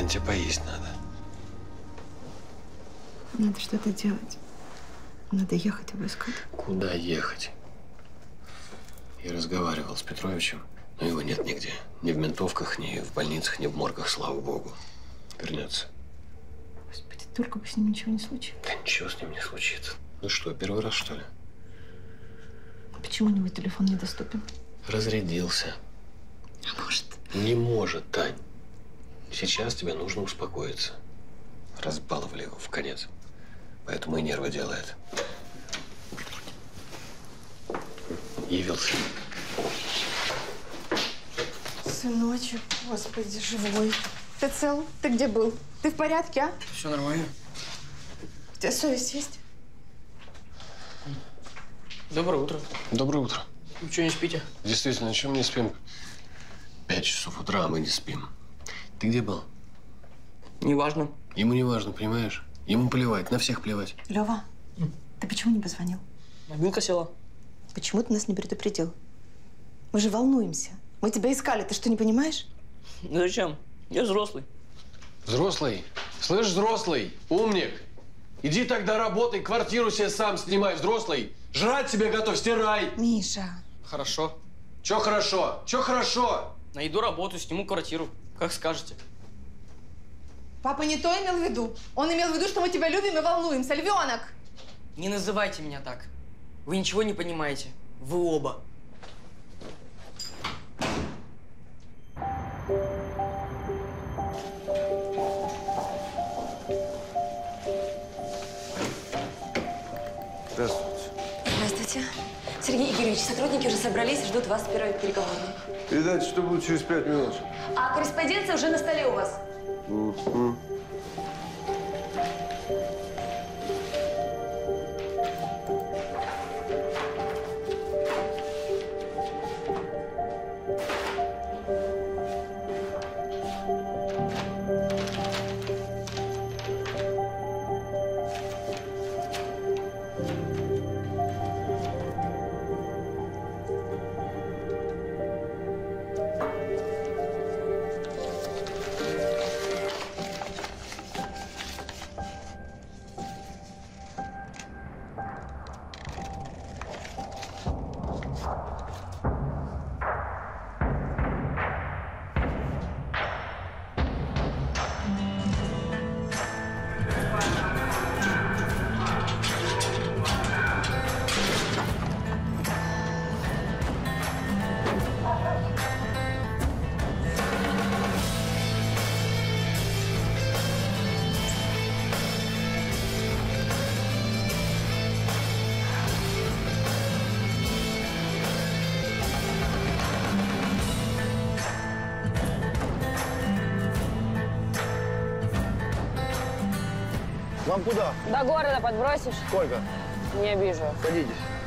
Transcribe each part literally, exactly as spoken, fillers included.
Тань, тебе поесть надо. Надо что-то делать. Надо ехать его искать. Куда ехать? Я разговаривал с Петровичем, но его нет нигде. Ни в ментовках, ни в больницах, ни в моргах, слава богу. Вернется. Господи, только бы с ним ничего не случилось. Да ничего с ним не случится. Ну что, первый раз, что ли? Почему у него телефон недоступен? Разрядился. А может? Не может, Тань. Сейчас тебе нужно успокоиться. Разбаловали его в конец. Поэтому и нервы делает. Явился. Сыночек, господи, живой. Ты цел? Ты где был? Ты в порядке, а? Все нормально. У тебя совесть есть? Доброе утро. Доброе утро. Вы что, не спите? Действительно, о чем не спим? Пять часов утра, а мы не спим. Ты где был? Неважно. Ему не важно, понимаешь? Ему плевать, на всех плевать. Лёва, mm. ты почему не позвонил? Мобилка села. Почему ты нас не предупредил? Мы же волнуемся. Мы тебя искали, ты что, не понимаешь? Ну зачем? Я взрослый. Взрослый? Слышь, взрослый, умник. Иди тогда работай, квартиру себе сам снимай, взрослый. Жрать себе готовь, стирай. Миша. Хорошо. Чё хорошо? Чё хорошо? Найду работу, сниму квартиру. Как скажете. Папа не то имел в виду. Он имел в виду, что мы тебя любим и волнуемся. Львенок! Не называйте меня так. Вы ничего не понимаете. Вы оба. Здравствуйте. Здравствуйте. Сергей Игоревич, сотрудники уже собрались и ждут вас в первой переговорной. Передайте, что будет через пять минут. А корреспонденция уже на столе у вас. Mm-hmm. Вам куда? До города подбросишь? Сколько? Не обижу. Садитесь.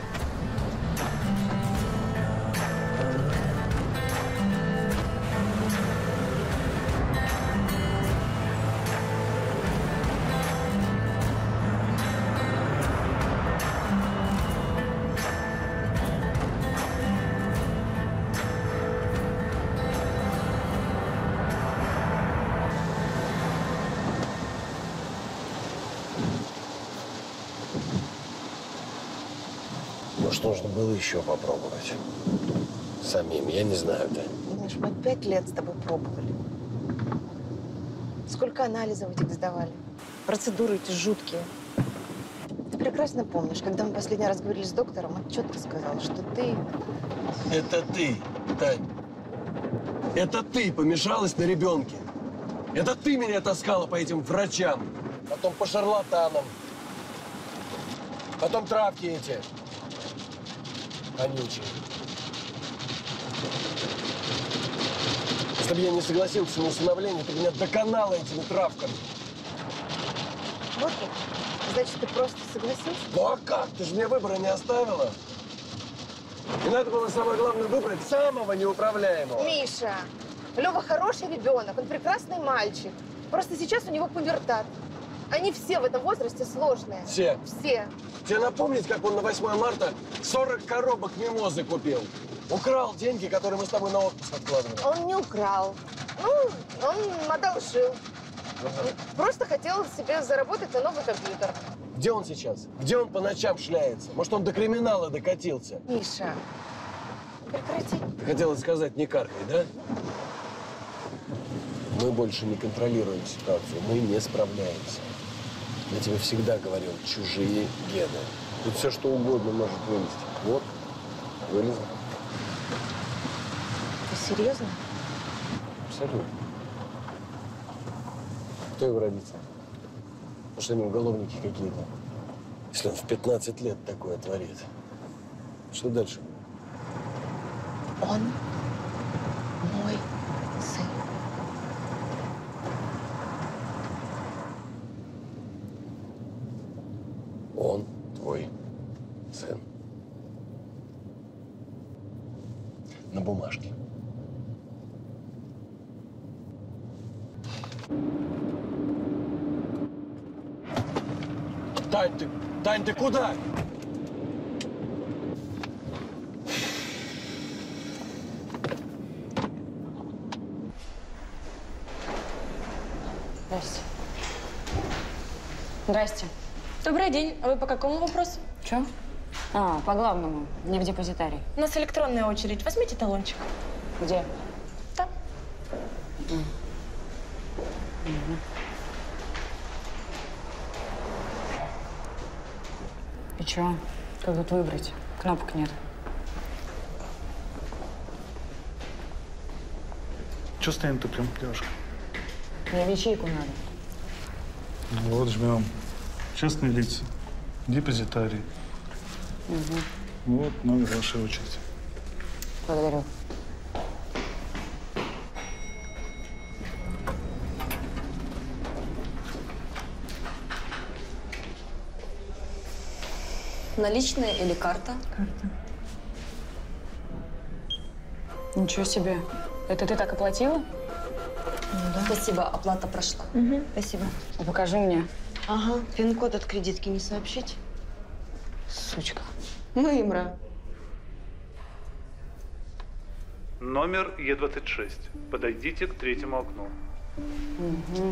Может, нужно было еще попробовать. Самим, я не знаю, да. Думаешь, мы пять лет с тобой пробовали. Сколько анализов этих сдавали. Процедуры эти жуткие. Ты прекрасно помнишь, когда мы последний раз говорили с доктором, он четко сказал, что ты… Это ты, Тань. Это ты помешалась на ребенке. Это ты меня таскала по этим врачам. Потом по шарлатанам. Потом травки эти. Вонючие. Если бы я не согласился на усыновление, ты меня доконала этими травками. Вот как? Значит, ты просто согласился? Ну а как? Ты же мне выбора не оставила. И надо было, самое главное, выбрать самого неуправляемого. Миша, Лёва хороший ребенок, он прекрасный мальчик. Просто сейчас у него пубертат. Они все в этом возрасте сложные. Все? Все. Тебе напомнить, как он на восьмое марта сорок коробок мимозы купил? Украл деньги, которые мы с тобой на отпуск откладывали. Он не украл. Ну, он одолжил. Просто хотела себе заработать на новый компьютер. Где он сейчас? Где он по ночам шляется? Может, он до криминала докатился? Миша, прекрати. Ты хотела сказать, не каркай, да? Мы больше не контролируем ситуацию, мы не справляемся. Я тебе всегда говорил, чужие гены. Тут все, что угодно может вылезти. Вот, вылезло. Ты серьезно? Абсолютно. Кто его родитель? Может, они уголовники какие-то? Если он в пятнадцать лет такое творит. Что дальше? Он мой сын. Он твой сын. На бумажке. Тань, ты, Тань, ты куда? Здрасте. Здрасте. Добрый день. А вы по какому вопросу? Че? А, по главному. Не в депозитарий. У нас электронная очередь. Возьмите талончик. Где? Там. И чё? Как тут выбрать? Кнопок нет. Че стоим туплем, девушка? Мне в ячейку надо. Вот жмем. Частные лица. Депозитарий. Угу. Вот номер вашей очереди. Благодарю. Наличные или карта? Карта. Ничего себе. Это ты так оплатила? Ну, да. Спасибо, оплата прошла. Угу, спасибо. А покажи мне. Ага, пин-код от кредитки не сообщить? Сучка. Ну и мра. Номер Е двадцать шесть. Подойдите к третьему окну. Угу.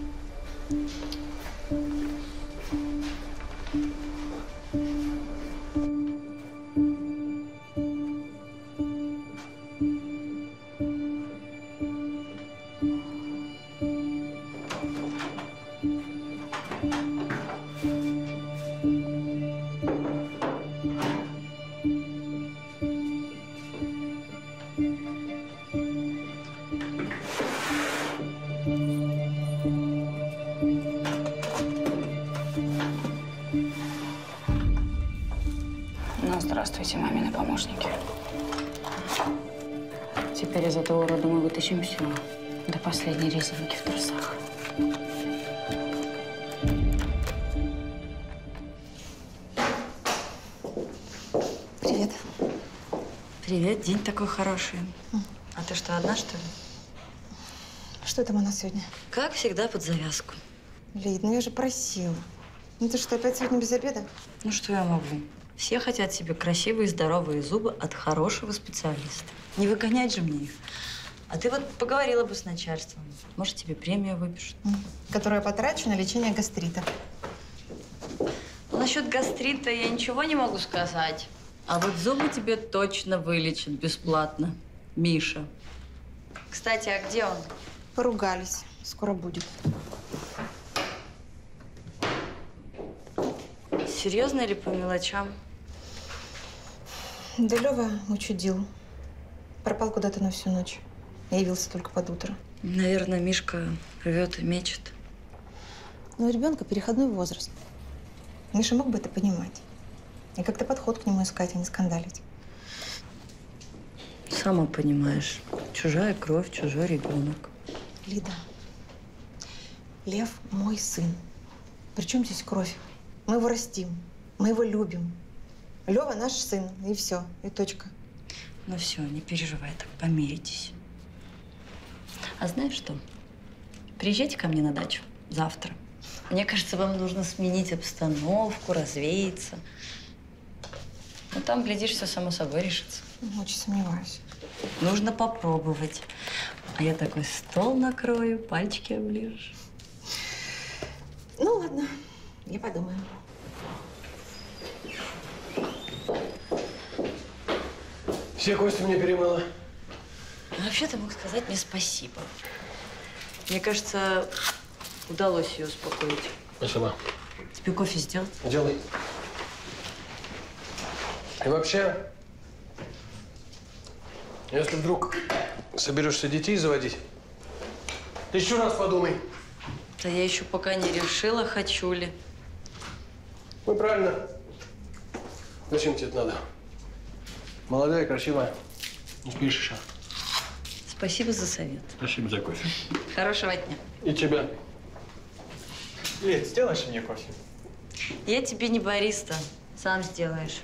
Ну, здравствуйте, мамины помощники. Теперь из этого урода мы вытащим все. До последней резинки в трусах. Привет. Привет, день такой хороший. А ты что, одна, что ли? Что там у нас сегодня? Как всегда, под завязку. Лид, ну я же просила. Ну ты что, опять сегодня без обеда? Ну, что я могу? Все хотят себе красивые, здоровые зубы от хорошего специалиста. Не выгонять же мне их. А ты вот поговорила бы с начальством. Может, тебе премию выпишут. Которую я потрачу на лечение гастрита. Ну, насчет гастрита я ничего не могу сказать. А вот зубы тебе точно вылечат бесплатно. Миша. Кстати, а где он? Поругались. Скоро будет. Серьезно или по мелочам? Да Лёва учудил. Пропал куда-то на всю ночь. Явился только под утро. Наверное, Мишка рвет и мечет. Но у ребенка переходной возраст. Миша мог бы это понимать. И как-то подход к нему искать, а не скандалить. Сама понимаешь. Чужая кровь, чужой ребенок. Лида, Лев мой сын. Причем здесь кровь? Мы его растим, мы его любим. Лёва наш сын, и все, и точка. Ну все, не переживай, так помиритесь. А знаешь что? Приезжайте ко мне на дачу завтра. Мне кажется, вам нужно сменить обстановку, развеяться. Ну там, глядишь, все само собой решится. Очень сомневаюсь. Нужно попробовать. А я такой стол накрою, пальчики оближешь. Ну, ладно, я подумаю. Все кости мне перемыла. Вообще ты мог сказать мне спасибо. Мне кажется, удалось ее успокоить. Спасибо. Тебе кофе сделать? Делай. И вообще, если вдруг соберешься детей заводить, ты еще раз подумай. Да я еще пока не решила, хочу ли. Ну, правильно. Зачем тебе это надо? Молодая, красивая. Успеешь еще. Спасибо за совет. Спасибо за кофе. Хорошего дня. И тебя. Лид, сделаешь мне кофе? Я тебе не бариста. Сам сделаешь.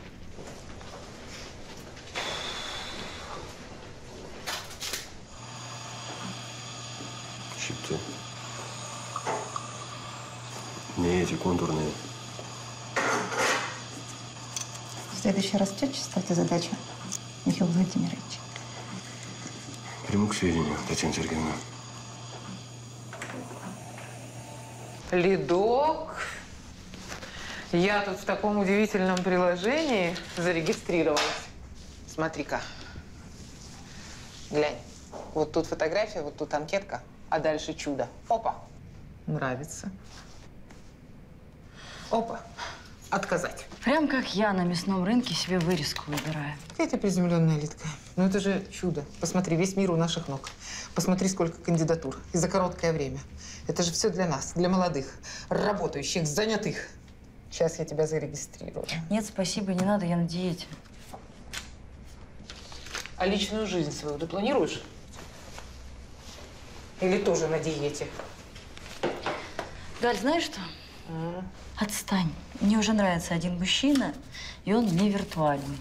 Щипцы. Не эти контурные. В следующий раз четче ставьте задачу, Михаил Владимирович. Приму к сведению, Татьяна Сергеевна. Лидок, я тут в таком удивительном приложении зарегистрировалась. Смотри-ка. Глянь. Вот тут фотография, вот тут анкетка, а дальше чудо. Опа. Нравится. Опа. Отказать. Прям как я на мясном рынке себе вырезку выбираю. Какая ты приземленная, Лидка. Ну это же чудо. Посмотри, весь мир у наших ног. Посмотри, сколько кандидатур. И за короткое время. Это же все для нас, для молодых, работающих, занятых. Сейчас я тебя зарегистрирую. Нет, спасибо, не надо, я на диете. А личную жизнь свою ты планируешь? Или тоже на диете? Галь, знаешь что? Mm. Отстань. Мне уже нравится один мужчина, и он не виртуальный.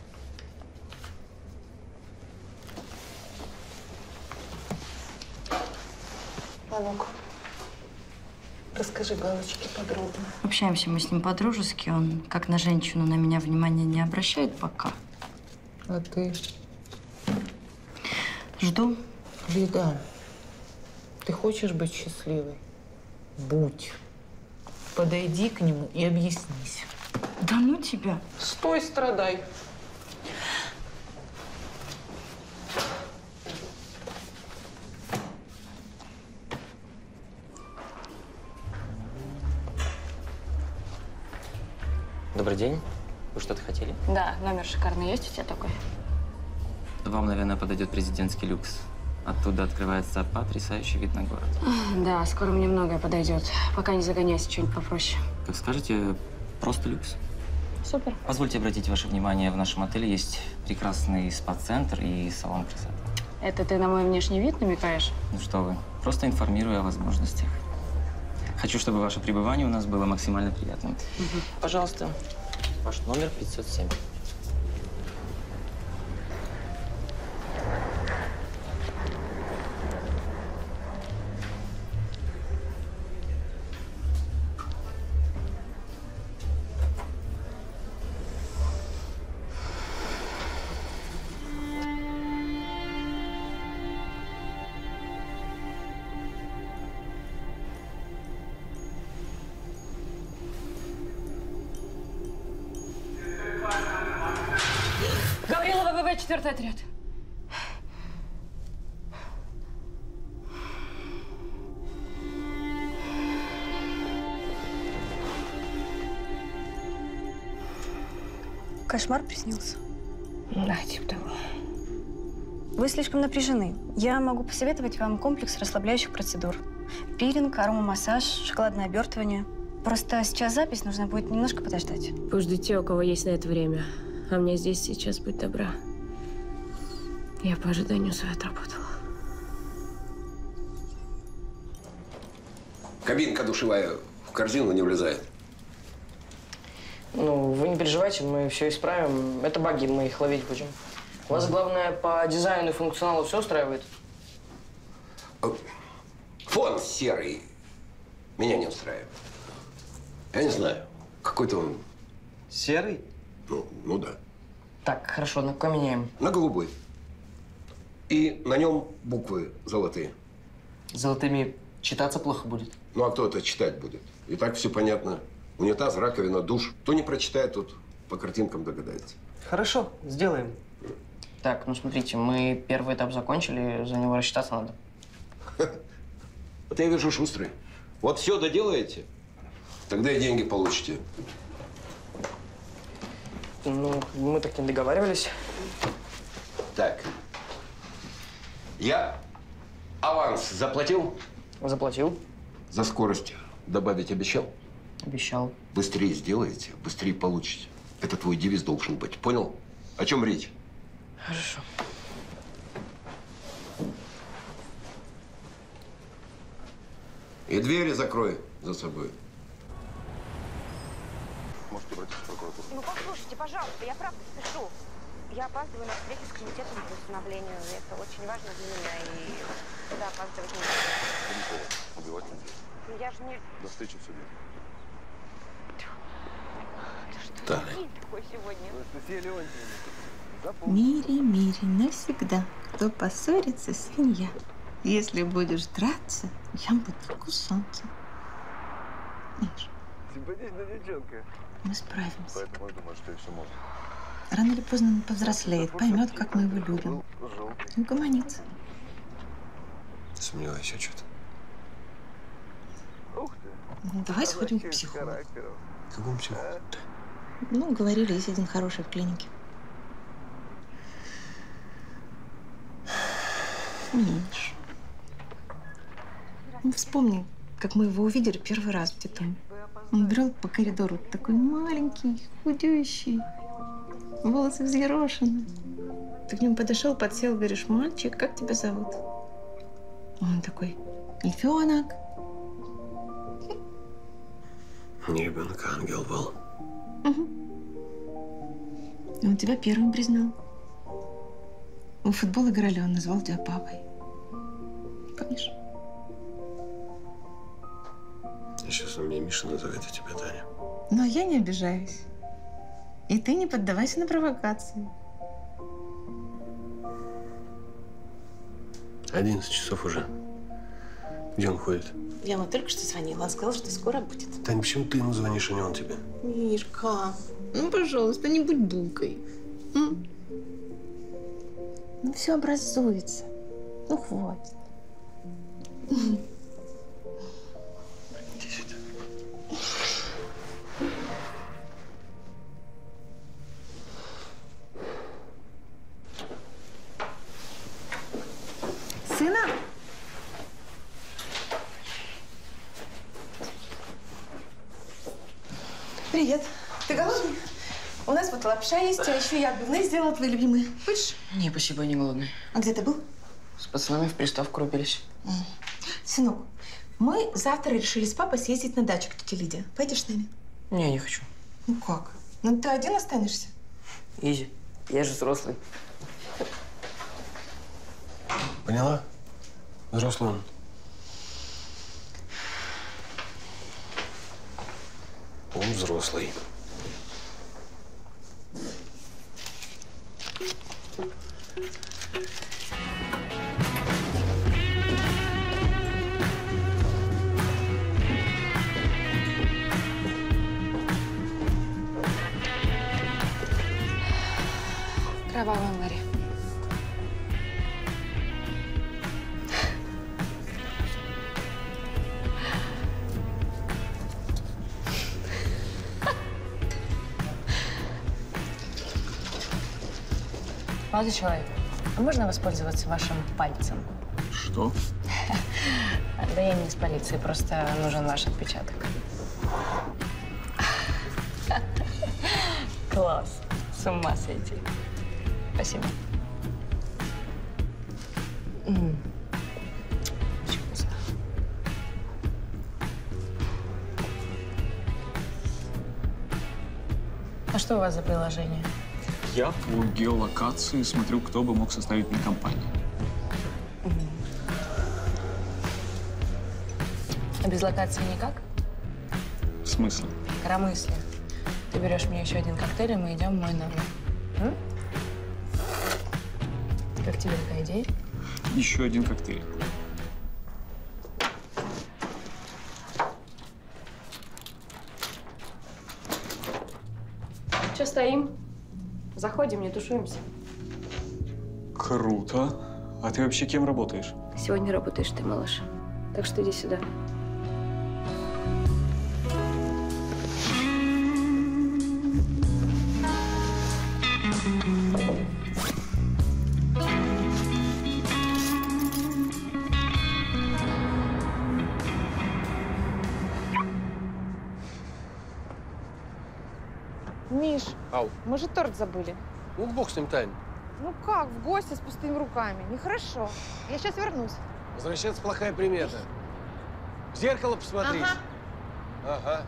А ну-ка, расскажи галочки подробно. Общаемся мы с ним по-дружески. Он, как на женщину, на меня внимания не обращает пока. А ты? Жду. Лида, ты хочешь быть счастливой? Будь. Подойди к нему и объяснись. Да ну тебя. Стой, страдай. Добрый день. Вы что-то хотели? Да, номер шикарный есть у тебя такой? Вам, наверное, подойдет президентский люкс. Оттуда открывается потрясающий вид на город. Да, скоро мне многое подойдет. Пока не загоняйся, что-нибудь попроще. Как скажете, просто люкс. Супер. Позвольте обратить ваше внимание, в нашем отеле есть прекрасный спа-центр и салон красоты. Это ты на мой внешний вид намекаешь? Ну что вы, просто информирую о возможностях. Хочу, чтобы ваше пребывание у нас было максимально приятным. Угу. Пожалуйста, ваш номер пятьсот семь. Гаврилова, ВВ, четвертый отряд. Кошмар приснился? Да, типа того. Вы слишком напряжены. Я могу посоветовать вам комплекс расслабляющих процедур. Пилинг, аромамассаж, шоколадное обертывание. Просто сейчас запись, нужно будет немножко подождать. Пусть ждут те, у кого есть на это время. А мне здесь сейчас будь добра. Я по ожиданию свое отработала. Кабинка душевая в корзину не влезает. Ну, вы не переживайте, мы все исправим. Это баги, мы их ловить будем. Вас, главное, по дизайну и функционалу все устраивает? Фон серый меня не устраивает. Я не знаю, какой-то он… Серый? Ну, ну да. Так, хорошо, на какой меняем? На голубой. И на нем буквы золотые. Золотыми читаться плохо будет? Ну, а кто это читать будет? И так все понятно. Унитаз, раковина, душ. Кто не прочитает, тут по картинкам догадается. Хорошо, сделаем. Так, ну смотрите, мы первый этап закончили, за него рассчитаться надо. Вот я вижу шустрый. Вот все доделаете, тогда и деньги получите. Ну, мы так не договаривались. Так. Я аванс заплатил? Заплатил. За скорость добавить обещал? Обещал. Быстрее сделаете, быстрее получите. Это твой девиз должен быть. Понял? О чем речь? Хорошо. И двери закрой за собой. Можете обратиться в прокуратуру. Ну, послушайте, пожалуйста, я правда спешу. Я опаздываю на встречу с комитетом по восстановлению. Это очень важно для меня, и да, опаздывать не надо. Убивать людей. Ну, я же не… До встречи в суде. Да что Да. за день такой сегодня? Анастасия Леонтьевна. Мири, Мири, навсегда. Кто поссорится, свинья. Если будешь драться, я буду кусаться. Миш, Симпатичная девчонка. мы справимся. Поэтому я думаю, что и все можно. Рано или поздно он повзрослеет, поймет, как мы его любим. И угомонится. Сомневаюсь, а что-то. Ух ты. Ну, давай сходим к психологу. Какому психологу? Ну, говорили, есть один хороший в клинике. Миш. Ну, вспомни, как мы его увидели первый раз в детдоме. Он брел по коридору, такой маленький, худющий, волосы взъерошены. Ты к нему подошел, подсел, говоришь: мальчик, как тебя зовут? Он такой: львенок. Не ребенок, а ангел был. Угу. И он тебя первым признал. Мы в футбол играли, он назвал тебя папой. Помнишь? И сейчас он меня Миша назовет, а тебя Таня. Но я не обижаюсь. И ты не поддавайся на провокации. Одиннадцать часов уже. Где он ходит? Я ему только что звонила. Он сказал, что скоро будет. Тань, почему ты ему звонишь, а не он тебе? Мишка, ну, пожалуйста, не будь булкой. М? Ну, все образуется. Ну, хватит. Иди сюда. Сына? Привет. Ты голодный? У нас вот лапша есть, а еще я отбивные сделала, твои любимые. Будешь? Не, спасибо, я не голодный. А где ты был? С пацанами в приставку рубились. М. Сынок, мы завтра решили с папой съездить на дачу к тете Лиде. Пойдешь с нами? Не, не хочу. Ну как? Ну ты один останешься? Изи. Я же взрослый. Поняла? Взрослый он. Он взрослый. Кровавая Мэри. Молодой человек, а можно воспользоваться вашим пальцем? Что? Да я не из полиции, просто нужен ваш отпечаток. Класс. С ума сойти. Спасибо. М. Очень вкусно. А что у вас за приложение? Я по геолокации смотрю, кто бы мог составить мне компанию. А без локации никак? В смысле? Коромыслие. Ты берешь мне еще один коктейль, и мы идем в мой номер. М? Как тебе такая идея? Еще один коктейль. стоим. Заходим, не тушуемся. Круто. А ты вообще кем работаешь? Сегодня работаешь ты, малыш. Так что иди сюда. Миш, Ау. мы же торт забыли. Ну, бог с ним, Тань. Ну как, в гости с пустыми руками? Нехорошо. Я сейчас вернусь. Возвращаться плохая примета. В зеркало посмотрись. Ага. Ага.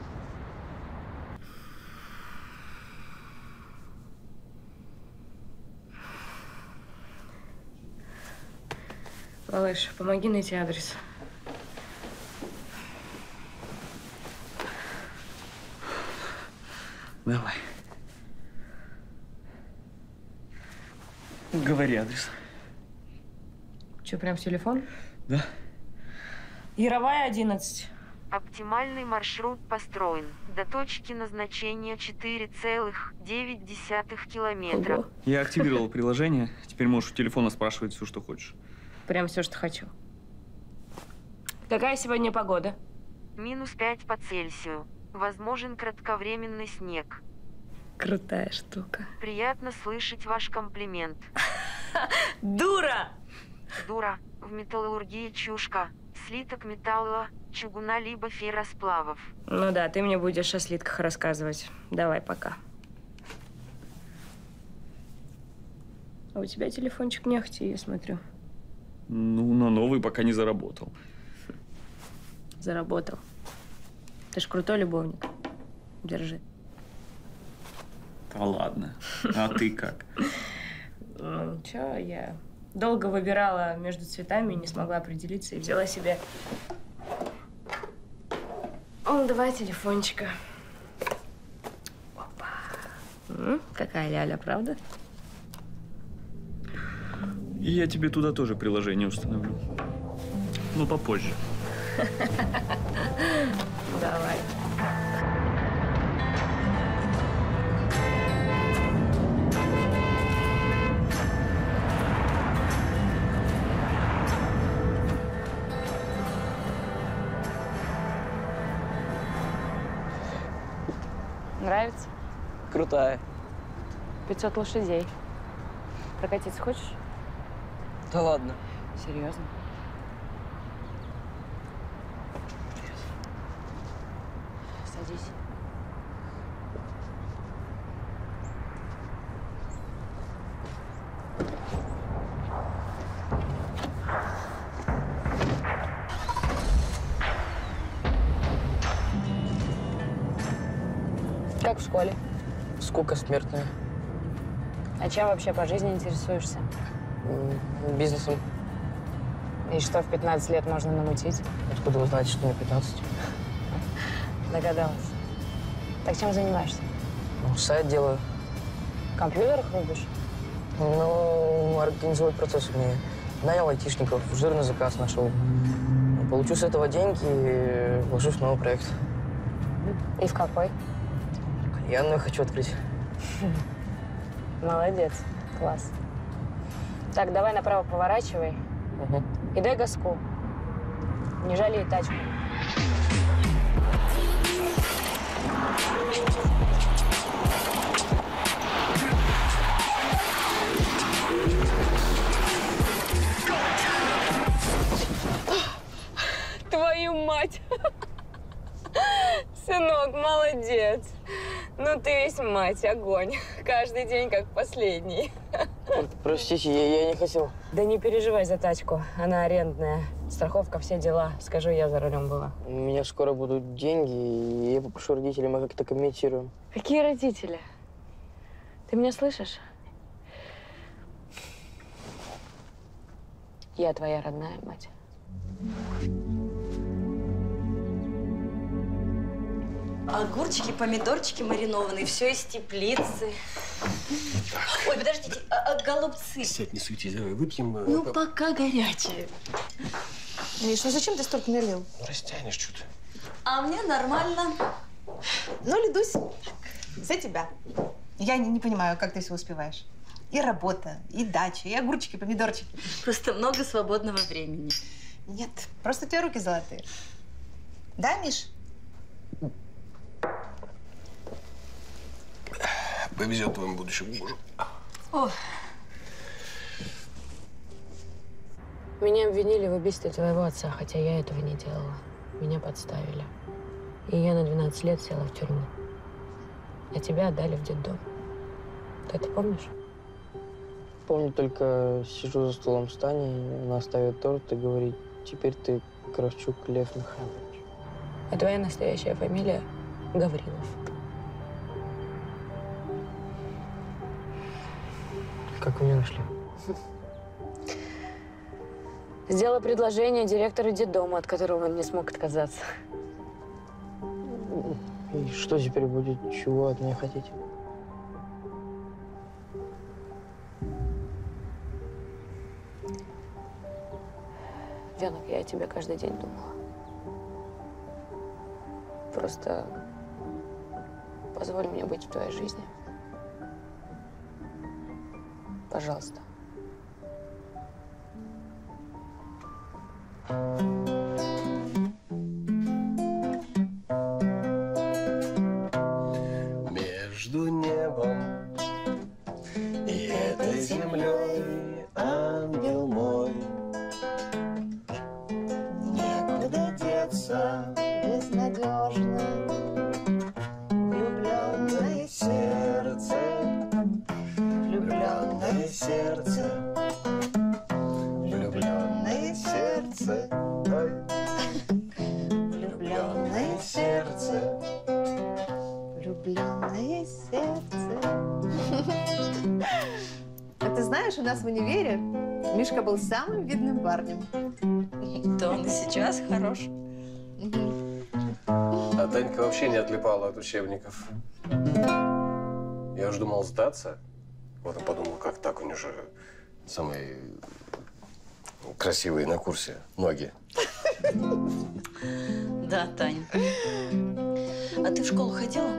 Малыш, помоги найти адрес. Давай. Говори адрес. Че, прям в телефон? Да. Яровая, одиннадцать. Оптимальный маршрут построен. До точки назначения четыре целых девять десятых километра. Ого. Я активировал приложение. Теперь можешь у телефона спрашивать все, что хочешь. Прям все, что хочу. Какая сегодня погода? Минус пять по Цельсию. Возможен кратковременный снег. Крутая штука. Приятно слышать ваш комплимент. Дура! Дура. В металлургии чушка. Слиток металла, чугуна либо ферросплавов. Ну да, ты мне будешь о слитках рассказывать. Давай, пока. А у тебя телефончик не ахти, я смотрю. Ну, на новый пока не заработал. Заработал. Ты ж крутой любовник. Держи. Да ладно. А ты как? Ну, чё, я долго выбирала между цветами, не смогла определиться и взяла себе... О, два телефончика. Опа. М, какая ляля, правда? И я тебе туда тоже приложение установлю. Но попозже. Давай. Нравится? Крутая. пятьсот лошадей. Прокатиться хочешь? Да ладно. Серьезно? Садись. Как в школе? Скука смертная. А чем вообще по жизни интересуешься? М, Бизнесом. И что в пятнадцать лет можно намутить? Откуда вы знаете, что мне пятнадцать? Догадалась. Так чем занимаешься? Ну, сайт делаю. В компьютерах рубишь? Ну, организовать процесс умею. Нанял айтишников, жирный заказ нашел. Получу с этого деньги и вложусь в новый проект. И в какой? Кальянную хочу открыть. Молодец. Класс. Так, давай направо поворачивай. Угу. И дай газку. Не жалей тачку. Твою мать! Сынок, молодец. Ну ты весь мать, огонь. Каждый день как последний. Простите, я, я не хотел. Да не переживай за тачку. Она арендная. Страховка, все дела. Скажу, я за рулем была. У меня скоро будут деньги, и я попрошу родителей, мы как-то комментируем. Какие родители? Ты меня слышишь? Я твоя родная мать. Огурчики, помидорчики маринованные, все из теплицы. Ой, подождите, а, а голубцы? Сядь, не суетись, давай выпьем. Ну, пока горячие. Миш, ну зачем ты столько налил? Растянешь что-то. А мне нормально. Ну, Лидусь, за тебя. Я не, не понимаю, как ты все успеваешь. И работа, и дача, и огурчики, помидорчики. Просто много свободного времени. Нет, просто у тебя руки золотые. Да, Миш? Повезет твоему будущему мужу. О. Меня обвинили в убийстве твоего отца, хотя я этого не делала. Меня подставили. И я на двенадцать лет села в тюрьму. А тебя отдали в детдом. Ты это помнишь? Помню, только сижу за столом с Таней, она ставит торт и говорит: теперь ты Кравчук Лев Михайлович. А твоя настоящая фамилия Гаврилов. Как вы меня нашли? Сделала предложение директору детдома, от которого он не смог отказаться. И что теперь будет? Чего от меня хотите? Янок, я о тебе каждый день думала. Просто позволь мне быть в твоей жизни. Пожалуйста. Между небом и этой землей, ангел мой, некуда деться, безнадежно влюбленное сердце, влюбленное сердце, влюбленное сердце, влюбленное сердце, влюбленное сердце. А ты знаешь, у нас в универе Мишка был самым видным парнем. Да он и сейчас хорош. А Танька вообще не отлипала от учебников. Я уж думал сдаться. Вот и подумал, как так, у нее же самые красивые на курсе ноги. Да, Тань. А ты в школу ходила?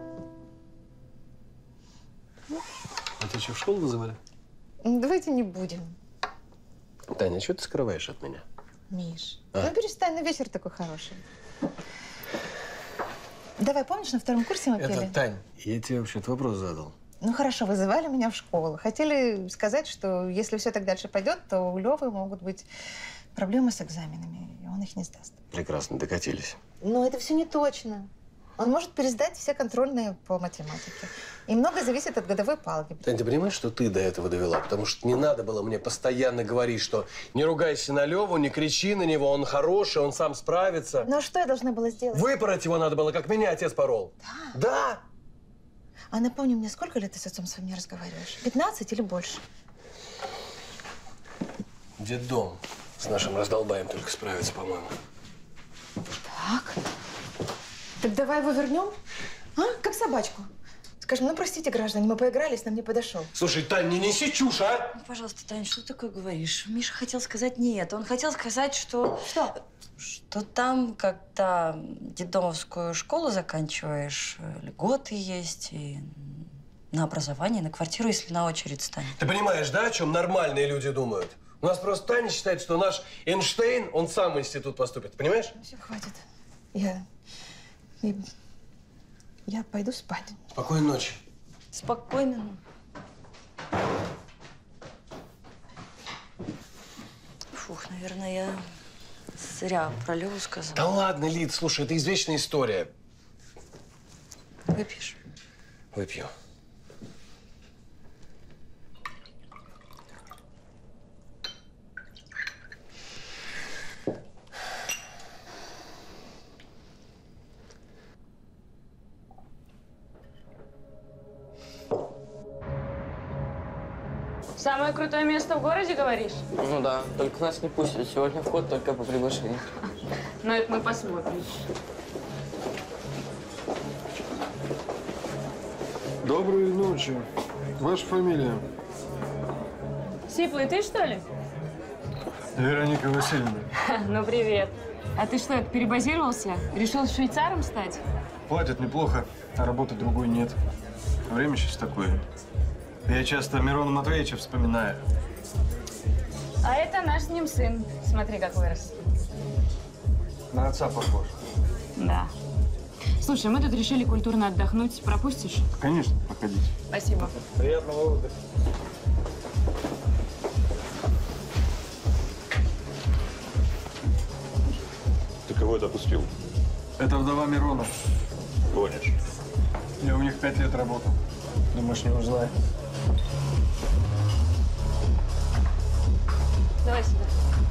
А тебя что, в школу вызывали? Давайте не будем. Таня, что ты скрываешь от меня? Миш, А? ну перестань, на вечер такой хороший. Давай, помнишь, на втором курсе мы пели? Это, Тань, я тебе вообще-то вопрос задал. Ну хорошо, вызывали меня в школу. Хотели сказать, что если все так дальше пойдет, то у Левы могут быть проблемы с экзаменами, и он их не сдаст. Прекрасно, докатились. Но это все не точно. Он может пересдать все контрольные по математике. И много зависит от годовой палки. Тань, ты понимаешь, что ты до этого довела? Потому что не надо было мне постоянно говорить, что не ругайся на Леву, не кричи на него, он хороший, он сам справится. Ну а что я должна была сделать? Выпороть его надо было, как меня отец порол. Да? Да! А напомни мне, сколько лет ты с отцом своим не разговариваешь? пятнадцать или больше? Детдом с нашим раздолбаем только справится, по-моему. Так. Так давай его вернем? А? Как собачку. Скажем, ну простите, граждане, мы поигрались, нам не подошел. Слушай, Тань, не неси чушь, а? Ну, пожалуйста, Тань, что ты такое говоришь? Миша хотел сказать не это. Он хотел сказать, что… Что? Что там, когда детдомовскую школу заканчиваешь, льготы есть, и на образование, на квартиру, если на очередь станет. Ты понимаешь, да, о чем нормальные люди думают? У нас просто Таня считает, что наш Эйнштейн, он сам в институт поступит, понимаешь? Все, хватит. Я… Я, я пойду спать. Спокойной ночи. Спокойно. Фух, наверное, я зря про Леву сказала. Да ладно, Лид, слушай, это извечная история. Выпьешь? Выпью. Самое крутое место в городе, говоришь? Ну да, только нас не пустят. Сегодня вход только по приглашению. Ну, это мы посмотрим. Доброй ночи. Ваша фамилия? Сиплый, ты что ли? Вероника Васильевна. Ну, привет. А ты что, перебазировался? Решил швейцаром стать? Платят неплохо, а работы другой нет. Время сейчас такое. Я часто Мирона Матвеевича вспоминаю. А это наш с ним сын. Смотри, как вырос. На отца похож. Да. Слушай, мы тут решили культурно отдохнуть. Пропустишь? Конечно, проходите. Спасибо. Приятного отдыха. Ты кого это опустил? Это вдова Мирона. Гонишь. Я у них пять лет работал. Думаешь, не узнаю? Давай сюда.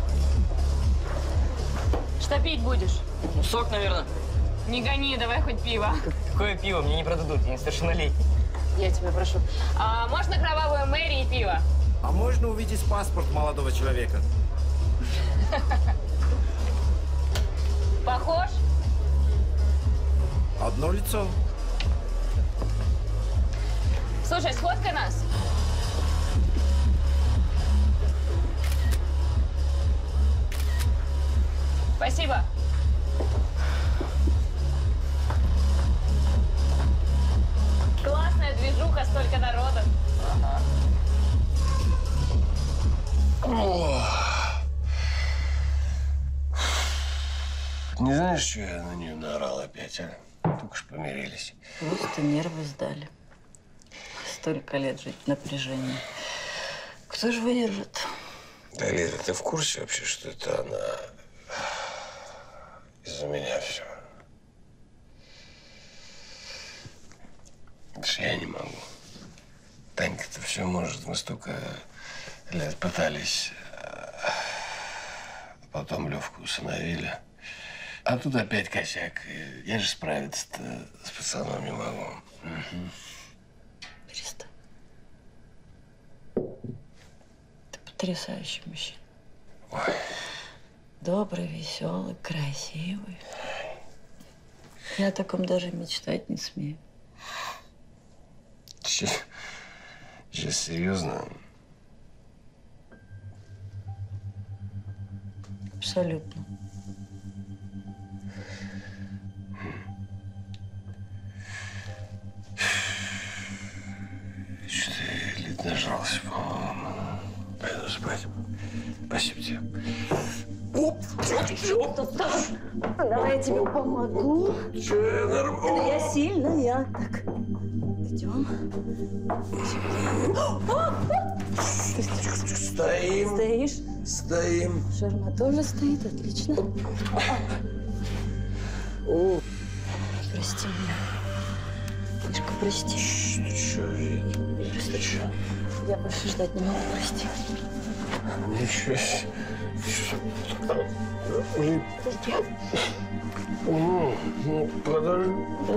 Что пить будешь? Ну, сок, наверное. Не гони, давай хоть пиво. Какое пиво? Мне не продадут, я несовершеннолетний. Я тебя прошу. А можно кровавую Мэри и пиво? А можно увидеть паспорт молодого человека? Похож? Одно лицо. Слушай, сфоткай нас. Спасибо. Классная движуха, столько народа. Ага. Не знаешь, что я на нее наорал опять, а? Только ж помирились. Просто нервы сдали. Столько лет жить в напряжении. Кто же выдержит? Да, Лида, ты в курсе вообще, что это она из-за меня все? Это ж я не могу. Танька-то все может. Мы столько лет пытались, а потом Левку усыновили. А тут опять косяк. Я же справиться-то с пацаном не могу. Угу. Перестань. Ты потрясающий мужчина. Ой. Добрый, веселый, красивый. Я о таком даже мечтать не смею. Сейчас, сейчас серьезно? Абсолютно. Что-то я лет нажрался, по-моему. Пойду спать. Спасибо тебе. Оп! Давай я тебе помогу. Че, я нормально? Я сильная. Так, идем. Стоим. Стоишь? Стоим. Шаурма тоже стоит, отлично. О. Прости меня. Мишка, прости. Что, Вик? Прости. Я больше ждать не могу, прости. Ничего себе. Ну, подожди.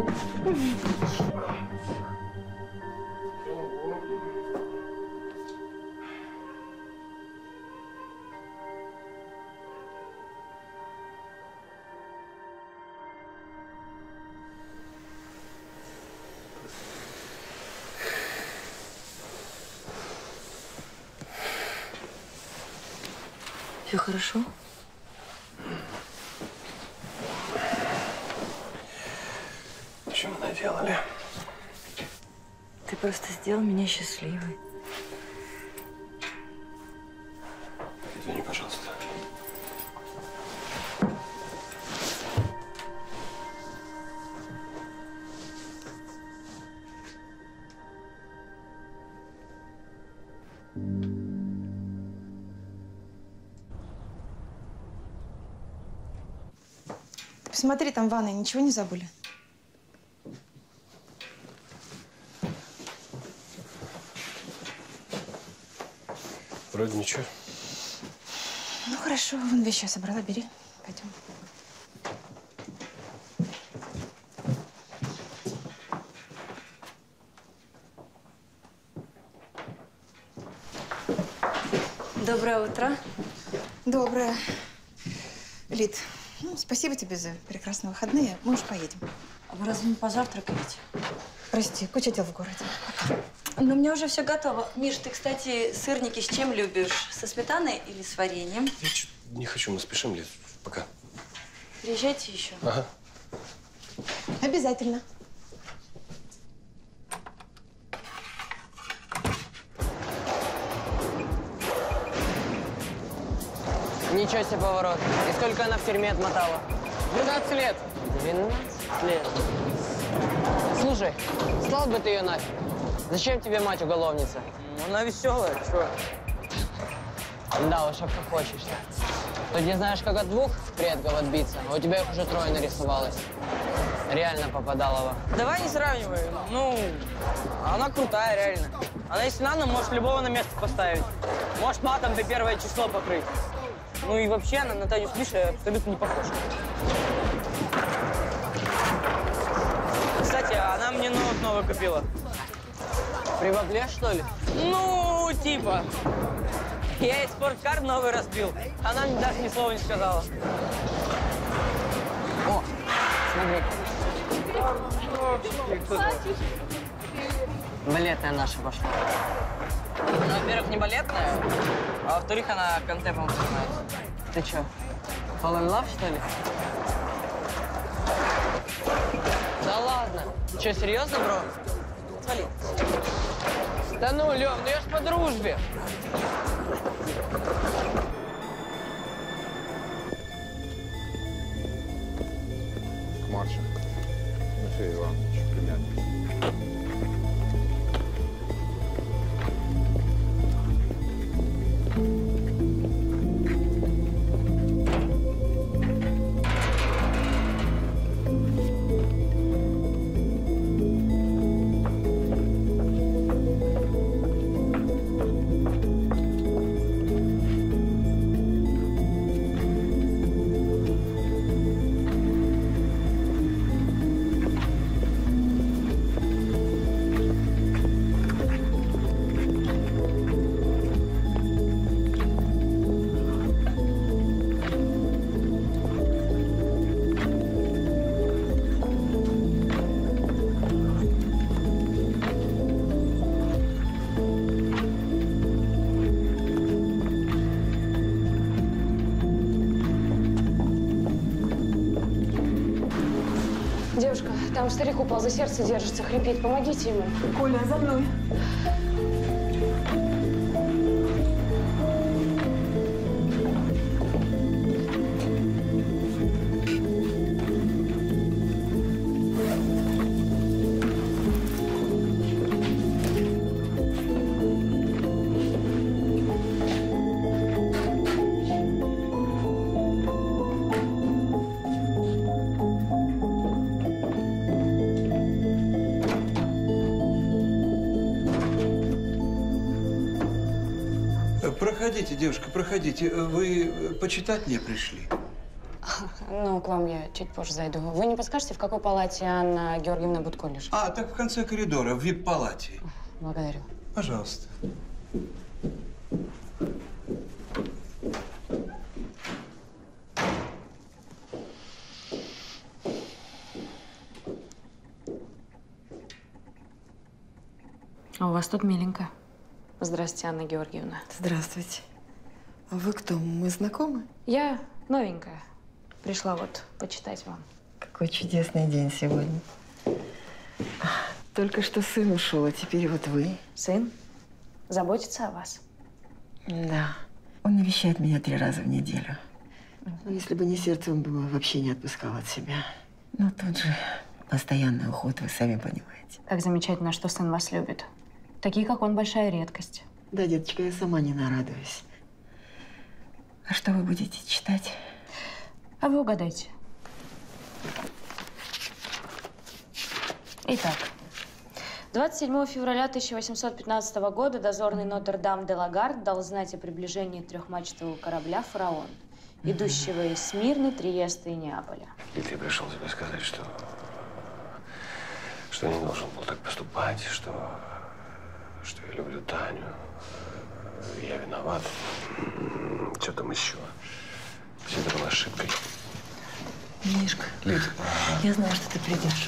Все хорошо? Что мы наделали? Ты просто сделал меня счастливой. Извини, пожалуйста. Посмотри, там в ванной ничего не забыли? Вроде ничего. Ну, хорошо. Вон вещи я собрала. Бери. Пойдем. Доброе утро. Доброе. Лид, ну, спасибо тебе за прекрасные выходные. Мы уж поедем. А вы разве не позавтракаете? Прости, куча дел в городе. Пока. Ну, у меня уже все готово. Миш, ты, кстати, сырники с чем любишь? Со сметаной или с вареньем? Я что-то не хочу, мы спешим, Лид. Пока. Приезжайте еще. Ага. Обязательно. Ничего себе поворот. И сколько она в тюрьме отмотала? двенадцать лет. двенадцать лет. Слушай, слал бы ты ее нафиг. Зачем тебе мать уголовница? Она веселая, чё? Да уж, а как хочешь-то. Тут не знаешь, как от двух предков отбиться, а у тебя их уже трое нарисовалось. Реально попадалова. Давай не сравнивай. Ну, она крутая, реально. Она, если надо, может любого на место поставить. Может матом ты первое число покрыть. Ну и вообще она на Таню Слиша абсолютно не похожа. Кстати, она мне ноут новый купила. При бабле, что ли? Ну, типа. Я ей спорткар новый разбил. Она мне даже ни слова не сказала. О, смотри. Балетная наша пошла. Ну, во-первых, не балетная, а во-вторых, она контепом занимается. Ты чё, fall in love, что ли? Да ладно. Че, серьезно, бро? Отвали. Да ну, Лёв, ну я ж по дружбе. Марченко Михаил Иванович, племянник. Девушка, там старик упал, за сердце держится, хрипит. Помогите ему. Коля, за мной. Проходите, девушка, проходите. Вы почитать мне пришли? Ну, к вам я чуть позже зайду. Вы не подскажете, в какой палате Анна Георгиевна Будко лежит? А, так в конце коридора, в вип-палате. Благодарю. Пожалуйста. А у вас тут миленько. Здравствуйте, Анна Георгиевна. Здравствуйте. А вы кто? Мы знакомы? Я новенькая. Пришла вот почитать вам. Какой чудесный день сегодня. Только что сын ушел, а теперь вот вы. Сын? Заботится о вас? Да. Он навещает меня три раза в неделю. Ну, если бы не сердце, он бы вообще не отпускал от себя. Но тут же постоянный уход, вы сами понимаете. Как замечательно, что сын вас любит. Такие, как он, большая редкость. Да, деточка, я сама не нарадуюсь. А что вы будете читать? А вы угадайте. Итак, двадцать седьмого февраля тысяча восемьсот пятнадцатого года дозорный Нотр-Дам-де-Лагард дал знать о приближении трехмачтового корабля «Фараон», идущего из Смирны, Триеста и Неаполя. И ты пришел тебе сказать, что, что я не должен был так поступать, что, что я люблю Таню, я виноват. Что там еще? Все это было ошибкой. Мишка, Лид. я знаю, что ты придешь.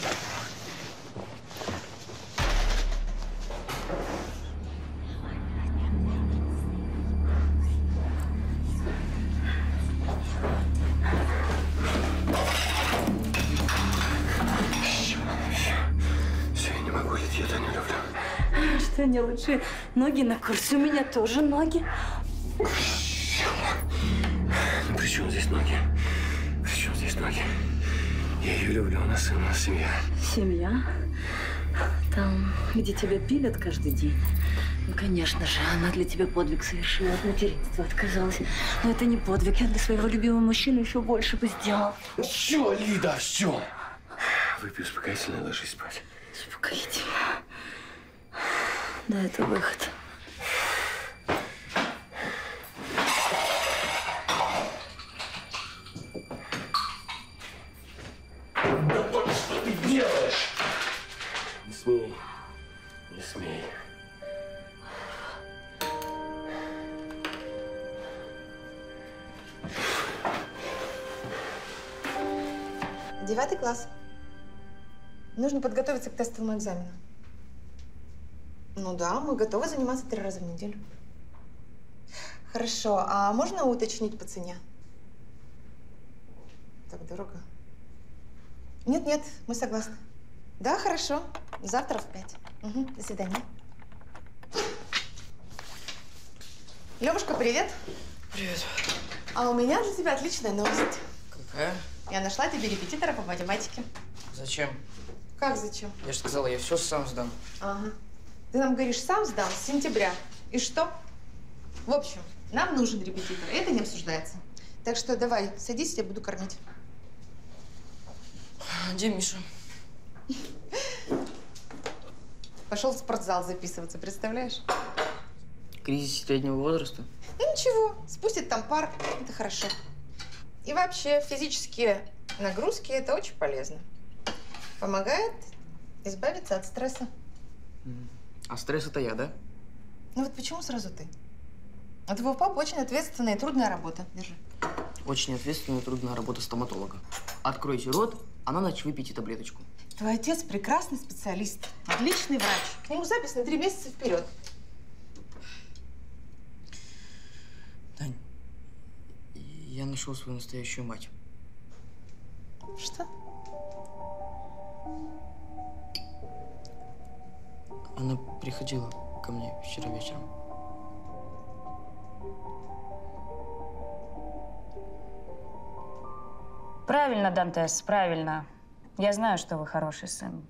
Все, я не могу, Лид, я Таню люблю. Что не лучше? Ноги на курсе. У меня тоже ноги. чем здесь ноги? При чем здесь ноги? Я ее люблю, у нас сын, у нас семья. Семья? Там, где тебя пилят каждый день. Ну, конечно же, она для тебя подвиг совершила, от материнства отказалась. Но это не подвиг, я для своего любимого мужчины еще больше бы сделал. Все, Лида, все. Выпей успокоительное, ложись спать. Успокоительно. Да, это выход. Да вот что ты делаешь? Не смей, не смей. Девятый класс. Нужно подготовиться к тестовому экзамену. Ну да, мы готовы заниматься три раза в неделю. Хорошо, а можно уточнить по цене? Так дорого. Нет-нет, мы согласны. Да, хорошо. Завтра в пять. Угу, до свидания. Левушка, привет. Привет. А у меня для тебя отличная новость. Какая? Я нашла тебе репетитора по математике. Зачем? Как зачем? Я же сказала, я все сам сдам. Ага. Ты нам говоришь, сам сдам с сентября. И что? В общем, нам нужен репетитор. Это не обсуждается. Так что давай, садись, я буду кормить. Где Миша? Пошел в спортзал записываться, представляешь? Кризис среднего возраста? Ну ничего, спустит там пар, это хорошо. И вообще, физические нагрузки – это очень полезно. Помогает избавиться от стресса. А стресс это я, да? Ну вот почему сразу ты? У твоего папы очень ответственная и трудная работа. Держи. Очень ответственная и трудная работа стоматолога. Откройте рот, а на ночь выпейте таблеточку. Твой отец прекрасный специалист, отличный врач. К нему запись на три месяца вперед. Тань, я нашел свою настоящую мать. Что? Она приходила ко мне вчера вечером. Правильно, Дантес, правильно. Я знаю, что вы хороший сын.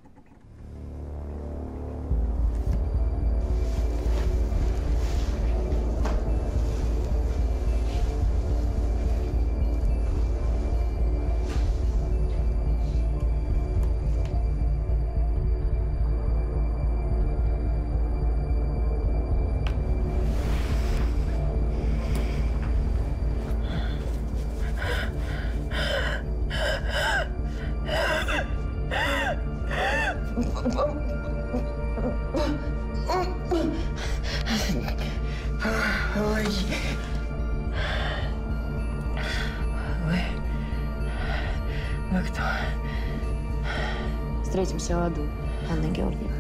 Ой. Вы... Вы кто? Встретимся в аду, Анна Георгиевна.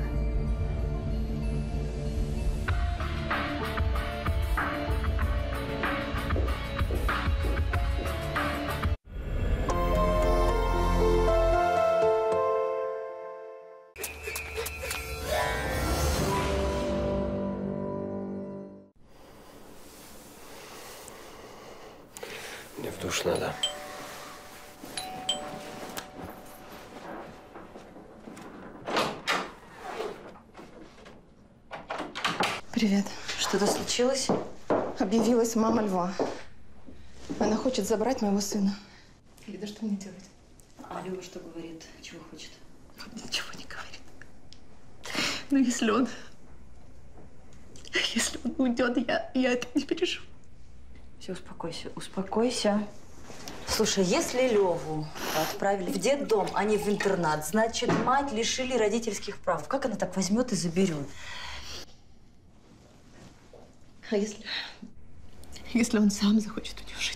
Мне в душ надо. Привет. Что-то случилось? Объявилась мама Льва. Она хочет забрать моего сына. Лида, что мне делать? А Лёва что говорит? Чего хочет? Он ничего не говорит. Но если он... Если он уйдет, я, я это не переживу. Все, успокойся, успокойся. Слушай, если Леву отправили в детдом, а не в интернат, значит, мать лишили родительских прав. Как она так возьмет и заберет? А если... Если он сам захочет у нее жить?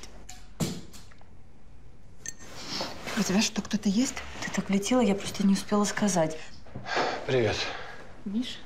У тебя что, кто-то есть? Ты так летела, я просто не успела сказать. Привет. Миша?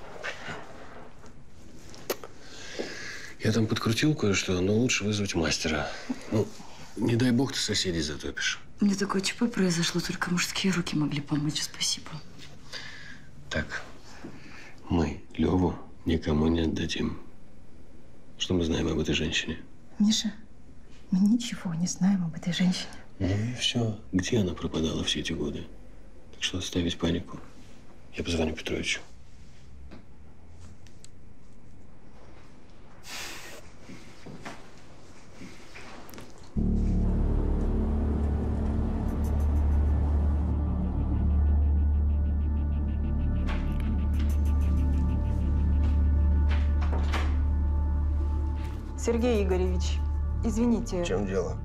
Я там подкрутил кое-что, но лучше вызвать мастера. Ну, не дай бог ты соседей затопишь. Мне такое ЧП произошло, только мужские руки могли помочь. Спасибо. Так, мы Леву никому не отдадим. Что мы знаем об этой женщине? Миша, Мы ничего не знаем об этой женщине. Ну и все. Где она пропадала все эти годы? Так что оставить панику. Я позвоню Петровичу. Сергей Игоревич, извините. В чем дело?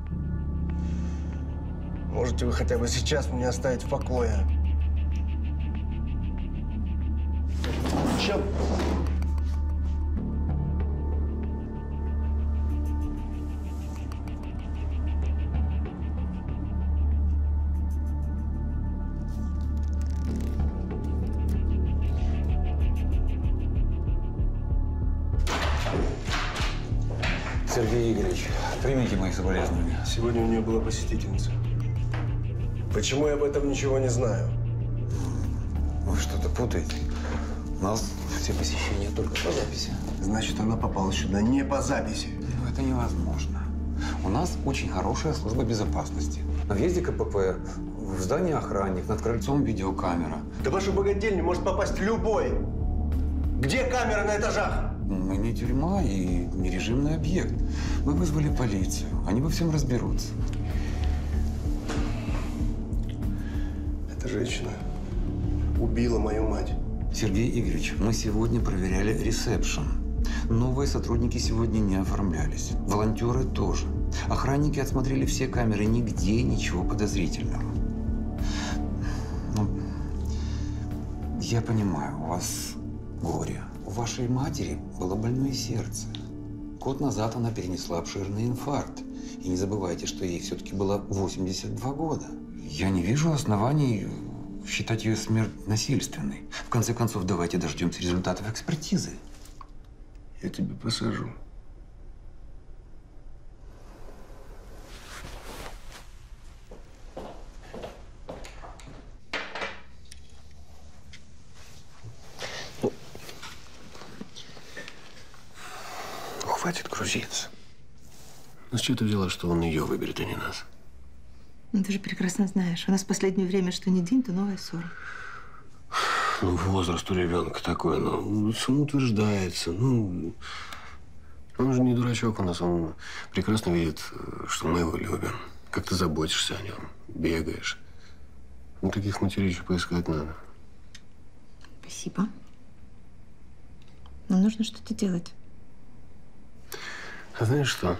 Можете вы хотя бы сейчас меня оставить в покое? Чем? Сергей Игоревич, примите мои соболезнования. Сегодня у нее была посетительница. Почему я об этом ничего не знаю? Вы что-то путаете. У нас все посещения только по записи. Значит, она попала сюда не по записи. Но это невозможно. У нас очень хорошая служба безопасности. На въезде ка пэ пэ, в здании охранник, над крыльцом видеокамера. Да в вашу богадельню может попасть любой. Где камеры на этажах? Мы не тюрьма и не режимный объект. Мы вызвали полицию. Они во всем разберутся. Эта женщина убила мою мать. Сергей Игоревич, мы сегодня проверяли ресепшн. Новые сотрудники сегодня не оформлялись. Волонтеры тоже. Охранники отсмотрели все камеры. Нигде ничего подозрительного. Ну, я понимаю, у вас горе. У вашей матери было больное сердце. Год назад она перенесла обширный инфаркт. И не забывайте, что ей все-таки было восемьдесят два года. Я не вижу оснований считать ее смерть насильственной. В конце концов, давайте дождемся результатов экспертизы. Я тебя посажу. Хватит грузиться. Ну, с чего ты взяла, что он ее выберет, а не нас? Ну, ты же прекрасно знаешь, у нас в последнее время что ни день, то новая ссора. Ну, возраст у ребенка такой, ну, самоутверждается. Ну, он же не дурачок у нас, он прекрасно видит, что мы его любим. Как ты заботишься о нем, бегаешь. Ну, таких матерей еще поискать надо. Спасибо. Но нужно что-то делать. А знаешь что?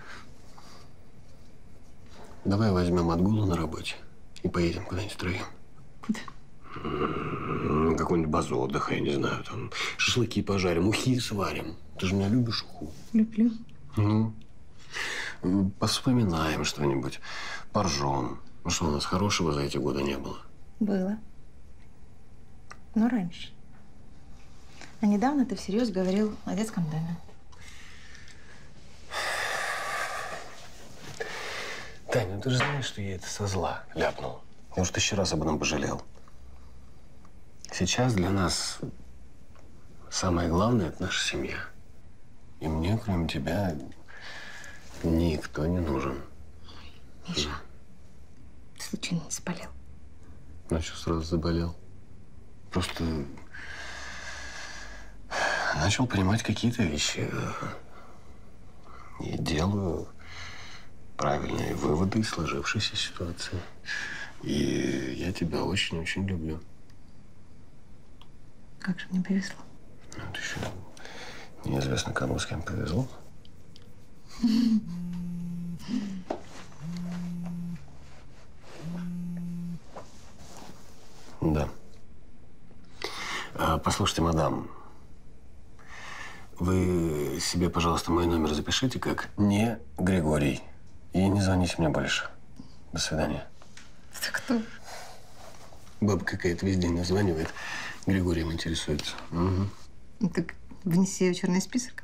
Давай возьмем отгулу на работе и поедем куда-нибудь втроем. Куда? На какую-нибудь базу отдыха, я не знаю, там шашлыки пожарим, ухи сварим. Ты же меня любишь, уху? Люблю. Ну, поспоминаем что-нибудь, поржем. Ну что, у нас хорошего за эти годы не было? Было. Но раньше. А недавно ты всерьез говорил о детском доме. Таня, ну ты же знаешь, что я это со зла ляпнул. Я уж тысячу раз об этом пожалел. Сейчас для нас самое главное – это наша семья. И мне, кроме тебя, никто не нужен. Миша, ты случайно не заболел? Ну что, сразу заболел? Просто начал понимать какие-то вещи. И делаю правильные выводы из сложившейся ситуации. И я тебя очень-очень люблю. Как же мне повезло. Ну, это еще неизвестно, кому с кем повезло. Да. А, послушайте, мадам, вы себе, пожалуйста, мой номер запишите как не Григорий. И не звоните мне больше. До свидания. Это кто? Баба какая-то весь день названивает. Григорием интересуется. Угу. Ну, так внеси ее в черный список.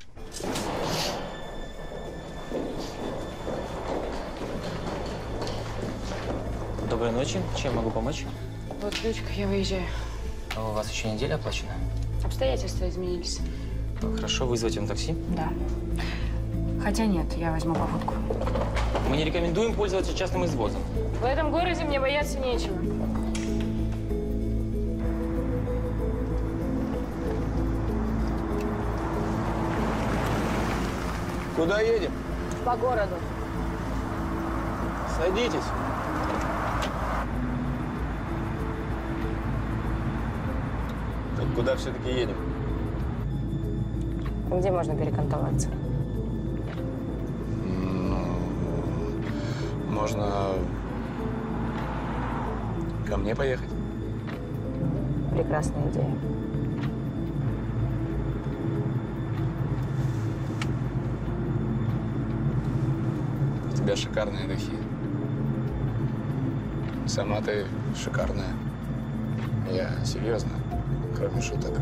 Доброй ночи. Чем могу помочь? Вот ключка, я выезжаю. А у вас еще неделя оплачена? Обстоятельства изменились. Ну, хорошо, вызвать на такси? Да. Хотя нет, я возьму попутку. Мы не рекомендуем пользоваться частным извозом. В этом городе мне бояться нечего. Куда едем? По городу. Садитесь. Так куда все-таки едем? Где можно перекантоваться? Ну, можно ко мне поехать. Прекрасная идея. У тебя шикарные духи. Сама ты шикарная. Я серьезно, кроме шуток.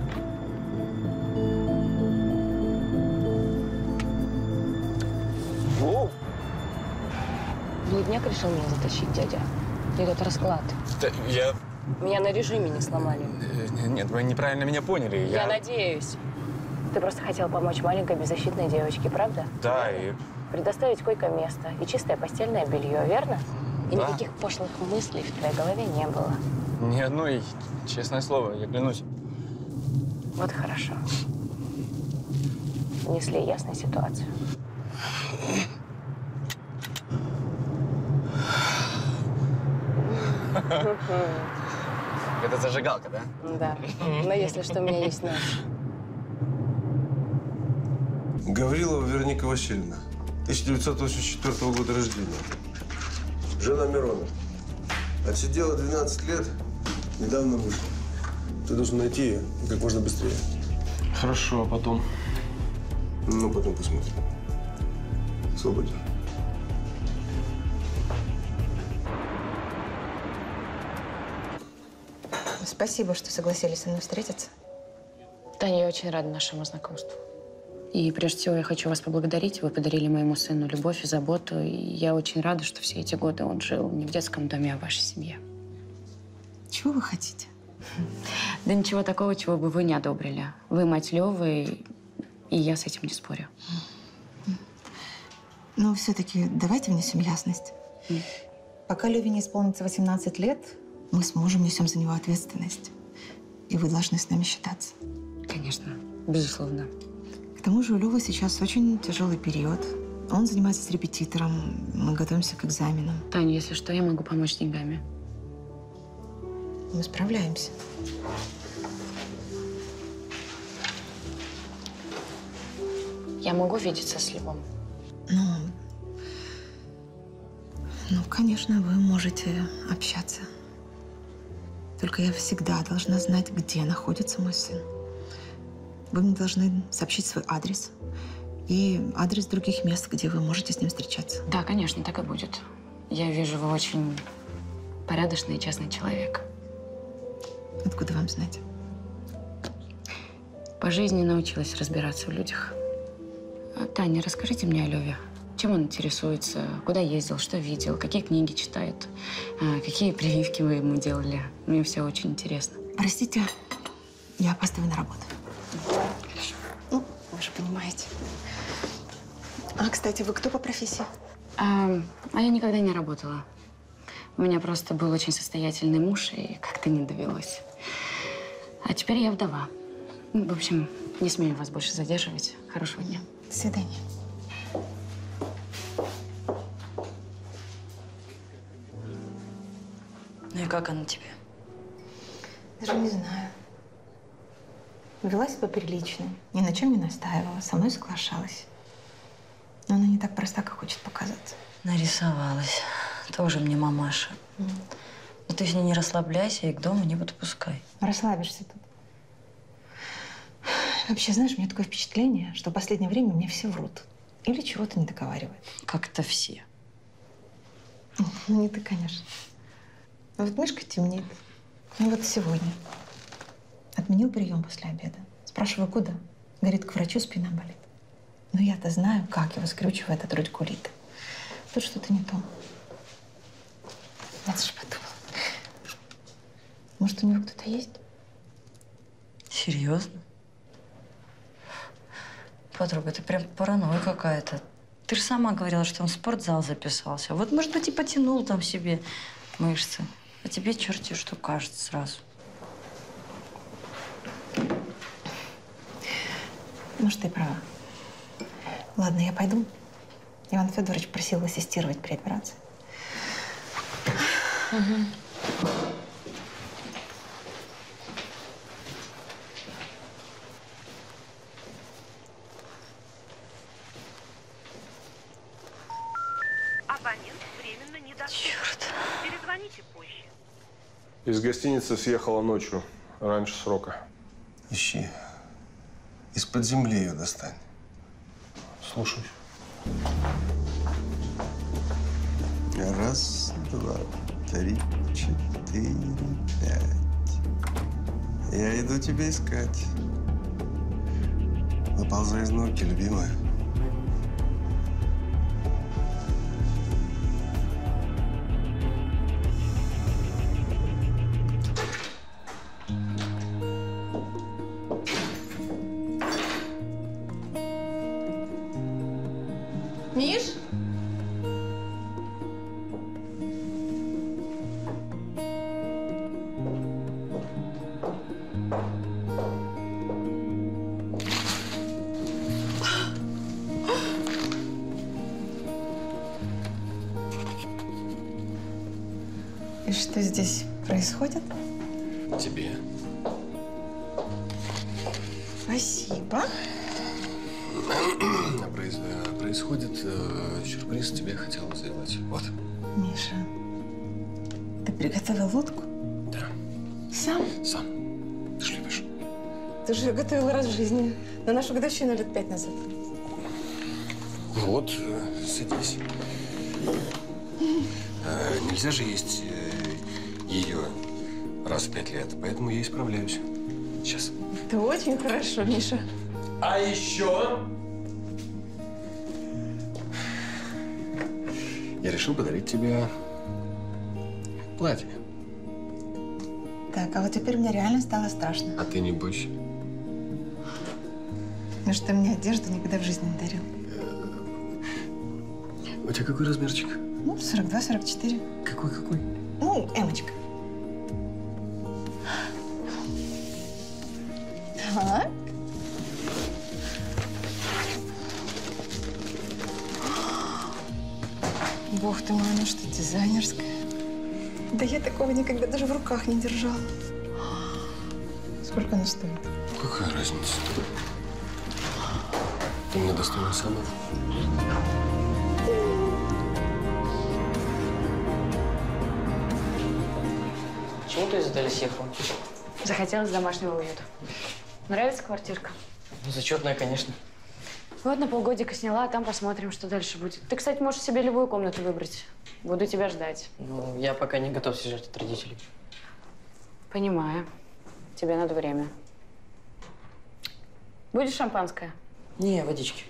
Воу! Блудняк решил меня затащить, дядя. И этот расклад. Да, я... Меня на режиме не сломали. Нет, вы неправильно меня поняли. Я, я надеюсь. Ты просто хотел помочь маленькой беззащитной девочке, правда? Да, и... Предоставить койко-место и чистое постельное белье, верно? И да. Никаких пошлых мыслей в твоей голове не было. Ни одной, честное слово, я клянусь. Вот хорошо. Внесли ясную ситуацию. Это зажигалка, да? Да. Но если что, у меня есть нож. Гаврилова Вероника Васильевна, тысяча девятьсот восемьдесят четвёртого года рождения. Жена Мирона. Отсидела двенадцать лет, недавно вышла. Ты должен найти ее как можно быстрее. Хорошо, а потом? Ну, потом посмотрим. Свободен. Спасибо, что согласились со мной встретиться. Таня, я очень рада нашему знакомству. И прежде всего я хочу вас поблагодарить. Вы подарили моему сыну любовь и заботу. И я очень рада, что все эти годы он жил не в детском доме, а в вашей семье. Чего вы хотите? Да ничего такого, чего бы вы не одобрили. Вы мать Лёвы, и я с этим не спорю. Но все-таки давайте внесем ясность. Mm. Пока Лёве не исполнится восемнадцать лет, мы с мужем несем за него ответственность. И вы должны с нами считаться. Конечно, безусловно. К тому же у Лёвы сейчас очень тяжелый период. Он занимается с репетитором, мы готовимся к экзаменам. Таня, если что, я могу помочь деньгами. Мы справляемся. Я могу видеться с Львом? Ну, ну, конечно, вы можете общаться. Только я всегда должна знать, где находится мой сын. Вы мне должны сообщить свой адрес и адрес других мест, где вы можете с ним встречаться. Да, конечно, так и будет. Я вижу, вы очень порядочный и честный человек. Откуда вам знать? По жизни научилась разбираться в людях. Таня, расскажите мне о Лёве. Чем он интересуется, куда ездил, что видел, какие книги читает, какие прививки вы ему делали. Мне все очень интересно. Простите, я опаздываю на работу. Ну, вы же понимаете. А, кстати, вы кто по профессии? А, а я никогда не работала. У меня просто был очень состоятельный муж, и как-то не довелось. А теперь я вдова. Ну, в общем, не смею вас больше задерживать. Хорошего дня. До свидания. Ну и как она тебе? Даже не знаю. Вела себя прилично, ни на чем не настаивала, со мной соглашалась. Но она не так проста, как хочет показаться. Нарисовалась. Тоже мне мамаша. Mm. Но ты с ней не расслабляйся и к дому не подпускай. Расслабишься тут. Вообще, знаешь, у меня такое впечатление, что в последнее время мне все врут. Или чего-то не договаривают. Как-то все. Ну, не ты, конечно. А вот мышка темнеет. Ну вот сегодня. Отменил прием после обеда. Спрашиваю, куда? Говорит, к врачу, спина болит. Но я-то знаю, как его скрючивает от радикулита. Тут что-то не то. Я же подумала. Может, у него кто-то есть? Серьезно? Подруга, ты прям паранойя какая-то. Ты же сама говорила, что он в спортзал записался. Вот, может быть, и потянул там себе мышцы. А тебе черти что кажется сразу. Может, ты права. Ладно, я пойду. Иван Федорович просил ассистировать при операции. Угу. Абонент временно недоступен. Черт. Перезвоните позже. Из гостиницы съехала ночью, раньше срока. Ищи. Из-под земли ее достань. Слушаюсь. Раз, два, три, четыре, пять. Я иду тебя искать. Выползай из норки, любимая. Миш? И что здесь происходит? Тебе. Спасибо. Произ... Происходит э, сюрприз, тебе хотела сделать. Вот. Миша, ты приготовил водку? Да. Сам? Сам. Ты ж любишь. Ты же готовил раз в жизни. На нашу годовщину лет пять назад. Вот, э, садись. Э, нельзя же есть э, ее раз в пять лет, поэтому я исправляюсь. Сейчас. Это очень хорошо, Миша. А еще? Я решил подарить тебе платье. Так, а вот теперь мне реально стало страшно. А ты не бойся. Ну что, мне одежду никогда в жизни не дарил. У тебя какой размерчик? Ну, сорок два сорок четыре. Какой-какой? Ну, эмочка. Так. Бог ты мой, ну что, дизайнерская? Да я такого никогда даже в руках не держала. Сколько она стоит? Какая разница? Ты мне достойна сама. Почему ты из отеля съехала? Захотелось домашнего уюта. Нравится квартирка? Ну, зачетная, конечно. Вот на полгодика сняла, а там посмотрим, что дальше будет. Ты, кстати, можешь себе любую комнату выбрать. Буду тебя ждать. Ну, я пока не готов съезжать от родителей. Понимаю. Тебе надо время. Будешь шампанское? Не, водички.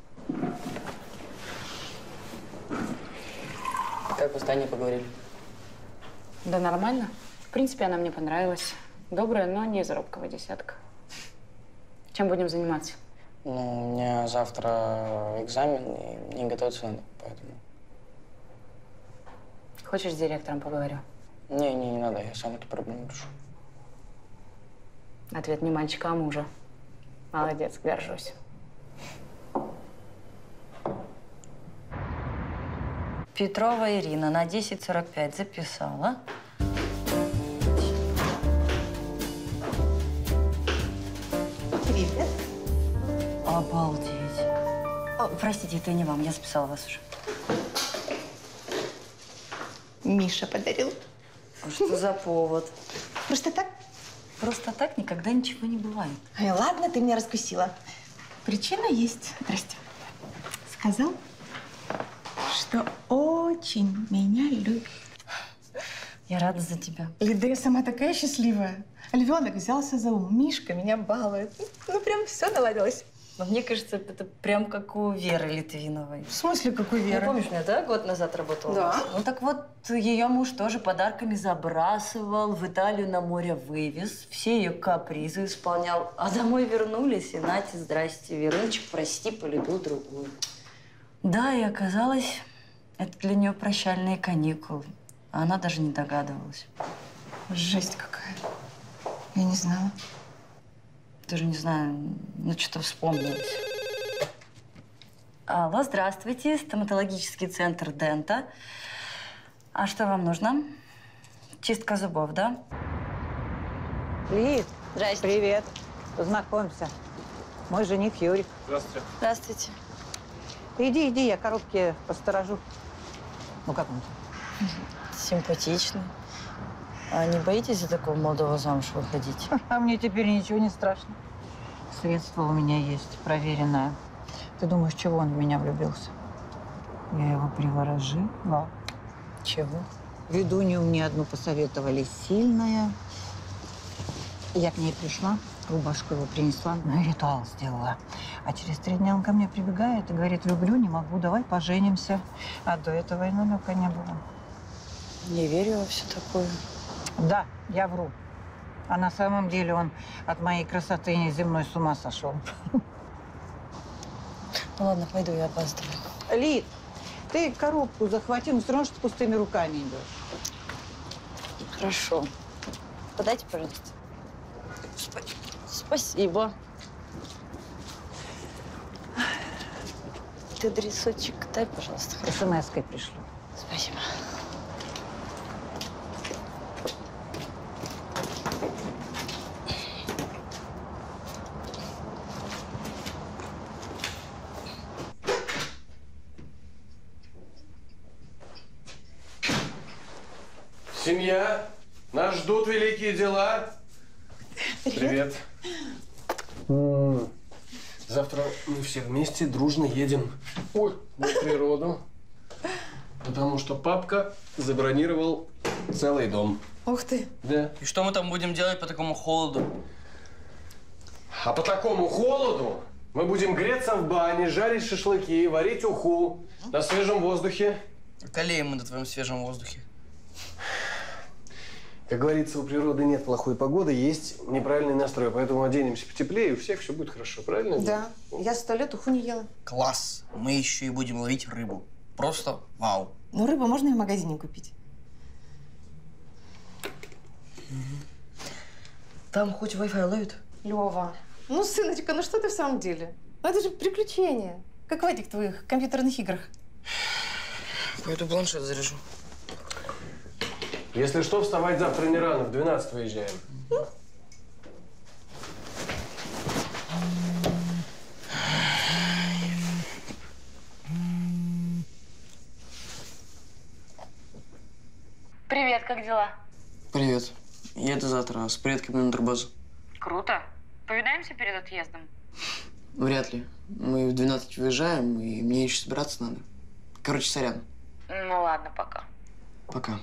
Как вы с Таней поговорили? Да нормально. В принципе, она мне понравилась. Добрая, но не из робкого десятка. Чем будем заниматься? Ну, у меня завтра экзамен, и мне готовиться надо, поэтому… Хочешь, с директором поговорю? Не, не, не надо, я сам эту проблему решу. Ответ не мальчика, а мужа. Молодец, горжусь. Петрова Ирина на десять сорок пять записала. Привет. Обалдеть. О, простите, это не вам, я записала вас уже. Миша подарил. А что за повод? Просто так? Просто так никогда ничего не бывает. Ай, ладно, ты меня раскусила. Причина есть. Здрасте. Сказал, что очень меня любит. Я рада за тебя. Лида, я сама такая счастливая. Львенок взялся за ум. Мишка меня балует. Ну, прям все наладилось. Но мне кажется, это прям как у Веры Литвиновой. В смысле, как у Веры? Ну, помнишь, меня, да, год назад работала? Да. у нас? Ну, так вот, ее муж тоже подарками забрасывал, в Италию на море вывез, все ее капризы исполнял. А домой вернулись, и нате, здрасте, Верунчик, прости, полюбил другую. Да, и оказалось, это для нее прощальные каникулы. А она даже не догадывалась. Жесть какая. Я не знала. Даже не знаю, ну что-то вспомнилось. Алло, здравствуйте. Стоматологический центр Дента. А что вам нужно? Чистка зубов, да? Лид. Здрасте. Привет. Познакомься. Мой жених Юрик. Здравствуйте. Здравствуйте. Ты иди, иди, я коробки посторожу. Ну как он? Симпатичный. А не боитесь за такого молодого замуж выходить? А мне теперь ничего не страшно. Средство у меня есть, проверенное. Ты думаешь, чего он в меня влюбился? Я его приворожила. Чего? Ведунью мне одну посоветовали, сильная. Я к ней пришла, рубашку его принесла, ну и ритуал сделала. А через три дня он ко мне прибегает и говорит: люблю, не могу, давай поженимся. А до этого и намека не было. Не верю во все такое. Да, я вру. А на самом деле он от моей красоты неземной с ума сошел. Ну ладно, пойду, я опаздываю. Лид, ты коробку захвати, но все равно, что с пустыми руками идешь. Хорошо. Подайте, пожалуйста. Спа- Спасибо. Ты адресочек дай, пожалуйста. СМС-кой пришлю. Спасибо. Семья, нас ждут великие дела. Привет. М, Завтра мы все вместе дружно едем ой, на природу, потому что папка забронировал целый дом. Ух ты. Да. И что мы там будем делать по такому холоду? А по такому холоду мы будем греться в бане, жарить шашлыки, варить уху на свежем воздухе. Околеем мы на твоем свежем воздухе. Как говорится, у природы нет плохой погоды, есть неправильный настрой. Поэтому оденемся потеплее, и у всех все будет хорошо, правильно? Да. Я сто лет уху не ела. Класс. Мы еще и будем ловить рыбу. Просто вау. Ну, рыбу можно и в магазине купить. Там хоть Wi-Fi ловит? Лёва, ну, сыночка, ну что ты в самом деле? Ну, это же приключение. Как в этих твоих компьютерных играх. Пойду планшет заряжу. Если что, вставать завтра не рано, в двенадцать выезжаем. Привет, как дела? Привет. Еду завтра с предками на турбазу. Круто. Повидаемся перед отъездом? Вряд ли. Мы в двенадцать выезжаем, и мне еще собираться надо. Короче, сорян. Ну ладно, пока. Пока.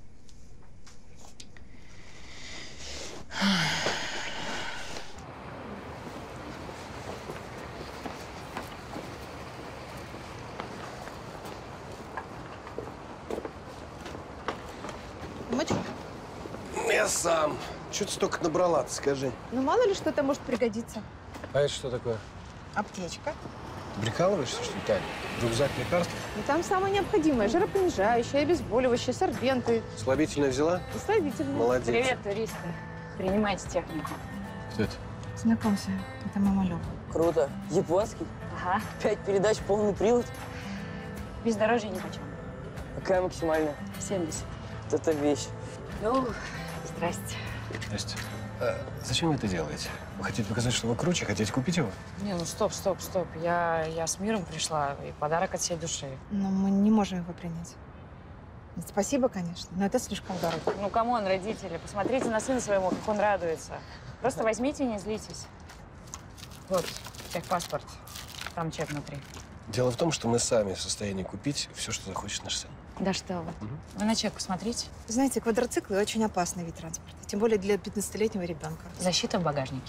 Мочу? Я сам. Чего ты столько набрала-то, скажи? Ну, мало ли что это может пригодиться. А это что такое? Аптечка. Ты прикалываешься, что ли, Таня? Рюкзак лекарств? И там самое необходимое. Жаропонижающее, обезболивающее, сорбенты. Слабительное взяла? И слабительное. Молодец. Привет, туристы. Принимайте технику. Кто это? Знакомься, это мама Лёва. Круто. Японский? Ага. Пять передач, полный привод. Бездорожье нипочем. Какая максимальная? семьдесят. Вот это вещь. Ну, здрасте. Здрасте. А зачем вы это делаете? Вы хотите показать, что вы круче? Хотите купить его? Не, ну стоп, стоп, стоп. Я, я с миром пришла, и подарок от всей души. Но мы не можем его принять. Спасибо, конечно, но это слишком дорого. Ну, камон, родители, посмотрите на сына своего, как он радуется. Просто возьмите и не злитесь. Вот, техпаспорт. Там чек внутри. Дело в том, что мы сами в состоянии купить все, что захочет наш сын. Да что вы. Вы на чек посмотрите. Знаете, квадроциклы очень опасный вид транспорта. Тем более для пятнадцатилетнего ребенка. Защита в багажнике.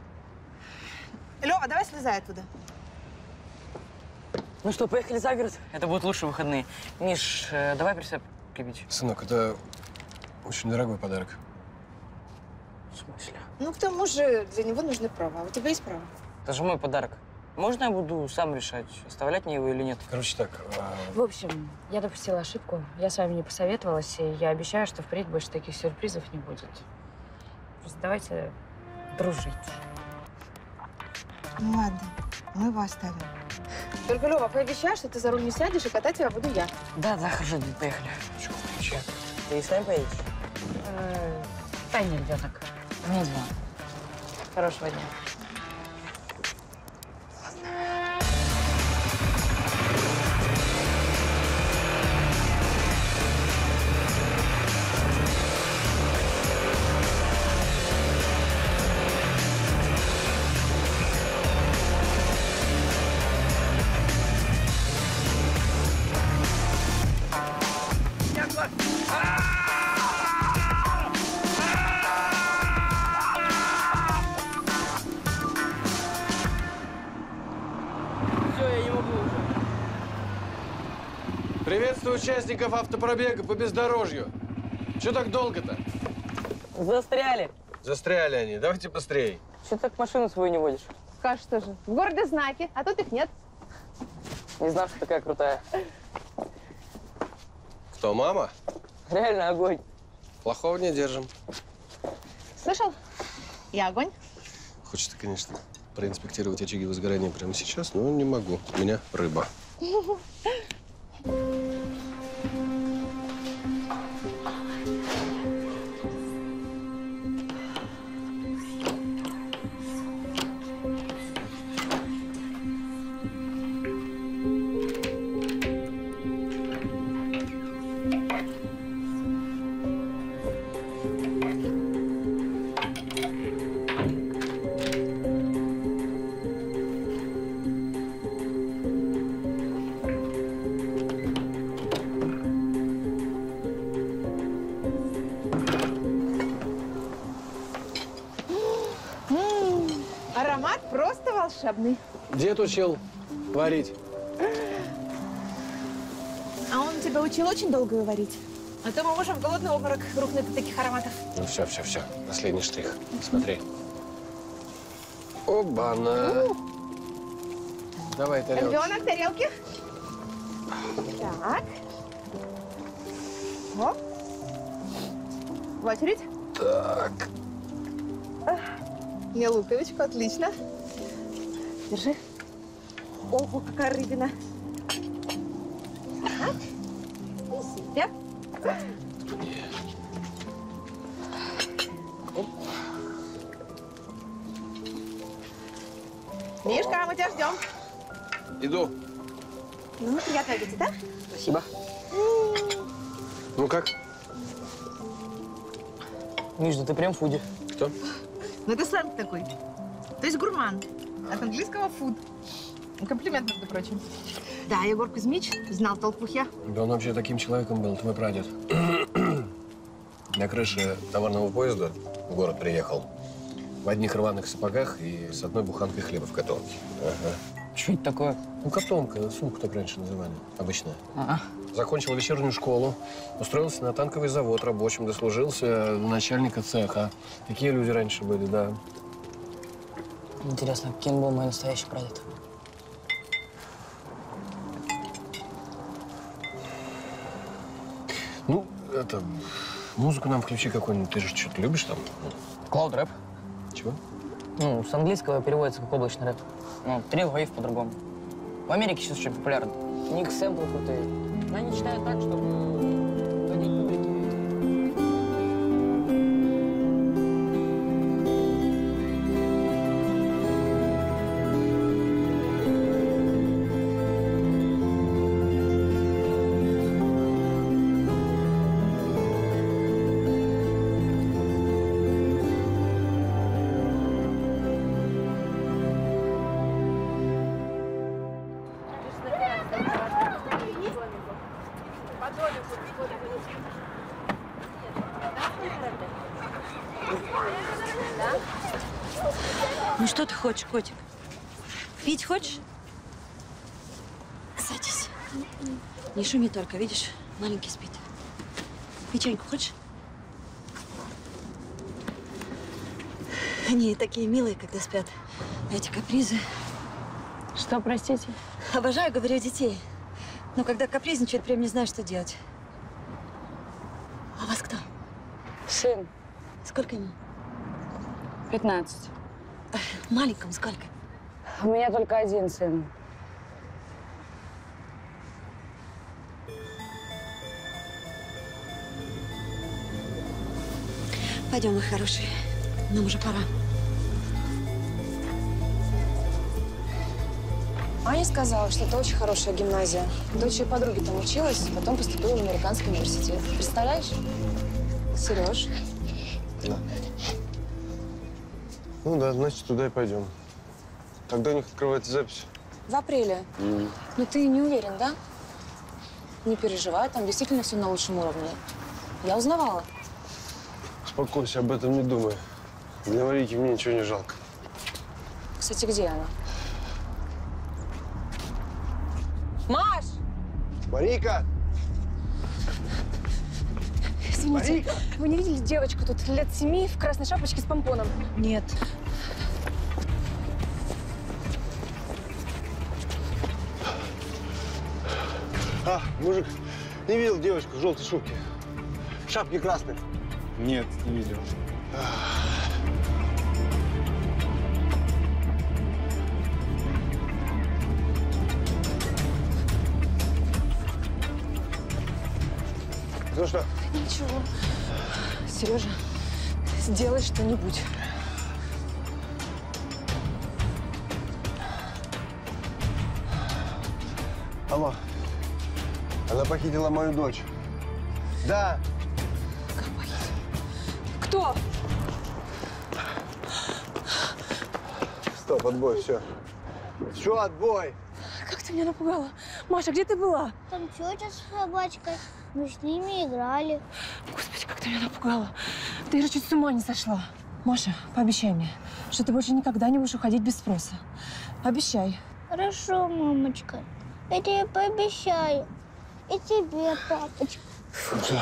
Лёва, давай слезай оттуда. Ну что, поехали за город? Это будут лучшие выходные. Миш, э, давай прицеп прибить. Сынок, это очень дорогой подарок. В смысле? Ну, к тому же для него нужны права. У тебя есть права? Это же мой подарок. Можно я буду сам решать, оставлять мне его или нет? Короче так. А... В общем, я допустила ошибку. Я с вами не посоветовалась, и я обещаю, что впредь больше таких сюрпризов не будет. Просто давайте дружить. Ну ладно, мы его оставим. Только, Лёва, пообещай, что ты за руль не сядешь, и катать тебя буду я. Да, да, хорошо, поехали. Ты с нами поедешь? Таня, ребенок. Мне дела. Хорошего дня. Приветствую участников автопробега по бездорожью. Че так долго-то? Застряли. Застряли они. Давайте быстрее. Че так машину свою не водишь? Как что же? В городе знаки, а тут их нет. Не знал, что такая крутая. Кто, мама? Реально огонь. Плохого не держим. Слышал? Я огонь. Хочется, конечно, проинспектировать очаги возгорания прямо сейчас, но не могу. У меня рыба. Аромат просто волшебный. Дед учил варить. А он тебя учил очень долго варить. А то мы можем в голодный обморок рухнуть от таких ароматов. Ну все, все, все. Последний штрих. Смотри. Оба-на. Давай тарелки. Ребенок, тарелки. Так. Оп. В очередь. Так. Я луковичку, отлично. Держи. Ого, какая рыбина. Так. И себе. Мишка, мы тебя ждем. Иду. Ну, приятного аппетита. Спасибо. Ну как? Миш, да ты прям фуди. Кто? Ну, это сленг такой. То есть гурман. От английского food. Комплимент, между прочим. Да, Егор Кузьмич знал толпу я. Да он вообще таким человеком был, твой прадед. На крыше товарного поезда в город приехал. В одних рваных сапогах и с одной буханкой хлеба в котомке. Ага. Что это такое? Ну, котомка, сумку так раньше называли. Обычная. Ага. Закончил вечернюю школу, устроился на танковый завод рабочим, дослужился до начальника цеха. Такие люди раньше были, да. Интересно, кем был мой настоящий прадед? Ну, это, музыку нам включи какую-нибудь. Ты же что-то любишь там? Клауд рэп. Чего? Ну, с английского переводится как облачный рэп. Ну, Трил Вейв по-другому. В Америке сейчас очень популярно. У них сэмплы крутые. Но они читают так, чтобы угодить публике. Ну что ты хочешь, котик? Пить хочешь? Садись. Не шуми только, видишь? Маленький спит. Печеньку хочешь? Они такие милые, когда спят. А эти капризы Что, простите? Обожаю, говорю, детей. Но когда капризничают, прям не знаю, что делать. А у вас кто? Сын. Сколько ему? пятнадцать. Маленькому сколько? У меня только один сын. Пойдем, мой хороший. Нам уже пора. Аня сказала, что это очень хорошая гимназия. Дочь ее подруги там училась, потом поступила в американский университет. Представляешь? Сереж. Да. Ну да, значит, туда и пойдем. Когда у них открывается запись? В апреле. Mm. Ну ты не уверен, да? Не переживай, там действительно все на лучшем уровне. Я узнавала. Успокойся, об этом не думай. Для Марики мне ничего не жалко. Кстати, где она? Маш! Марика! Извините, Марика! вы не видели девочку тут лет семи в красной шапочке с помпоном? Нет. А, мужик, не видел девочку в желтой шубке? В шапке красной? Нет, не видел. Ну что? Ничего. Сережа, сделай что-нибудь. Алло. Она похитила мою дочь. Да. Как похитила? Кто? Стоп, отбой, все. Все, отбой. Как ты меня напугала. Маша, где ты была? Там тетя с собачкой. Мы с ними играли. Господи, как ты меня напугала. Ты же чуть с ума не сошла. Маша, пообещай мне, что ты больше никогда не будешь уходить без спроса. Обещай. Хорошо, мамочка. Я тебе пообещаю. И тебе, папочка. Все.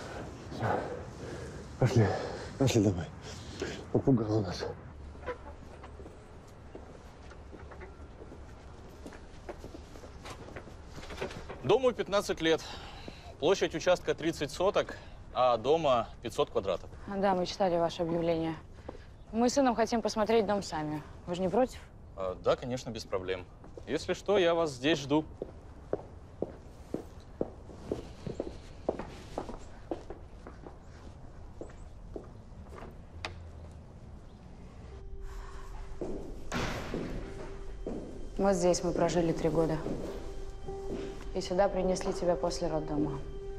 Пошли. Пошли домой. Напугала нас. Дому пятнадцать лет. Площадь участка тридцать соток, а дома пятьсот квадратов. Да, мы читали ваше объявление. Мы с сыном хотим посмотреть дом сами. Вы же не против? А, да, конечно, без проблем. Если что, я вас здесь жду. Вот здесь мы прожили три года. И сюда принесли тебя после роддома.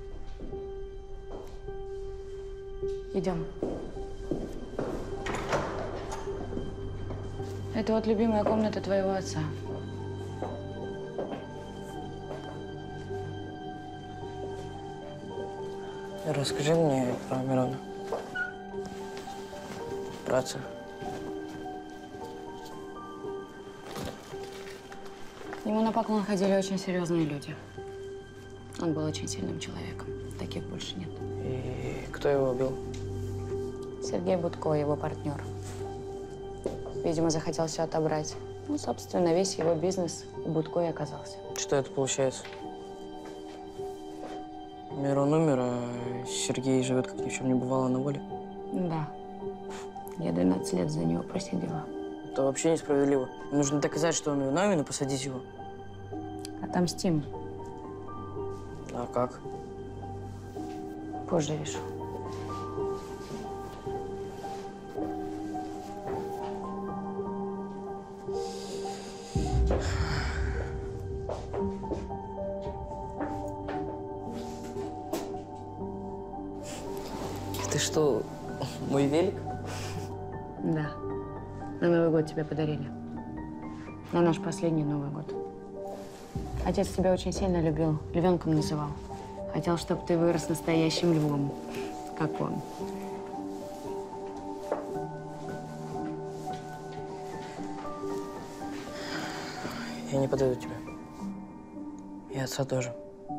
Идем. Это вот любимая комната твоего отца. Расскажи мне про Мирона. Про отца. Ему на поклон ходили очень серьезные люди. Он был очень сильным человеком. Таких больше нет. И кто его убил? Сергей Будко, его партнер. Видимо, захотел все отобрать. Ну, собственно, весь его бизнес у Будко и оказался. Что это получается? Мирон умер, а Сергей живет, как ни в чем не бывало, на воле? Да. Я двенадцать лет за него просидела. Это вообще несправедливо. Нужно доказать, что он виновен, и посадить его. Отомстим. А как? Позже решу. Ты что, мой велик? Да. На Новый год тебе подарили. На наш последний Новый год. Отец тебя очень сильно любил, львенком называл. Хотел, чтобы ты вырос настоящим львом, как он. Я не подойду тебе. И отца тоже.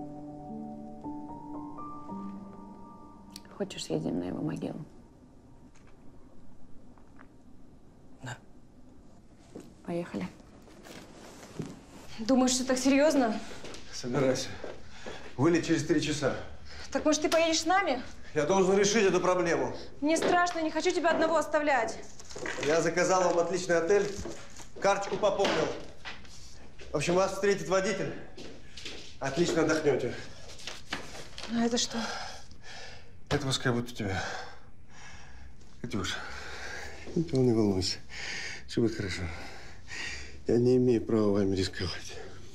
Хочешь, съездим на его могилу? Да. Поехали. Думаешь, что так серьезно? Собирайся. Вылет через три часа. Так может, ты поедешь с нами? Я должен решить эту проблему. Мне страшно, не хочу тебя одного оставлять. Я заказал вам отличный отель. Карточку пополнил. В общем, вас встретит водитель. Отлично отдохнете. А это что? Это пускай будет у тебя. Катюш, не волнуйся. Все будет хорошо. Я не имею права вами рисковать.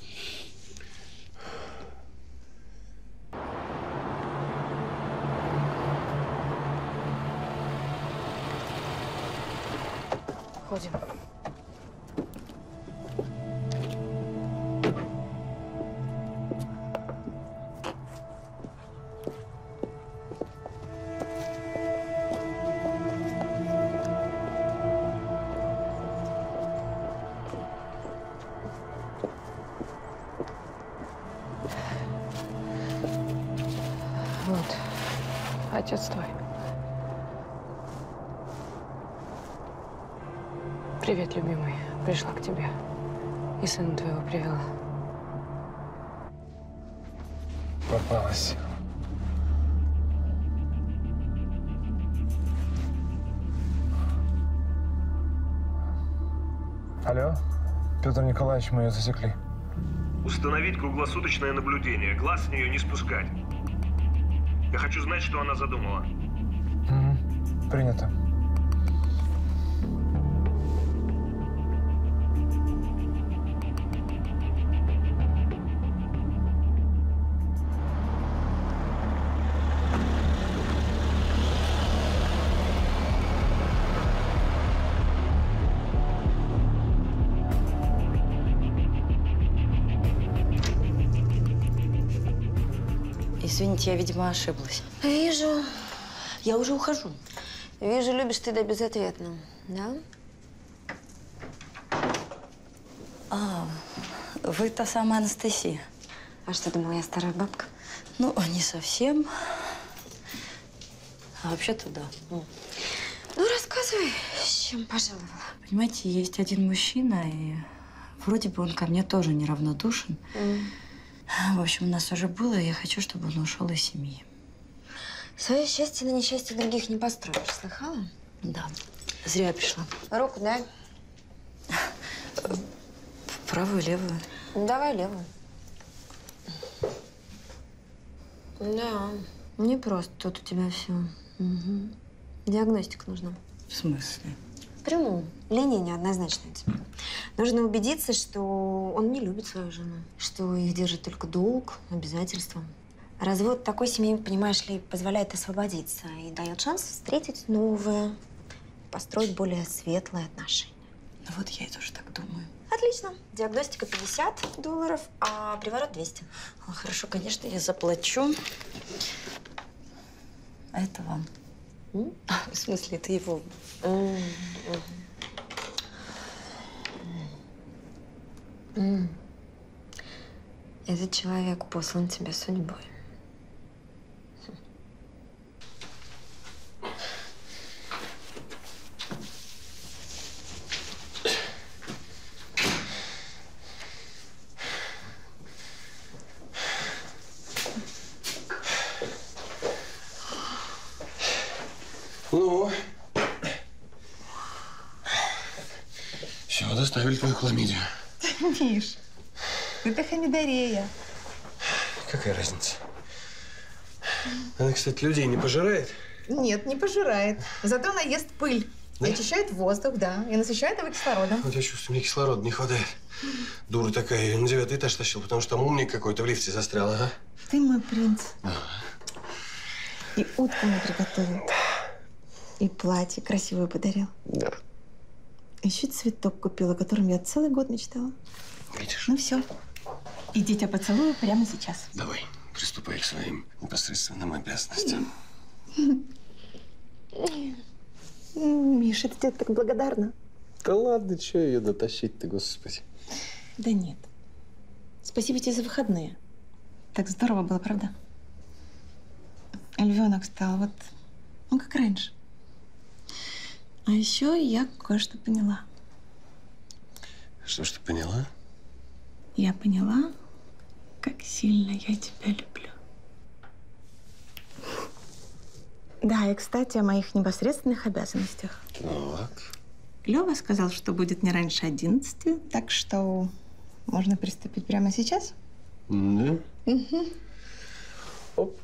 Ходим. Вот, отец твой. Привет, любимый. Пришла к тебе. И сына твоего привела. Попалась. Алло? Петр Николаевич, мы ее засекли. Установить круглосуточное наблюдение. Глаз с нее не спускать. Я хочу знать, что она задумала. Угу. Принято. Извините, я, видимо, ошиблась. Вижу. Я уже ухожу. Вижу, любишь ты да безответно, да? А, вы та самая Анастасия. А что, думала, я старая бабка? Ну, не совсем. А вообще-то да. Ну, рассказывай, с чем пожаловала. Понимаете, есть один мужчина, и вроде бы он ко мне тоже неравнодушен. Mm. В общем, у нас уже было, и я хочу, чтобы он ушел из семьи. Свое счастье на несчастье других не построишь, слыхала? Да. Зря я пришла. Руку дай. Правую, левую? Давай левую. Да, не просто тут у тебя все. Угу. Диагностика нужна. В смысле? Прямую. Линия неоднозначная тебе. Нужно убедиться, что он не любит свою жену, что их держит только долг, обязательства. Развод такой семьи, понимаешь ли, позволяет освободиться и дает шанс встретить новое, построить более светлые отношения. Ну вот я и тоже так думаю. Отлично. Диагностика пятьдесят долларов, а приворот двести. О, хорошо, конечно, я заплачу. А это вам. М? А, в смысле, это его. М, м. М. Этот человек послан тебе судьбой. Ну, все, доставили твою хламидию. Миш, это хламидорея. Какая разница? Она, кстати, людей не пожирает? Нет, не пожирает. Зато она ест пыль. Да? И очищает воздух, да. И насыщает его кислородом. Вот я чувствую, мне кислорода не хватает. Дура такая, ее на девятый этаж тащил, потому что там умник какой-то в лифте застрял, ага. Ты мой принц. Да. И утку мне приготовил. И платье красивое подарил. Да. Еще цветок купила, о котором я целый год мечтала. Видишь? Ну все. Иди тебя поцелую прямо сейчас. Давай, приступай к своим непосредственным обязанностям. Миша, ты тебе так благодарна. Да ладно, что ее дотащить-то, господи. Да нет. Спасибо тебе за выходные. Так здорово было, правда? Львенок стал вот, ну, как раньше. А еще я кое-что поняла. Что ж ты поняла? Я поняла, как сильно я тебя люблю. Да, и, кстати, о моих непосредственных обязанностях. Так. Лёва сказал, что будет не раньше одиннадцати, так что можно приступить прямо сейчас? Да? Угу. Оп.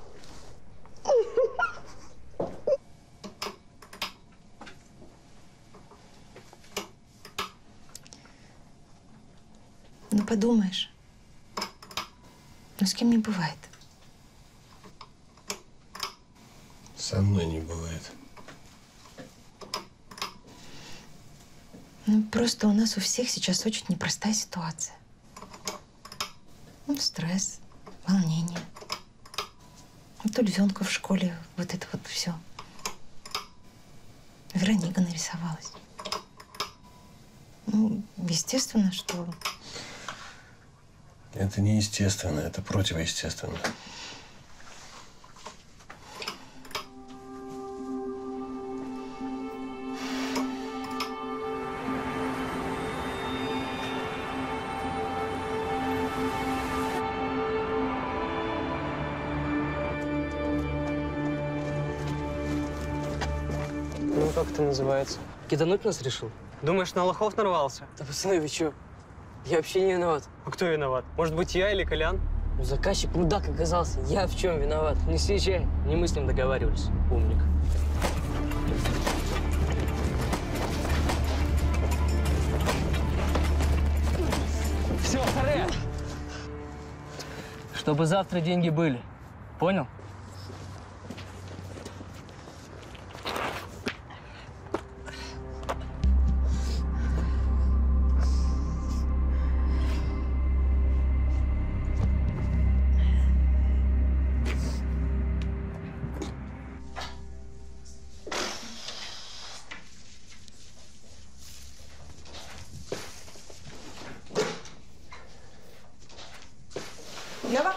Ну, подумаешь. Ну, с кем не бывает. Со мной не бывает. Ну, просто у нас у всех сейчас очень непростая ситуация. Ну, стресс, волнение. Вот у львенка в школе вот это вот все. Вероника нарисовалась. Ну, естественно, что… Это неестественно, это противоестественно. Ну, как это называется? Кидануть нас решил? Думаешь, на лохов нарвался? Да, пацаны, вы чё? Я вообще не виноват. А кто виноват? Может быть, я или Колян? Ну, заказчик мудак оказался. Я в чем виноват? Не съезжай. Не мы с ним договаривались. Умник. Все, харе! Чтобы завтра деньги были. Понял? Лёва?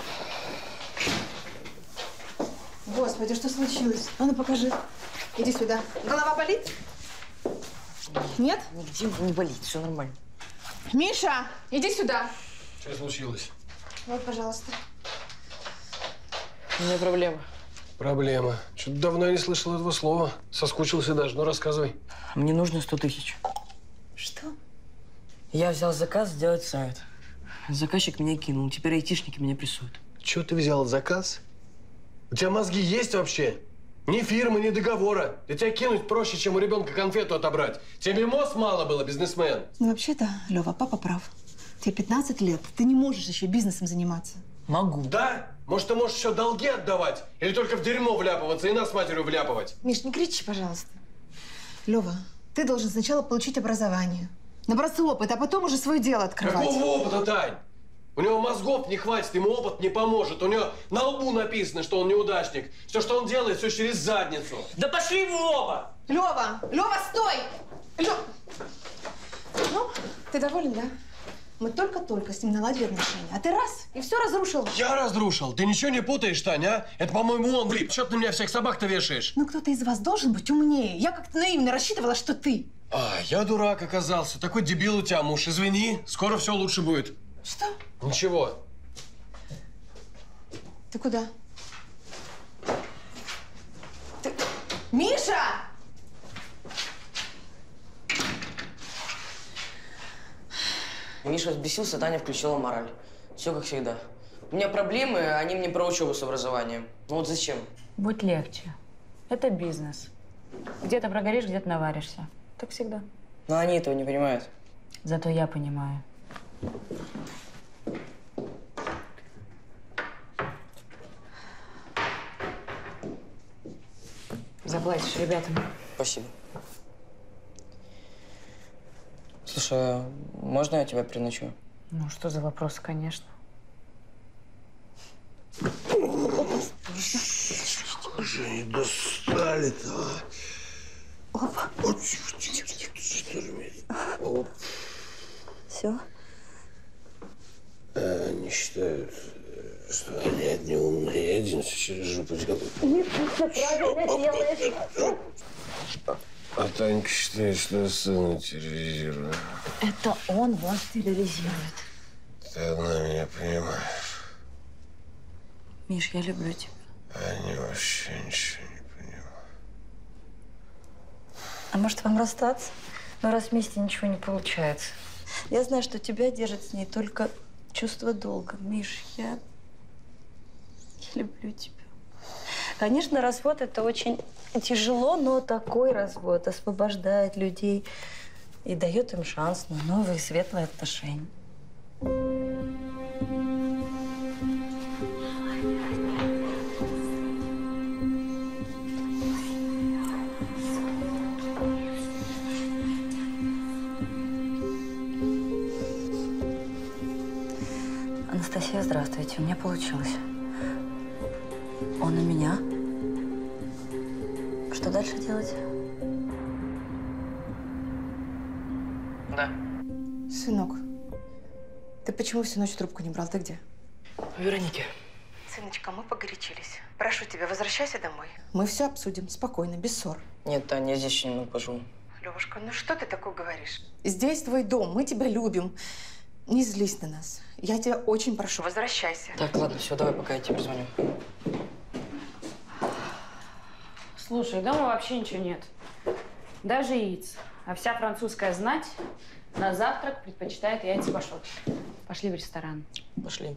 Господи, что случилось? А ну, покажи. Иди сюда. Голова болит? Нет? Нигде не болит, все нормально. Миша, иди сюда. Что случилось? Вот, пожалуйста. У меня проблема. Проблема. Что-то давно я не слышал этого слова. Соскучился даже. Ну, рассказывай. Мне нужно сто тысяч. Что? Я взял заказ сделать сайт. Заказчик меня кинул. Теперь айтишники меня прессуют. Чего ты взял заказ? У тебя мозги есть вообще? Ни фирмы, ни договора. Да тебя кинуть проще, чем у ребенка конфету отобрать. Тебе мозг мало было, бизнесмен. Ну, вообще-то, Лёва, папа прав. Тебе пятнадцать лет. Ты не можешь еще бизнесом заниматься. Могу. Да? Может, ты можешь еще долги отдавать? Или только в дерьмо вляпываться и нас с матерью вляпывать? Миш, не кричи, пожалуйста. Лёва, ты должен сначала получить образование. Набраться опыта, а потом уже свое дело открывать. Какого опыта, Тань? У него мозгов не хватит, ему опыт не поможет. У него на лбу написано, что он неудачник. Все, что он делает, все через задницу. Да пошли вы оба! Лёва! Лёва, стой! Лё... Ну, ты доволен, да? Мы только-только с ним наладили отношения. А ты раз, и все разрушил. Я разрушил. Ты ничего не путаешь, Таня, а? Это, по-моему, он влип. Чего ты на меня всех собак-то вешаешь? Ну, кто-то из вас должен быть умнее. Я как-то наивно рассчитывала, что ты. А, я дурак оказался. Такой дебил у тебя муж. Извини, скоро все лучше будет. Что? Ничего. Ты куда? Ты... Миша! Миша взбесился, Таня включила мораль. Все как всегда. У меня проблемы, они мне про учебу с образованием. Ну вот зачем? Будь легче. Это бизнес. Где-то прогоришь, где-то наваришься. Так всегда. Но они этого не понимают. Зато я понимаю. Заплатишь ребятам. Спасибо. Слушай, а можно я тебя переночую? Ну, что за вопрос, конечно. Что же они достали-то? Опа. Вот, тихо, тихо, тихо, штурмить. Оп. Все? А, они считают, что они одни умные, и один через жопу делают. Нет, ты правильно делаешь. А Танька считает, что я сцену терроризирую. Это он вас терроризирует. Ты одна меня понимаешь. Миш, я люблю тебя. Они вообще ничего не понимают. А может, вам расстаться? Но раз вместе ничего не получается. Я знаю, что тебя держит с ней только чувство долга. Миш, я... я люблю тебя. Конечно, развод – это очень тяжело, но такой развод освобождает людей и дает им шанс на новые светлые отношения. Анастасия, здравствуйте. У меня получилось. Он у меня. Что дальше делать? Да. Сынок, ты почему всю ночь трубку не брал? Ты где? У Вероники. Сыночка, мы погорячились. Прошу тебя, возвращайся домой. Мы все обсудим спокойно, без ссор. Нет, Таня, я здесь еще немного поживу. Левушка, ну что ты такое говоришь? Здесь твой дом, мы тебя любим. Не злись на нас. Я тебя очень прошу, возвращайся. Так, ладно, все, давай, пока я тебе позвоню. Слушай, дома вообще ничего нет. Даже яиц. А вся французская знать на завтрак предпочитает яйца пашот. Пошли в ресторан. Пошли.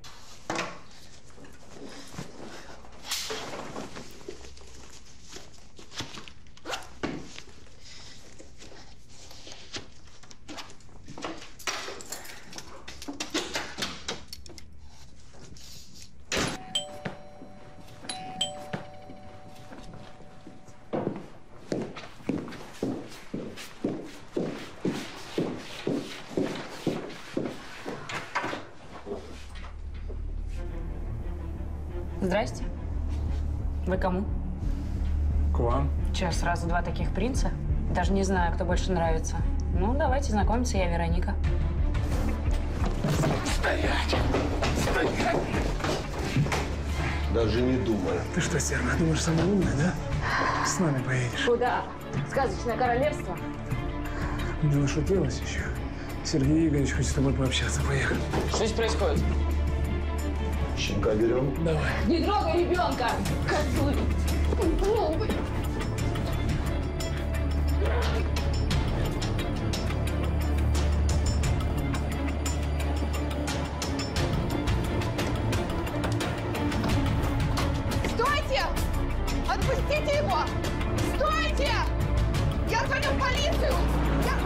Здрасте. Вы кому? К вам. Че, сразу два таких принца? Даже не знаю, кто больше нравится. Ну, давайте знакомиться, я Вероника. Стоять! Стоять! Даже не думай. Ты что, Серна, думаешь, самая умная, да? С нами поедешь. Куда? Сказочное королевство? Не нашутилась еще. Сергей Игоревич хочет с тобой пообщаться. Поехали. Что здесь происходит? Щенка берем? Давай. Не трогай ребенка! Козлы! Попробуй! Стойте! Отпустите его! Стойте! Я звоню в полицию! Я...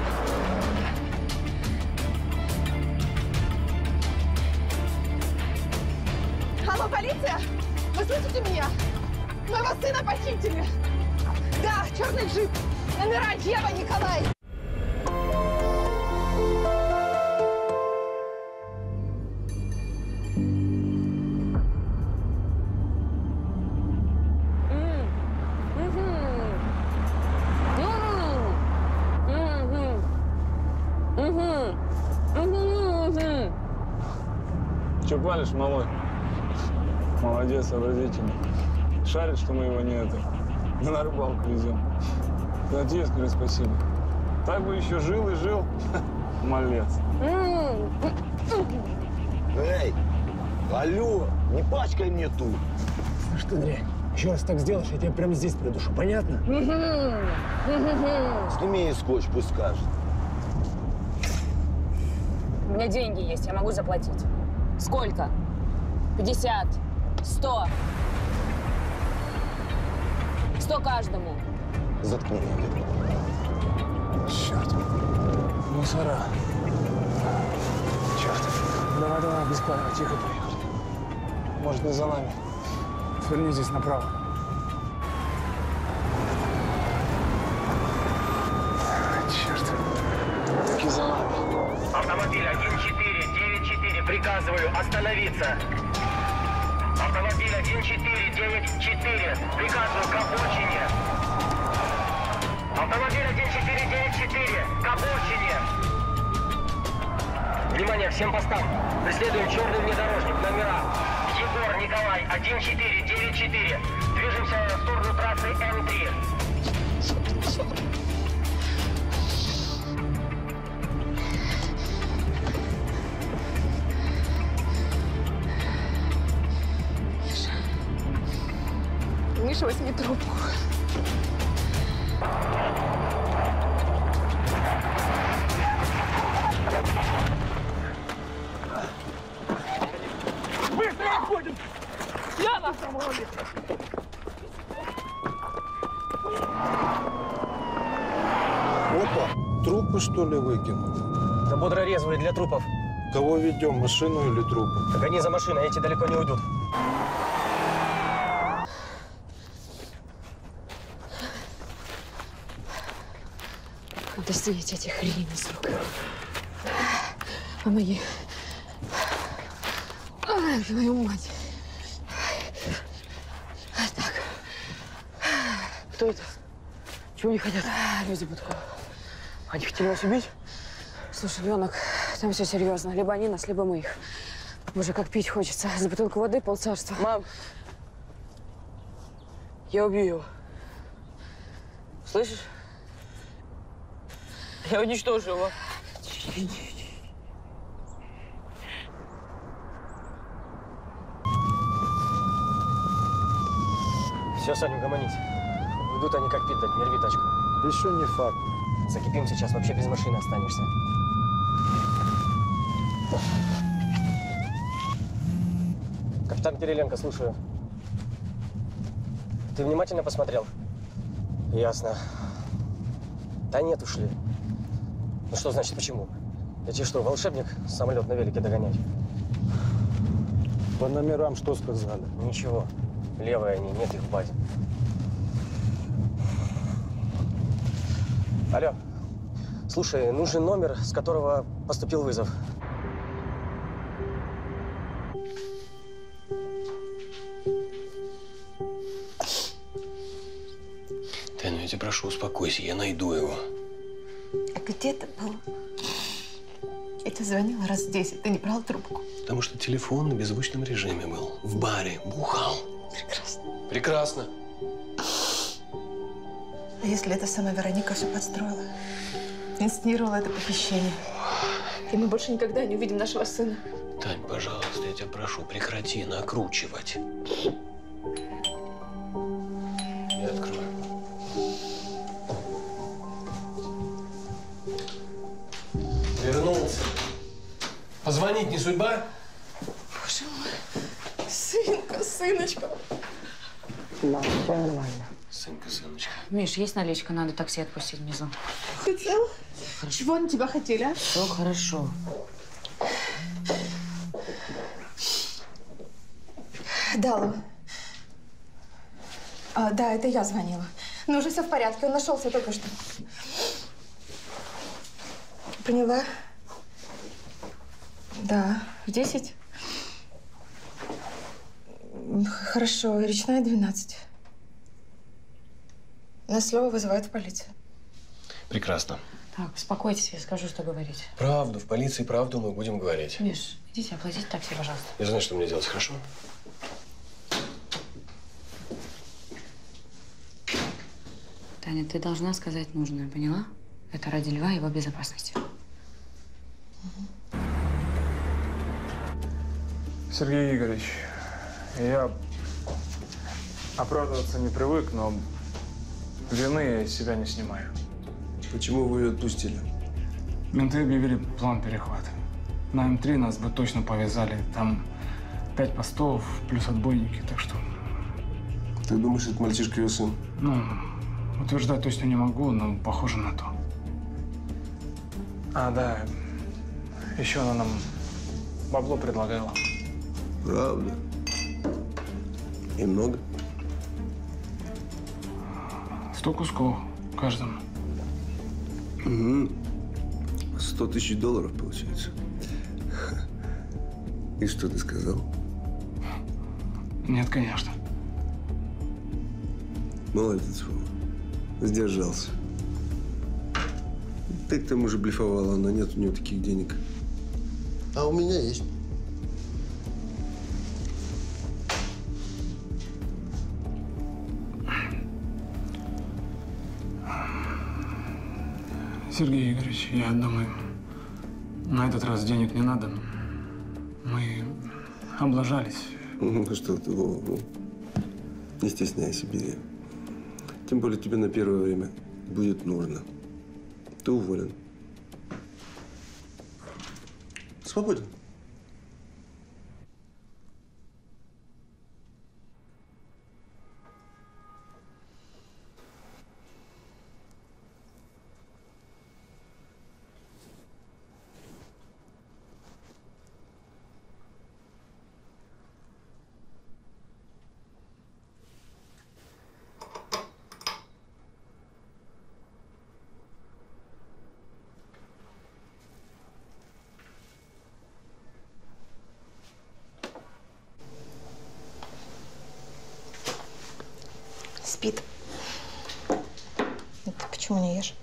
Алло, полиция! Вы слышите меня? Моего сына похитили! Да, черный джип! Номера Ева Николай! Че палишь, малой? Молодец, сообразительный. Шарит, что мы его не это. Да на рыбалку везем. Да тебе скажи спасибо. Так бы еще жил и жил. Малец. Эй, алло, не пачкай мне тут. Слышь ты, дрянь, еще раз так сделаешь, я тебя прямо здесь придушу, понятно? Сними ей скотч, пусть скажет. У меня деньги есть, я могу заплатить. Сколько? пятьдесят. Сто. Сто каждому. Заткни ее. Черт. Мусора. Черт. Давай, давай, без палева, тихо поехали. Может, не за нами. Сверни здесь направо. Черт. Таки за нами. Автомобиль один четыре девять четыре, приказываю остановиться. Автомобиль один четыре девять четыре, приказываю к обочине. Автомобиль один четыре девять четыре, к обочине. Внимание всем постам. Преследуем черный внедорожник, номера. Егор Николай, один четыре девять четыре. Движемся в сторону трассы М три. Миша, возьми трубку. Быстро отходим! Яна! Опа, трупы, что ли, выкинули? Да бодро резвые для трупов. Кого ведем, машину или трупы? Так они за машиной, эти далеко не уйдут. Достанете эти хрени с рук. Помоги. Ай, твою мать. Так. Кто это? Чего они хотят? Люди Будкова. Они хотели вас убить? Слушай, Ленок, там все серьезно. Либо они нас, либо мы их. Боже, как пить хочется. За бутылку воды полцарства. Мам, я убью его. Слышишь? Я уничтожу его. Все, Саня, угомонись. Уйдут они как пить дать, не рви тачку. Еще не факт. Закипим сейчас, вообще без машины останешься. Капитан Кириленко, слушаю. Ты внимательно посмотрел? Ясно. Да нет, ушли. Ну что значит почему? Я тебе что, волшебник самолет на велике догонять? По номерам что сказали? Ничего. Левые они, нет их в базе. Алло. Слушай, нужен номер, с которого поступил вызов. Таня, ну я тебя прошу, успокойся, я найду его. А где ты был? Я тебе звонила раз десять, ты не брал трубку. Потому что телефон в беззвучном режиме был. В баре, бухал. Прекрасно. Прекрасно. А если это сама Вероника все подстроила? Инсценировала это похищение? И мы больше никогда не увидим нашего сына. Тань, пожалуйста, я тебя прошу, прекрати накручивать. Я открою. Вернулся. Позвонить не судьба? Боже мой. Сынка, сыночка. Да, все нормально. Сынка, сыночка. Миш, есть наличка, надо такси отпустить внизу. Хотел? Чего они тебя хотели, а? Все хорошо. Дала. А, да, это я звонила. Но уже все в порядке, он нашелся только что. Поняла? Да, в десять? Хорошо, речная двенадцать. Нас Лёва вызывает в полицию. Прекрасно. Так, успокойтесь, я скажу, что говорить. Правду, в полиции правду мы будем говорить. Миш, идите оплатите такси, пожалуйста. Я знаю, что мне делать, хорошо? Таня, ты должна сказать нужное, поняла? Это ради Льва и его безопасности. Сергей Игоревич, я оправдываться не привык, но вины я из себя не снимаю. Почему вы ее отпустили? Менты объявили план перехвата. На эм три нас бы точно повязали. Там пять постов плюс отбойники, так что… Ты думаешь, это мальчишка ее сын? Ну, утверждать точно не могу, но похоже на то. А, да, еще она нам бабло предлагала. Правда? И много? Сто кусков каждому. Угу. Сто тысяч долларов получается. И что ты сказал? Нет, конечно. Молодец, Вова. Сдержался. Ты к тому же блефовала, но нет у нее таких денег. А у меня есть. Сергей Игоревич, я думаю, на этот раз денег не надо. Мы облажались. Ну что ты, Вова, Не стесняй Сибири. Тем более тебе на первое время будет нужно. Ты уволен. Свободен. Спит. Ты почему не ешь?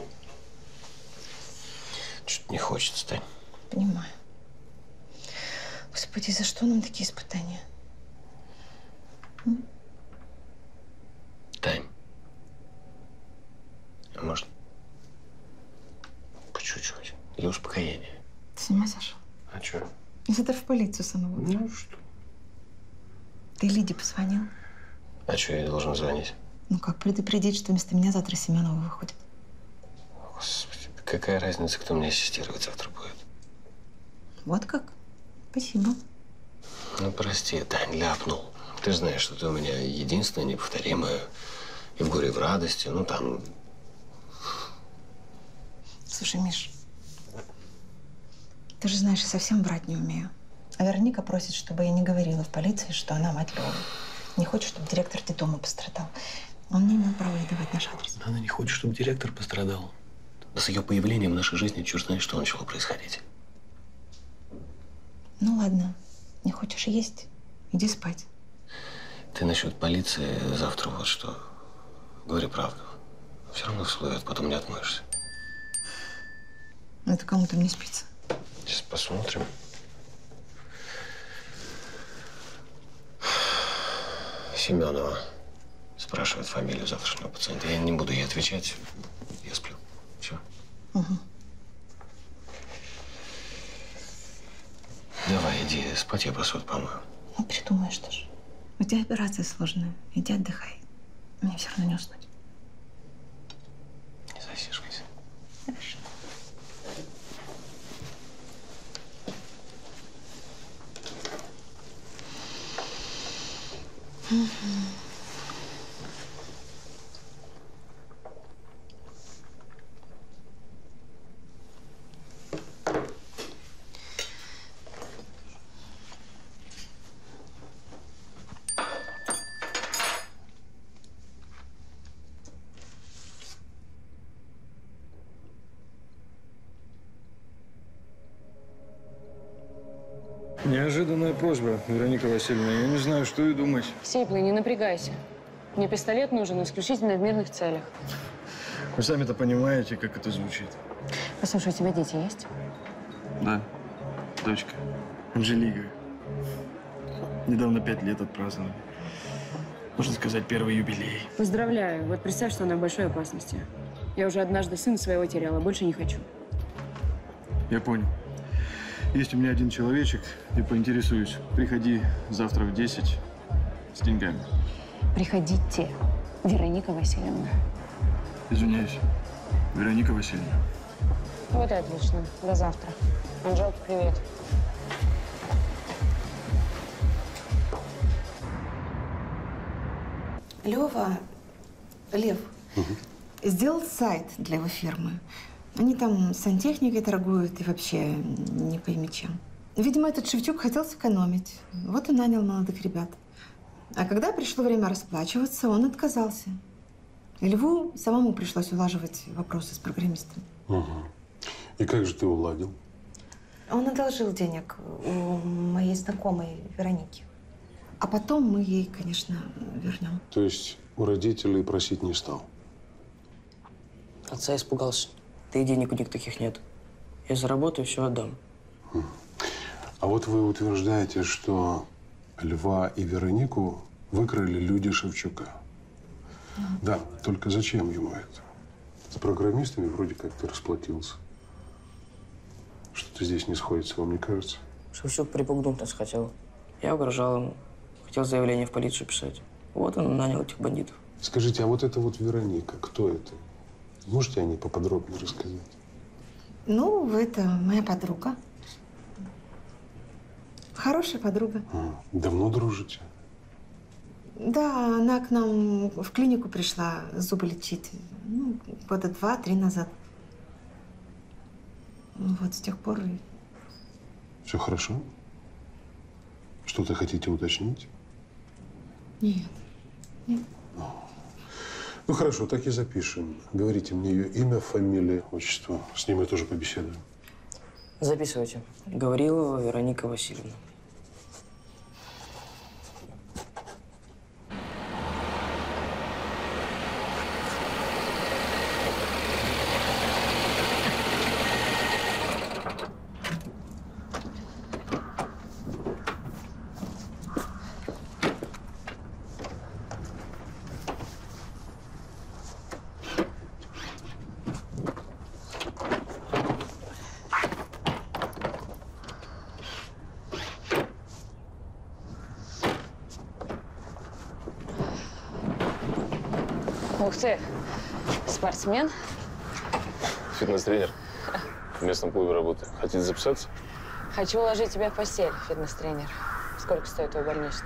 Что-то не хочется, Тань. Понимаю. Господи, за что нам такие испытания? М? Тань. А может, по чуть-чуть? Для успокоения. Ты с ума сошел? А что? Это в полицию самого. Ну что? Ты Лиде позвонил? А что я должен звонить? Ну как, предупредить, что вместо меня завтра Семенова выходит. Господи, какая разница, кто мне ассистировать завтра будет? Вот как? Спасибо. Ну, прости, Тань, ляпнул. Ты же знаешь, что ты у меня единственная, неповторимая. И в горе, и в радости. Ну, там… Слушай, Миш, ты же знаешь, я совсем врать не умею. А Вероника просит, чтобы я не говорила в полиции, что она мать Лёвы. Не хочет, чтобы директор детдома пострадал. Он не имел права ей давать наш адрес. Она не хочет, чтобы директор пострадал. С ее появлением в нашей жизни черт знает, что начало происходить. Ну ладно, не хочешь есть? Иди спать. Ты насчет полиции завтра вот что. Говори правду. Все равно всплывет, потом не отмоешься. Это кому там не спится? Сейчас посмотрим. Семенова спрашивает фамилию завтрашнего пациента. Я не буду ей отвечать. Я сплю. Все. Угу. Давай, иди спать, я посуду помою. Ну, придумаешь тоже. У тебя операция сложная. Иди отдыхай. Мне все равно не уснуть. Не засиживайся. Хорошо. Угу. Неожиданная просьба, Вероника Васильевна. Я не знаю, что и думать. Сиплый, не напрягайся. Мне пистолет нужен исключительно в мирных целях. Вы сами-то понимаете, как это звучит. Послушай, у тебя дети есть? Да, дочка. Анжелика. Недавно пять лет отпраздновали. Можно сказать, первый юбилей. Поздравляю. Вот представь, что она в большой опасности. Я уже однажды сына своего теряла, больше не хочу. Я понял. Есть у меня один человечек, и поинтересуюсь. Приходи завтра в десять с деньгами. Приходите, Вероника Васильевна. Извиняюсь, Вероника Васильевна. Вот и отлично. До завтра. Анжелка, привет. Лёва, Лев, угу. сделал сайт для его фирмы. Они там сантехникой торгуют и вообще не пойми чем. Видимо, этот Шевчук хотел сэкономить. Вот и нанял молодых ребят. А когда пришло время расплачиваться, он отказался. И Льву самому пришлось улаживать вопросы с программистом. Угу. И как же ты уладил? Он одолжил денег у моей знакомой Вероники. А потом мы ей, конечно, вернем. То есть у родителей просить не стал? Отца испугался. Да и денег у них таких нет. Я заработаю, все отдам. А вот вы утверждаете, что Льва и Веронику выкрали люди Шевчука. Mm. Да, только зачем ему это? С программистами вроде как ты расплатился. Что-то здесь не сходится, вам не кажется? Шевчук припугнуть нас хотел. Я угрожал ему. Хотел заявление в полицию писать. Вот он нанял этих бандитов. Скажите, а вот эта вот Вероника, кто это? Можете о ней поподробнее рассказать? Ну, это моя подруга. Хорошая подруга. А, давно дружите? Да, она к нам в клинику пришла зубы лечить. Ну, года два-три назад. Ну, вот с тех пор и… Все хорошо? Что-то хотите уточнить? Нет. Нет. Ну хорошо, так и запишем. Говорите мне ее имя, фамилия, отчество. С ним я тоже побеседую. Записывайте. Гаврилова Вероника Васильевна. Ух ты, спортсмен? Фитнес-тренер. В местном клубе работаю. Хотите записаться? Хочу уложить тебя в постель, фитнес-тренер. Сколько стоит твой больничный?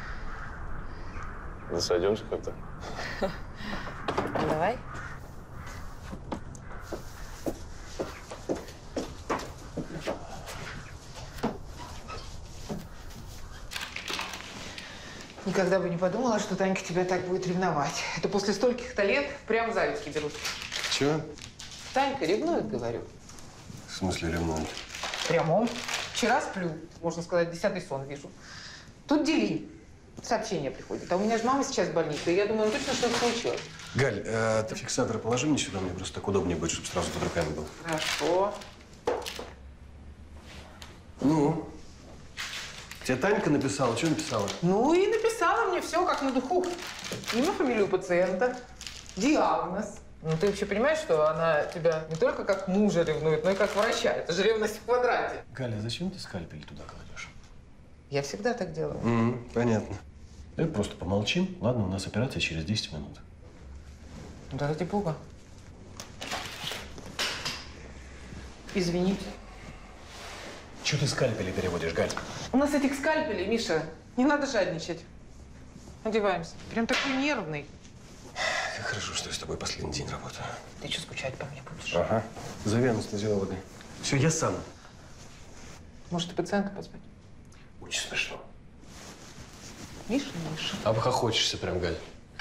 Да сойдемся как-то. Давай. Никогда бы не подумала, что Танька тебя так будет ревновать. Это после стольких-то лет прям завистки берут. Чего? Танька ревнует, говорю. В смысле ревнует? Прямо. Вчера сплю, можно сказать, десятый сон вижу. Тут дели. Сообщение приходит. А у меня же мама сейчас в больнице, и я думаю, ну точно что-то случилось. Галь, э, ты фиксатор положи мне сюда, мне просто так удобнее будет, чтобы сразу под руками был. Хорошо. Ну? Тебе Танька написала? Что написала? Ну и написала мне все как на духу. Имя, фамилию пациента, диагноз. Ну ты вообще понимаешь, что она тебя не только как мужа ревнует, но и как врача. Это же ревность в квадрате. Галя, зачем ты скальпель туда кладешь? Я всегда так делаю. Mm-hmm, понятно. Давай просто помолчим. Ладно, у нас операция через десять минут. Да ради бога. Извините. Чего ты скальпели переводишь, Галь? У нас этих скальпелей, Миша, не надо жадничать. Одеваемся. Прям такой нервный. Как хорошо, что я с тобой последний день работаю. Ты что, скучать по мне будешь? Ага. Зови анестезиолога воды. Все, я сам. Может, и пациента позвать? Очень смешно. Миша, Миша. Обхохочешься прям, Галь.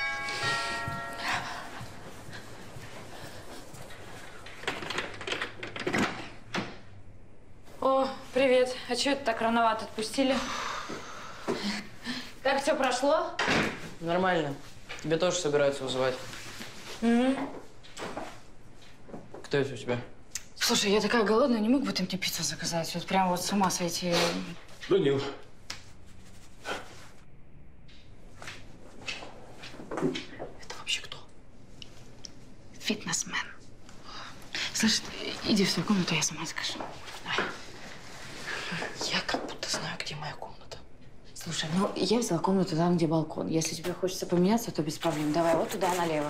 О, привет. А чего это так рановато отпустили? Как все прошло? Нормально. Тебя тоже собираются вызывать. Угу. Кто это у тебя? Слушай, я такая голодная, не мог бы ты мне пиццу заказать? Вот прям вот с ума сойти. Данил. Это вообще кто? Фитнесмен. Слышь, иди в свою комнату, я сама скажу. Давай. Я как будто знаю, где моя комната. Слушай, ну я взяла комнату там, где балкон. Если тебе хочется поменяться, то без проблем. Давай вот туда налево.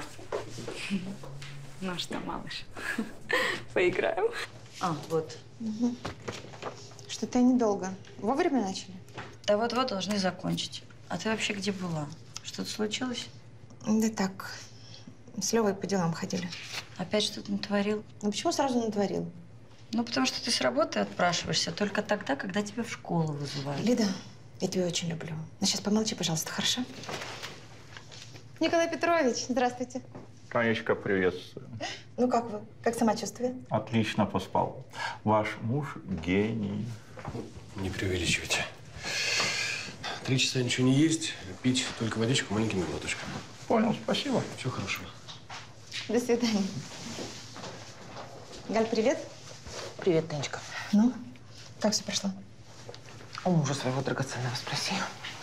Ну что, малыш, поиграем? А, вот. Угу. Что-то недолго. Вовремя начали? Да вот-вот должны закончить. А ты вообще где была? Что-то случилось? Да так. С Левой по делам ходили. Опять что-то натворил? Ну почему сразу натворил? Ну, потому что ты с работы отпрашиваешься только тогда, когда тебя в школу вызывают. Лида, я тебя очень люблю. Ну, сейчас помолчи, пожалуйста, хорошо? Николай Петрович, здравствуйте. Танечка, приветствую. Ну, как вы? Как самочувствие? Отлично поспал. Ваш муж гений. Не преувеличивайте. Три часа ничего не есть, пить только водичку маленькими глоточками. Понял, спасибо. Все хорошо. До свидания. Галь, привет. Привет, Танечка. Ну, как все прошло? У мужа своего драгоценного спроси.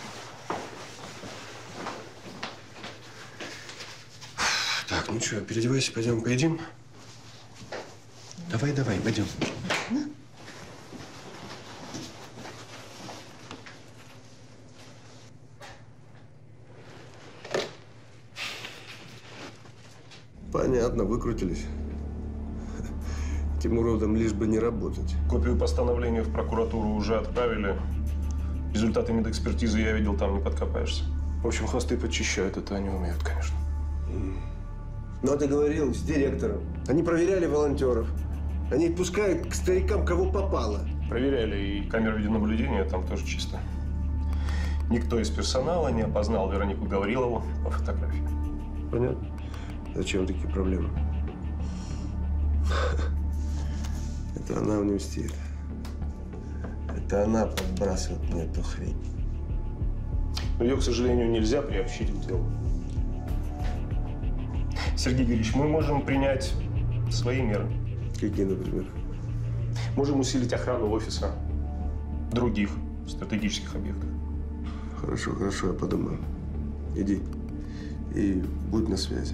Так, ну что, переодевайся, пойдем поедим. Давай, давай, пойдем. Ну? Понятно, выкрутились. Этим уродом лишь бы не работать. Копию постановления в прокуратуру уже отправили. Результаты медэкспертизы я видел, там не подкопаешься. В общем, хвосты подчищают, это они умеют, конечно. Ну, а ты говорил с директором. Они проверяли волонтеров. Они пускают к старикам кого попало. Проверяли, и камеры видеонаблюдения там тоже чисто. Никто из персонала не опознал Веронику Гаврилову по фотографии. Понятно. Зачем такие проблемы? Это она мне мстит. Это она подбрасывает мне эту хрень. Но ее, к сожалению, нельзя приобщить к делу. Сергей Юрьевич, мы можем принять свои меры. Какие, например? Можем усилить охрану офиса других стратегических объектов. Хорошо, хорошо, я подумаю. Иди и будь на связи.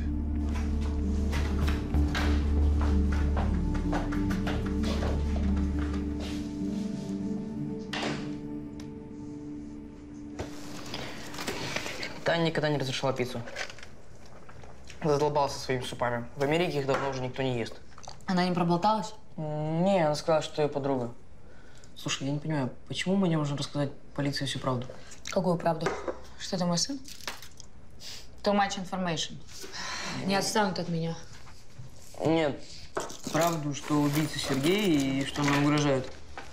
Таня никогда не разрешала пиццу. Задолбался своими супами. В Америке их давно уже никто не ест. Она не проболталась? Не, она сказала, что ее подруга. Слушай, я не понимаю, почему мы не можем рассказать полиции всю правду? Какую правду? Что это мой сын? Too much information. Не отстанут от меня. Нет, правду, что убийца Сергей и что она угрожает.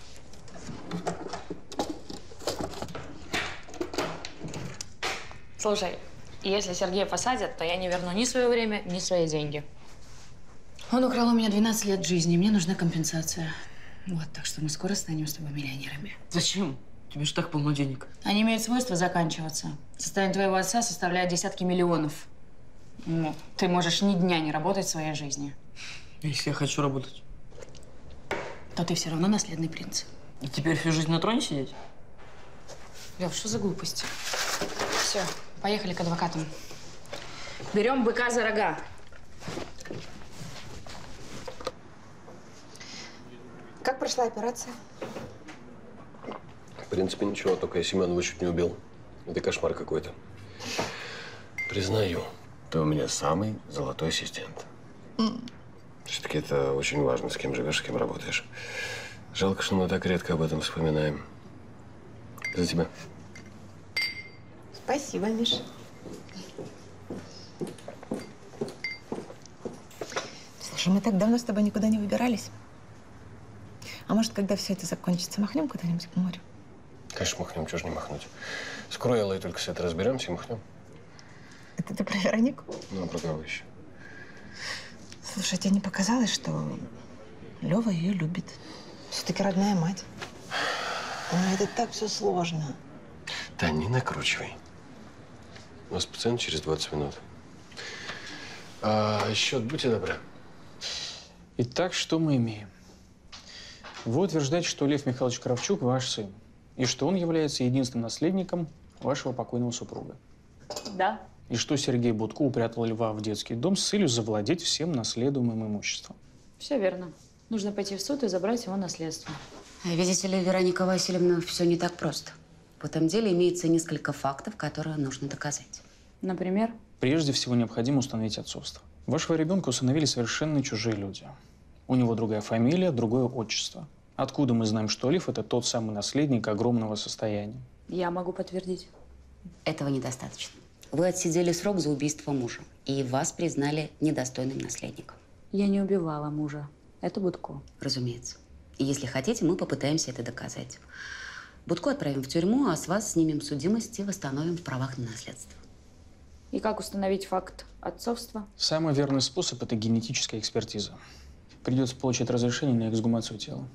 Слушай, если Сергея посадят, то я не верну ни свое время, ни свои деньги. Он украл у меня двенадцать лет жизни, и мне нужна компенсация. Вот, так что мы скоро станем с тобой миллионерами. Зачем? Тебе же так полно денег. Они имеют свойство заканчиваться. Состояние твоего отца составляет десятки миллионов. Ну, ты можешь ни дня не работать в своей жизни. Если я хочу работать? То ты все равно наследный принц. И теперь всю жизнь на троне сидеть? Лев, что за глупости? Все, поехали к адвокатам. Берем быка за рога. Как прошла операция? В принципе, ничего, только я Семенова чуть не убил. Это кошмар какой-то. Признаю, ты у меня самый золотой ассистент. Mm. Все-таки это очень важно, с кем живешь, с кем работаешь. Жалко, что мы так редко об этом вспоминаем. За тебя. Спасибо, Миша. Слушай, мы так давно с тобой никуда не выбирались. А может, когда все это закончится, махнем куда-нибудь к морю? Конечно, махнем, чего ж не махнуть. Скоро, Эллой, только с этой разберемся и махнем. Это ты про Веронику? Ну, а про кого еще? Слушай, тебе не показалось, что Лева ее любит? Все-таки родная мать. А это так все сложно. Тань, не накручивай. У нас пациент через двадцать минут. А счет, будьте добры. Итак, что мы имеем? Вы утверждаете, что Лев Михайлович Кравчук ваш сын, и что он является единственным наследником вашего покойного супруга. Да. И что Сергей Будко упрятал Льва в детский дом с целью завладеть всем наследуемым имуществом. Все верно. Нужно пойти в суд и забрать его наследство. Видите ли, Вероника Васильевна, все не так просто. В этом деле имеется несколько фактов, которые нужно доказать. Например? Прежде всего, необходимо установить отцовство. Вашего ребенка усыновили совершенно чужие люди. У него другая фамилия, другое отчество. Откуда мы знаем, что Лев – это тот самый наследник огромного состояния? Я могу подтвердить. Этого недостаточно. Вы отсидели срок за убийство мужа, и вас признали недостойным наследником. Я не убивала мужа. Это Будко. Разумеется. И если хотите, мы попытаемся это доказать. Будко отправим в тюрьму, а с вас снимем судимость и восстановим в правах на наследство. И как установить факт отцовства? Самый верный способ – это генетическая экспертиза. Придется получить разрешение на эксгумацию тела.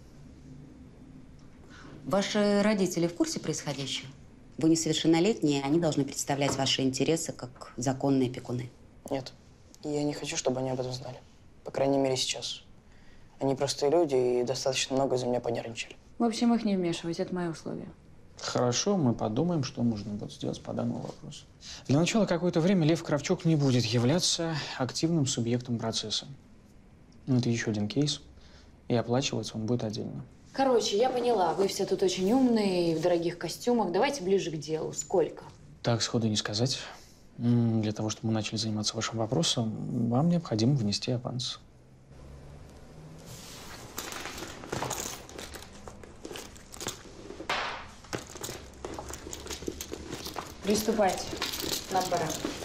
Ваши родители в курсе происходящего? Вы несовершеннолетние, они должны представлять ваши интересы как законные опекуны. Нет. Я не хочу, чтобы они об этом знали. По крайней мере, сейчас. Они простые люди и достаточно много за меня понервничали. В общем, их не вмешивать. Это мои условия. Хорошо, мы подумаем, что можно будет сделать по данному вопросу. Для начала какое-то время Лев Кравчук не будет являться активным субъектом процесса. Но это еще один кейс, и оплачиваться он будет отдельно. Короче, я поняла. Вы все тут очень умные, в дорогих костюмах. Давайте ближе к делу. Сколько? Так сходу не сказать. Для того, чтобы мы начали заниматься вашим вопросом, вам необходимо внести аванс. Приступайте. Нам пора.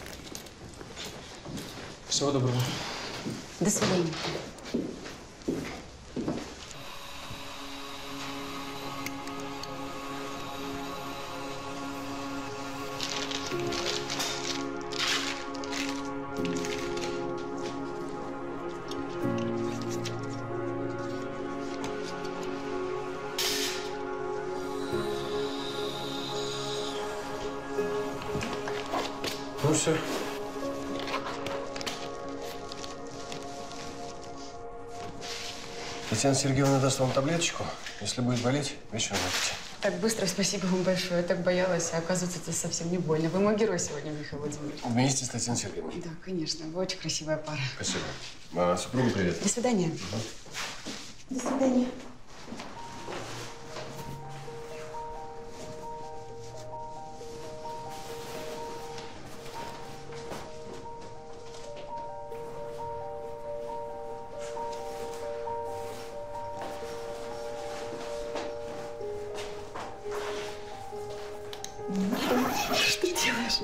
Всего доброго. До свидания. Ну все. Татьяна Сергеевна даст вам таблеточку. Если будет болеть, вечером выпейте. Так быстро, спасибо вам большое. Я так боялась, а оказывается, это совсем не больно. Вы мой герой сегодня, Михаил Владимирович. Вместе с Татьяной Сергеевной. Да, конечно. Вы очень красивая пара. Спасибо. А, супругу привет. До свидания. Угу. До свидания. Что ты делаешь?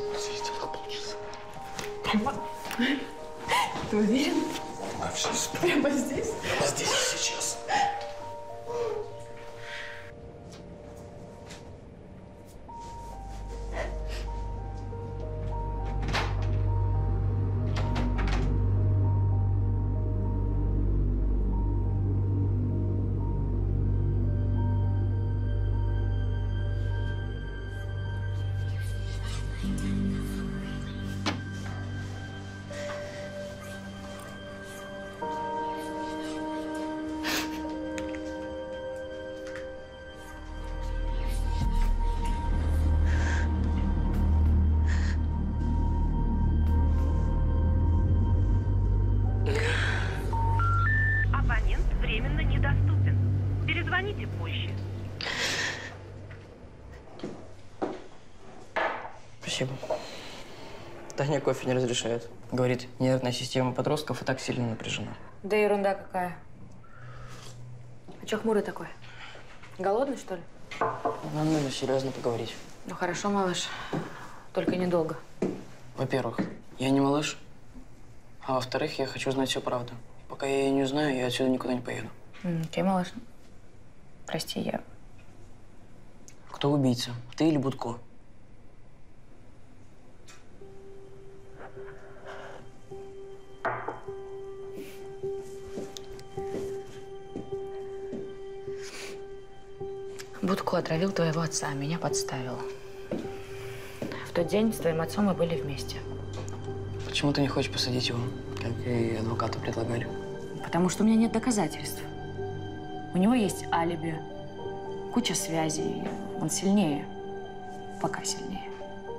Прямо? Ты уверен? На все сто. Прямо здесь? Здесь и сейчас. Абонент временно недоступен. Перезвоните позже. Спасибо. Таня кофе не разрешает. Говорит, нервная система подростков и так сильно напряжена. Да ерунда какая. А чё хмурый такой? Голодный, что ли? Нам нужно серьезно поговорить. Ну хорошо, малыш. Только недолго. Во-первых, я не малыш. А во-вторых, я хочу знать всю правду. Пока я ее не узнаю, я отсюда никуда не поеду. Окей, малыш. Прости, я… Кто убийца? Ты или Будко? Будко отравил твоего отца, меня подставил. В тот день с твоим отцом мы были вместе. Почему ты не хочешь посадить его, как и адвокату предлагали? Потому что у меня нет доказательств. У него есть алиби, куча связей. Он сильнее. Пока сильнее.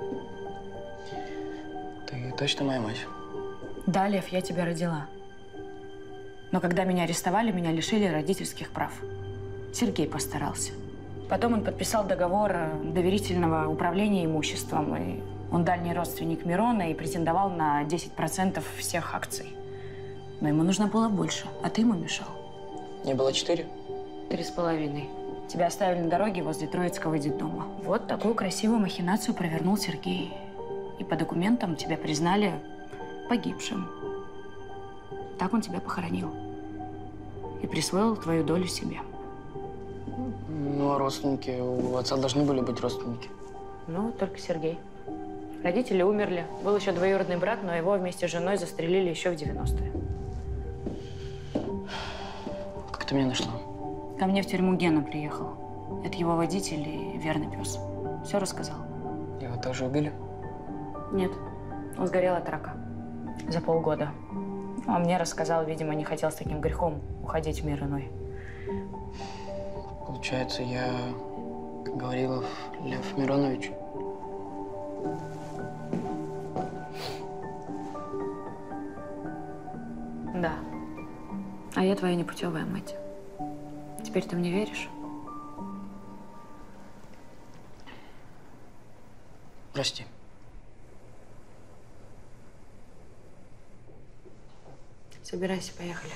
Ты точно моя мать? Да, Лев, я тебя родила. Но когда меня арестовали, меня лишили родительских прав. Сергей постарался. Потом он подписал договор доверительного управления имуществом. И он дальний родственник Мирона и претендовал на десять процентов всех акций. Но ему нужно было больше, а ты ему мешал. Не было четыре? Три с половиной. Тебя оставили на дороге возле Троицкого детдома. Вот такую красивую махинацию провернул Сергей. И по документам тебя признали погибшим. Так он тебя похоронил. И присвоил твою долю себе. Ну, а родственники? У отца должны были быть родственники. Ну, только Сергей. Родители умерли. Был еще двоюродный брат, но его вместе с женой застрелили еще в девяностые. Как ты меня нашла? Ко мне в тюрьму Гена приехал. Это его водитель и верный пес. Все рассказал. Его тоже убили? Нет. Он сгорел от рака. За полгода. А мне рассказал, видимо, не хотел с таким грехом уходить в мир иной. Получается, я Гаврилов Лев Миронович. Да. А я твоя непутевая мать. Теперь ты мне веришь? Прости. Собирайся, поехали.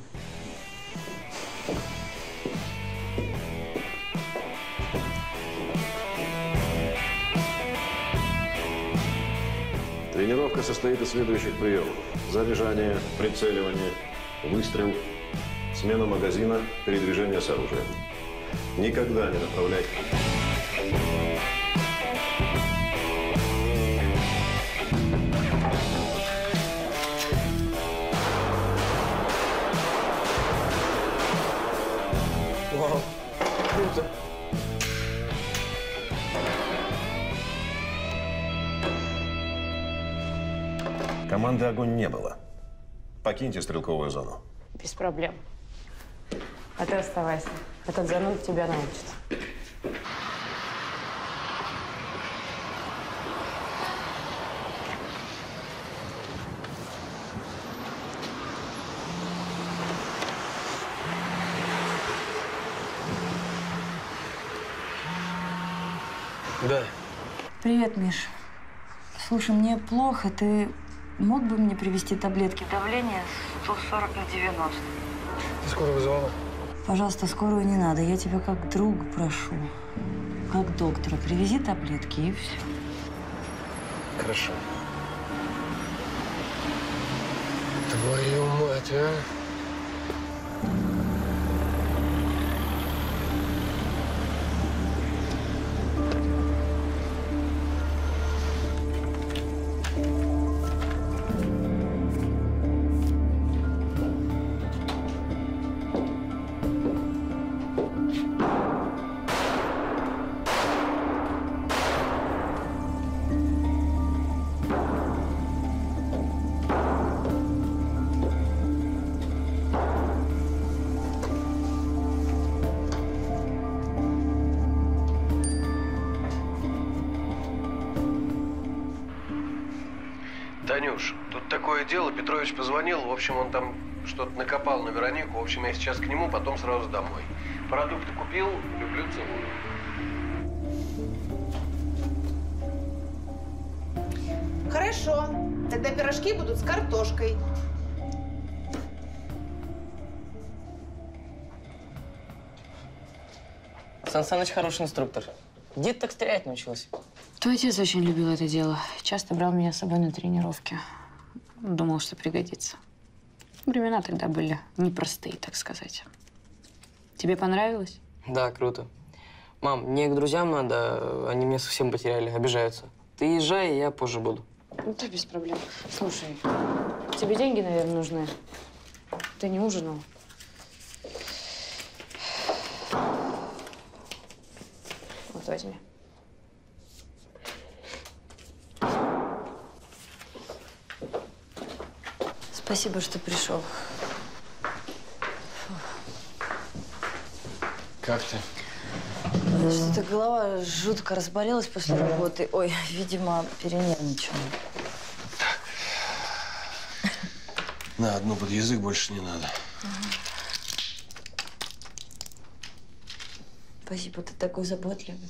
Тренировка состоит из следующих приемов. Заряжание, прицеливание, выстрел, смена магазина, передвижение с оружием. Никогда не направлять. Вау, круто. Команды «Огонь» не было. Покиньте стрелковую зону. Без проблем. А ты оставайся. Этот зануд тебя научит. Да. Привет, Миш. Слушай, мне плохо. Ты мог бы мне привезти таблетки? Давление сто сорок на девяносто. Ты скоро вызывала? Пожалуйста, скорую не надо. Я тебя как друга прошу. Как доктора. Привези таблетки и все. Хорошо. Твою мать, а? Танюш, тут такое дело, Петрович позвонил, в общем, он там что-то накопал на Веронику, в общем, я сейчас к нему, потом сразу домой. Продукты купил, люблю, целую. Хорошо, тогда пирожки будут с картошкой. Сан Саныч хороший инструктор. Дед так стрелять научился. Твой отец очень любил это дело. Часто брал меня с собой на тренировки. Думал, что пригодится. Времена тогда были непростые, так сказать. Тебе понравилось? Да, круто. Мам, мне к друзьям надо, они меня совсем потеряли, обижаются. Ты езжай, я позже буду. Ну, да, без проблем. Слушай, тебе деньги, наверное, нужны. Ты не ужинал. Вот, возьми. Спасибо, что пришел. Как ты? Что-то голова жутко разболелась после работы. Ой, видимо, перенервничала. На одну под язык больше не надо. Спасибо, ты такой заботливый.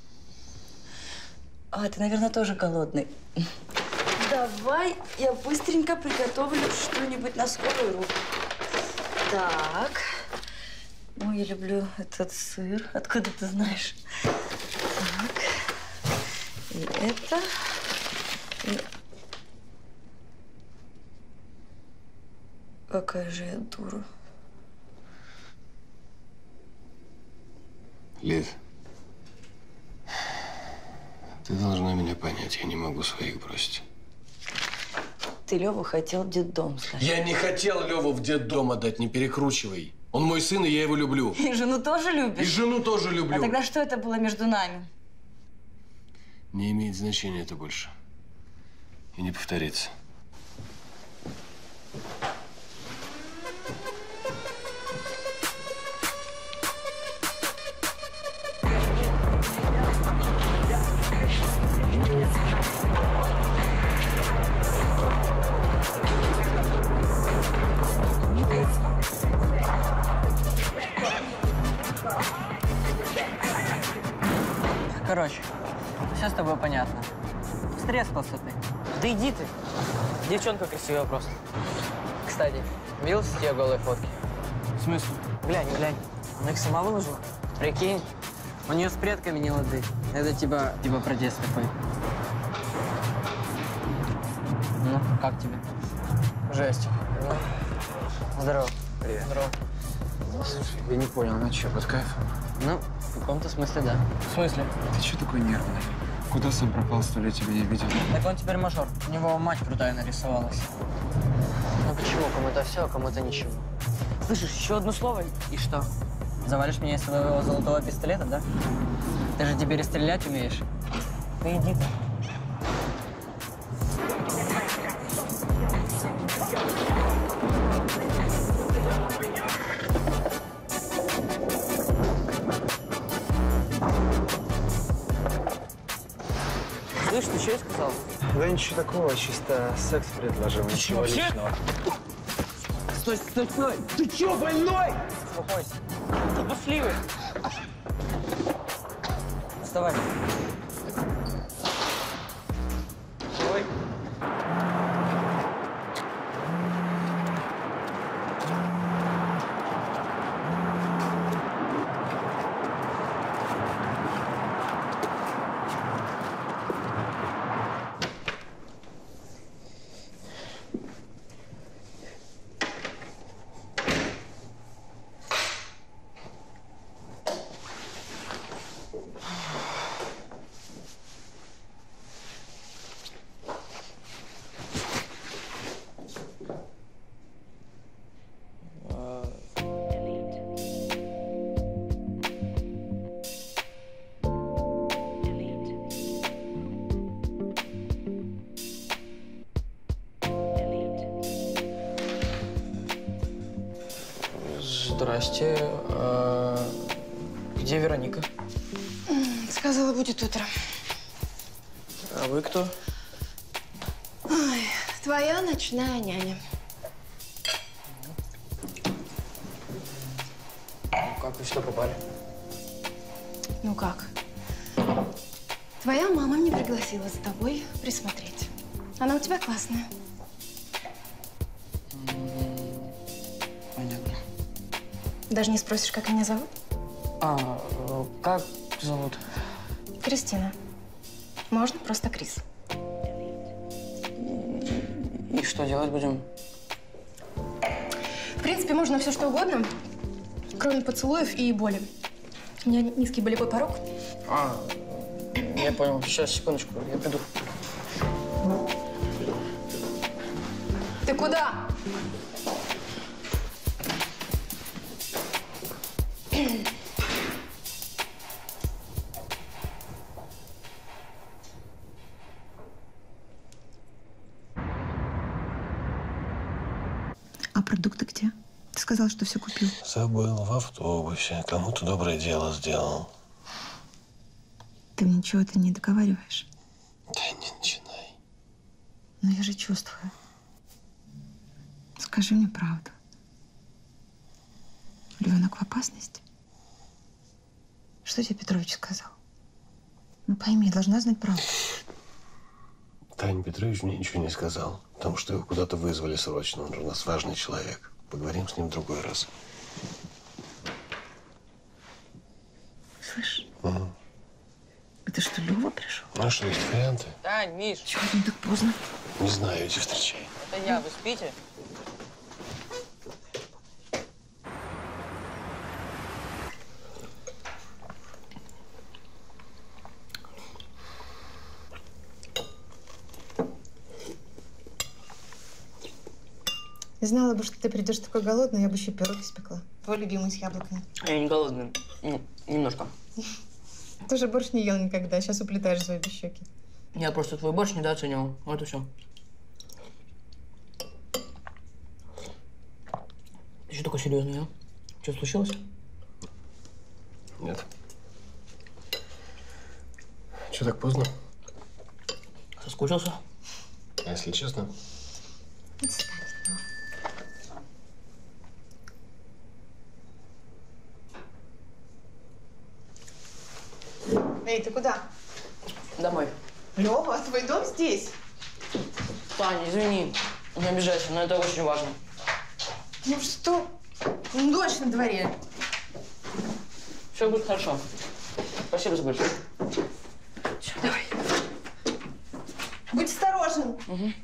А, ты, наверное, тоже голодный. Давай я быстренько приготовлю что-нибудь на скорую руку. Так. Ой, я люблю этот сыр. Откуда ты знаешь? Так. И это. И... Какая же я дура. Лид, ты должна меня понять. Я не могу своих бросить. Ты Леву хотел в детдом сдать. Я не хотел Леву в детдом отдать, не перекручивай. Он мой сын, и я его люблю. И жену тоже любишь? И жену тоже люблю. А тогда что это было между нами? Не имеет значения это больше. И не повторится. Короче, все с тобой понятно. Стрескался ты. Да иди ты. Девчонка красивая просто. Кстати, Видел с тебе голые фотки? В смысле? Глянь, глянь. Она их сама выложила? Прикинь. У нее с предками не лады. Это типа, типа протест такой. Ну, как тебе? Жесть. Здорово. Привет. Здорово. Слушай, я не понял, она что, под кайфом? Ну, в каком-то смысле, да. В смысле? Ты что такой нервный? Куда сам пропал, сто лет тебя не видел? Так он теперь мажор. У него мать крутая нарисовалась. Ну почему? Кому-то все, а кому-то ничего. Слышишь, еще одно слово, и что? Завалишь меня из своего золотого пистолета, да? Ты же теперь и стрелять умеешь. Ну иди ты. Слышь, ты что я сказал? Да ничего такого, чисто секс предложил, Ты ничего чё, вообще? личного. Стой, стой, стой! Ты чё, больной? Успокойся. Да пошли вы! Вставай. Ой. Здрасте. А где Вероника? Сказала, будет утром. А вы кто? Ой, твоя ночная няня. Как вы сюда попали? Ну как? Твоя мама меня пригласила за тобой присмотреть. Она у тебя классная. Понятно. Даже не спросишь, как меня зовут? А, как зовут? Кристина. Можно просто Крис. И что делать будем? В принципе, можно все что угодно, кроме поцелуев и боли. У меня низкий болевой порог. А, я понял. Сейчас, секундочку, я приду. Ты куда? А продукты где? Ты сказал, что все купил. Забыл в автобусе. Кому-то доброе дело сделал. Ты мне чего-то не договариваешь? Да не начинай. Но я же чувствую. Скажи мне правду. Ребенок в опасности? Что тебе Петрович сказал? Ну пойми, я должна знать правду. Таня Петрович мне ничего не сказал. Потому что его куда-то вызвали срочно. Он же у нас важный человек. Поговорим с ним в другой раз. Слышь, Угу. это что, Лёва пришел? А что, есть варианты? Да, Миш. Чего он так поздно? Не знаю, иди встречай. Это я, вы спите? Знала бы, что ты придешь такой голодный, я бы еще пирог испекла. Твой любимый с яблоками. Я не голодный. Ну, немножко. Ты же борщ не ел никогда, сейчас уплетаешь за обе щеки. Я просто твой борщ недооценивал. Вот и все. Ты что такой серьезный, а? Что случилось? Нет. Че так поздно? Соскучился? А если честно? Эй, ты куда? Домой. Лёва, твой дом здесь. Таня, извини, не обижайся, но это очень важно. Ну что? Ну, дождь на дворе. Все будет хорошо. Спасибо за большое. Все, давай. Будь осторожен. Угу.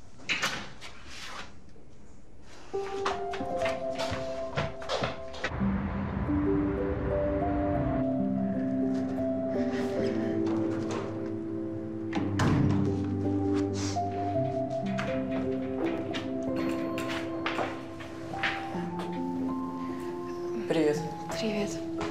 Привет. Привет.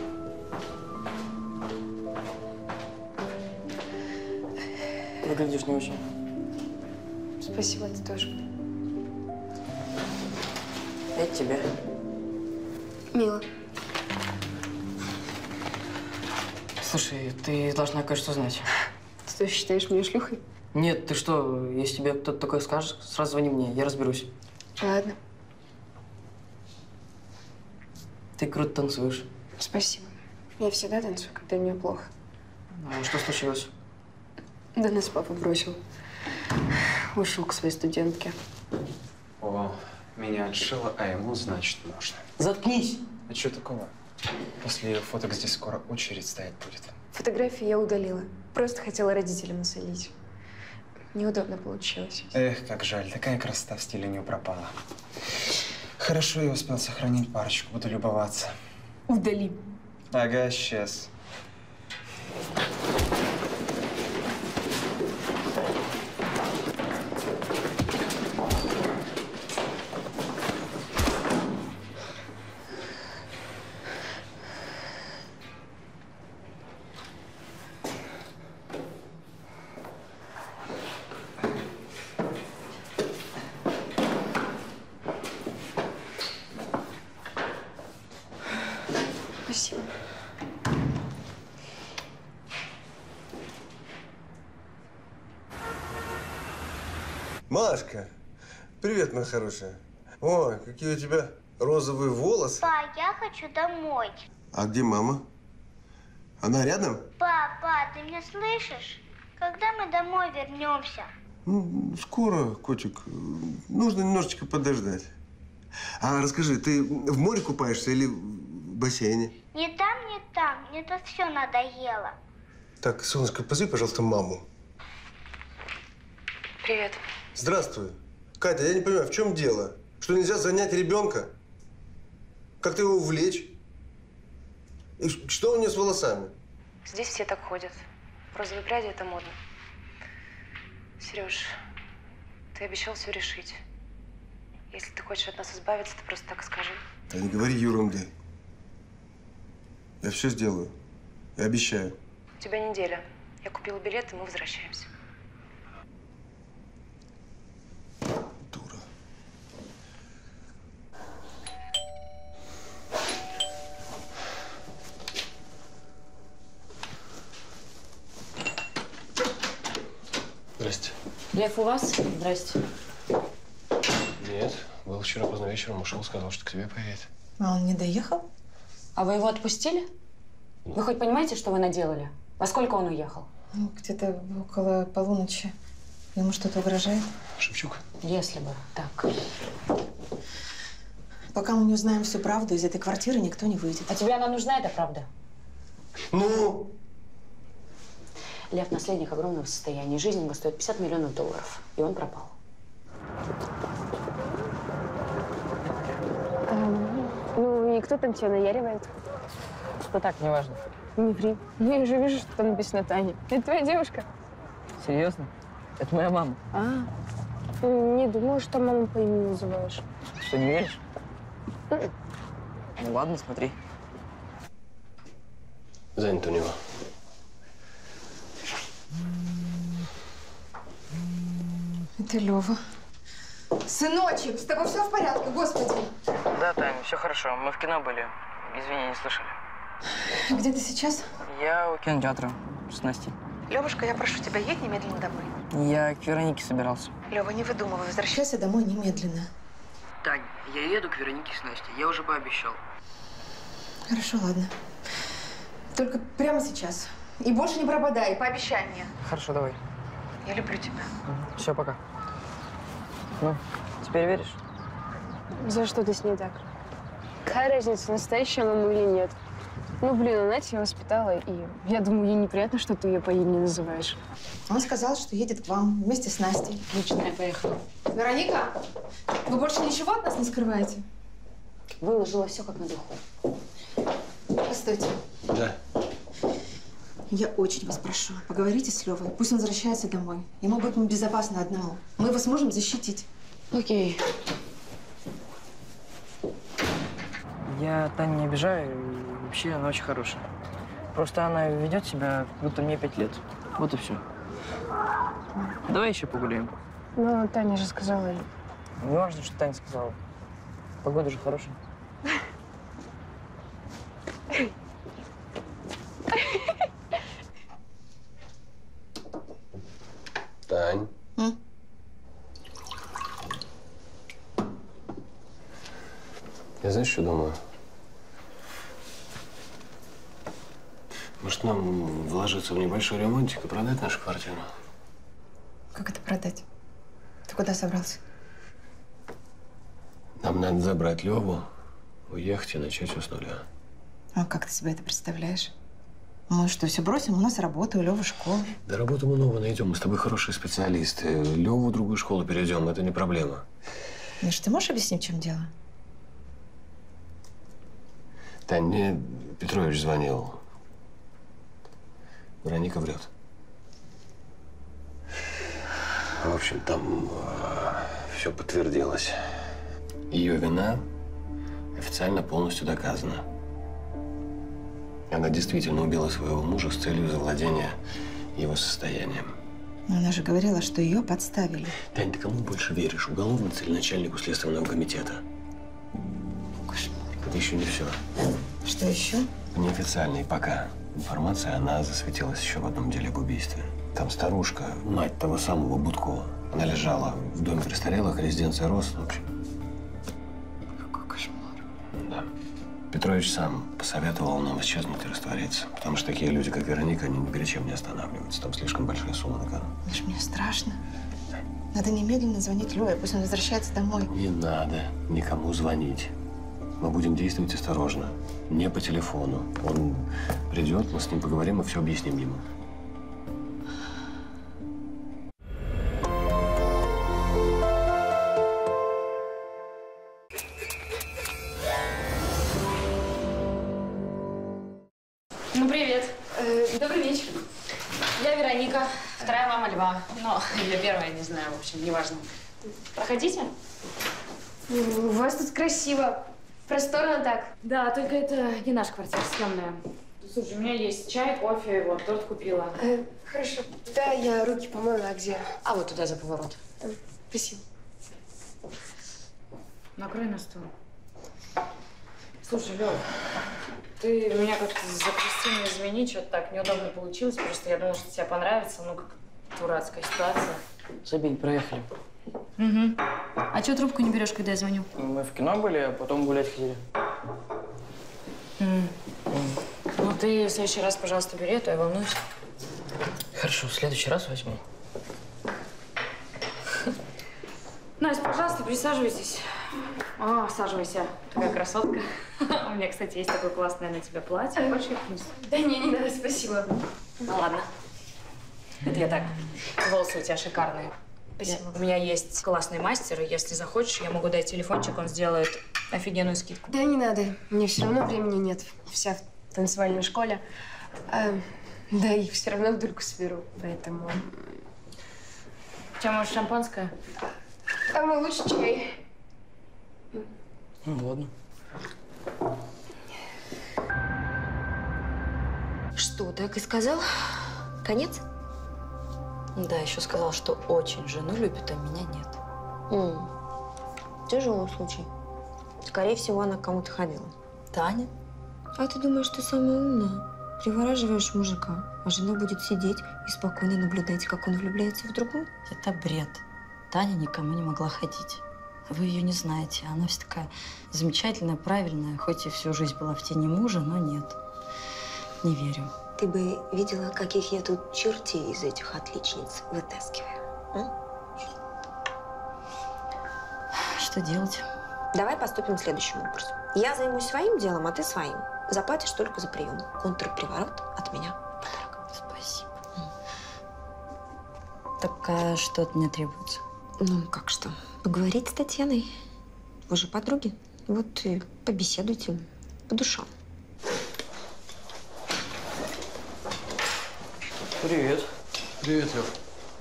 Выглядишь не очень. Спасибо, ты тоже. Это тебе. Мило. Слушай, ты должна кое-что знать. Ты что, считаешь меня шлюхой? Нет, ты что, если тебе кто-то такое скажет, сразу звони мне, я разберусь. Ладно. Ты круто танцуешь. Спасибо. Я всегда танцую, когда мне плохо. А что случилось? Да нас папа бросил. Ушел к своей студентке. О, меня отшило, а ему, значит, можно. Заткнись! А что такого? После фоток здесь скоро очередь стоять будет. Фотографии я удалила. Просто хотела родителям насолить. Неудобно получилось. Эх, как жаль. Такая красота в стиле не пропала. Хорошо, я успел сохранить парочку. Буду любоваться. Удали. Ага, сейчас. Спасибо. Машка, привет, моя хорошая. Ой, какие у тебя розовые волосы. Па, я хочу домой. А где мама? Она рядом? Папа, ты меня слышишь? Когда мы домой вернемся? Ну, скоро, котик. Нужно немножечко подождать. А расскажи, ты в море купаешься или в бассейне? Не там, не там. Мне тут все надоело. Так, солнышко, позови, пожалуйста, маму. Привет. Здравствуй. Катя, я не понимаю, в чем дело? Что нельзя занять ребенка? Как-то его увлечь? И что у нее с волосами? Здесь все так ходят. Розовые пряди – это модно. Сереж, ты обещал все решить. Если ты хочешь от нас избавиться, ты просто так скажи. Да не говори ерунды. Я все сделаю. Я обещаю. У тебя неделя. Я купила билет, и мы возвращаемся. Здрасте. Лев, у вас? Здрасте. Нет, был вчера поздно вечером, ушел, сказал, что к тебе поедет. А он не доехал? А вы его отпустили? Вы хоть понимаете, что вы наделали? Во сколько он уехал? Ну, где-то около полуночи. Ему что-то угрожает? Шевчук? Если бы так. Пока мы не узнаем всю правду, из этой квартиры никто не выйдет. А тебе она нужна, эта правда? Ну? Лев наследник огромного состояния. Жизнь его стоит пятьдесят миллионов долларов. И он пропал. Ну, и кто там тебя наяривает? Что так, неважно. Не ври. Ну, я же вижу, что там написано Таня. Это твоя девушка? Серьезно? Это моя мама. А, не думала, что маму по имени называешь. Что, не веришь? Ну ладно, смотри. Занят у него. Это Лёва. Сыночек, с тобой все в порядке, господи? Да, Тань, все хорошо. Мы в кино были. Извини, не слышали. Где ты сейчас? Я у кинотеатра с Настей. Левушка, я прошу тебя, едь немедленно домой. Я к Веронике собирался. Лёва, не выдумывай, возвращайся домой немедленно. Тань, я еду к Веронике с Настей. Я уже пообещал. Хорошо, ладно. Только прямо сейчас. И больше не пропадай, пообещай мне. Хорошо, давай. Я люблю тебя. Все, пока. Ну, теперь веришь? За что ты с ней так? Какая разница, настоящая мама или нет? Ну, блин, она тебя воспитала, и я думаю, ей неприятно, что ты ее по имени называешь. Он сказал, что едет к вам вместе с Настей. Отлично, я поехала. Вероника, вы больше ничего от нас не скрываете? Выложила все как на духу. Постойте. Да. Я очень вас прошу, поговорите с Левой. Пусть он возвращается домой. Ему будет безопасно одному. Мы его сможем защитить. Окей. Я Таню не обижаю, и вообще она очень хорошая. Просто она ведет себя, как будто мне пять лет. Вот и все. Давай еще погуляем. Ну, Таня же сказала. Не важно, что Таня сказала. Погода же хорошая. Тань. М? Я знаешь, что думаю? Может, нам вложиться в небольшой ремонтик и продать нашу квартиру? Как это продать? Ты куда собрался? Нам надо забрать Леву, уехать и начать все с нуля. А как ты себе это представляешь? Мы что, все бросим? У нас работа, у Левы школа. Да работу мы новую найдем. Мы с тобой хорошие специалисты. Леву в другую школу перейдем. Это не проблема. Миш, ты можешь объяснить, в чем дело? Тань, мне Петрович звонил. Вероника врет. В общем, там э, все подтвердилось. Ее вина официально полностью доказана. Она действительно убила своего мужа с целью завладения его состоянием. Но она же говорила, что ее подставили. Тань, ты кому больше веришь? Уголовнице или начальнику Следственного комитета? Кошмар. Это еще не все. Что еще? Неофициально и пока. Информация, она засветилась еще в одном деле об убийстве. Там старушка, мать того самого Будкова. Она лежала в доме престарелых, резиденция Рос. В общем. Какой кошмар. Да. Петрович сам посоветовал нам исчезнуть и раствориться. Потому что такие люди, как Вероника, они ни перед чем не останавливаются. Там слишком большая сумма на кону. Миш, мне страшно. Надо немедленно звонить Леве, пусть он возвращается домой. Не надо никому звонить. Мы будем действовать осторожно. Не по телефону. Он придет, мы с ним поговорим и все объясним ему. Ну, привет. Э, добрый вечер. Я Вероника, вторая мама Льва. Но я первая, не знаю, в общем, неважно. Проходите. У вас тут красиво. Просторно так. Да, только это не наша квартира, съемная. Слушай, у меня есть чай, кофе, вот, торт купила. Э, хорошо. Да, я руки помою, а где? А вот туда за поворот. Э, спасибо. Накрой на стол. Слушай, Лёв, ты меня как-то за Кристину извини, что-то так неудобно получилось. Просто я думала, что тебе понравится. Ну, как дурацкая ситуация. Забей, проехали. Угу. А чего трубку не берешь, когда я звоню? Мы в кино были, а потом гулять ходили. Mm. Mm. Ну, ты в следующий раз, пожалуйста, бери, а то я волнуюсь. Хорошо, в следующий раз возьму. Настя, пожалуйста, присаживайтесь. О, всаживайся. Такая красотка. У меня, кстати, есть такое классное на тебя платье. Хочешь, я принесу? Да не, не надо, спасибо. Ну, ладно. Это я так. Волосы у тебя шикарные. Спасибо. У меня есть классный мастер, и если захочешь, я могу дать телефончик, он сделает офигенную скидку. Да не надо, мне все равно времени нет. Вся в танцевальной школе. А, да, и все равно дульку соберу, поэтому… Чем, может, шампанское? А мы лучше чай. Ну, ладно. Что, так и сказал? Конец? Да, еще сказал, что очень жену любит, а меня нет. М. Тяжелый случай. Скорее всего, она к кому-то ходила. Таня? А ты думаешь, ты самая умная? Привораживаешь мужика, а жена будет сидеть и спокойно наблюдать, как он влюбляется в другую? Это бред. Таня никому не могла ходить. Вы ее не знаете. Она вся такая замечательная, правильная, хоть и всю жизнь была в тени мужа, но нет. Не верю. Ты бы видела, каких я тут чертей из этих отличниц вытаскиваю. А? Что делать? Давай поступим следующим образом. Я займусь своим делом, а ты своим. Заплатишь только за прием. Контрприворот от меня. Спасибо. Так а что от меня требуется? Ну, как что? Поговорить с Татьяной. Вы же подруги. Вот и побеседуйте по душам. Привет. Привет, Лев.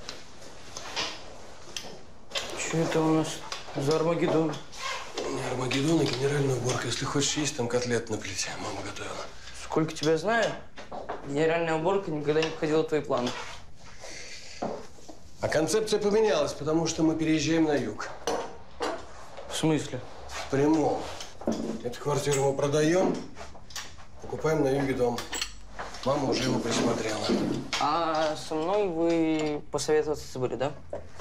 Что это у нас за Армагеддон? Не Армагеддон, а генеральная уборка. Если хочешь есть, там котлет на плите. Мама готовила. Сколько тебя знаю, генеральная уборка никогда не входила в твои планы. А концепция поменялась, потому что мы переезжаем на юг. В смысле? В прямом. Эту квартиру мы продаем, покупаем на юге дом. Мама уже его присмотрела. А со мной вы посоветоваться забыли, да?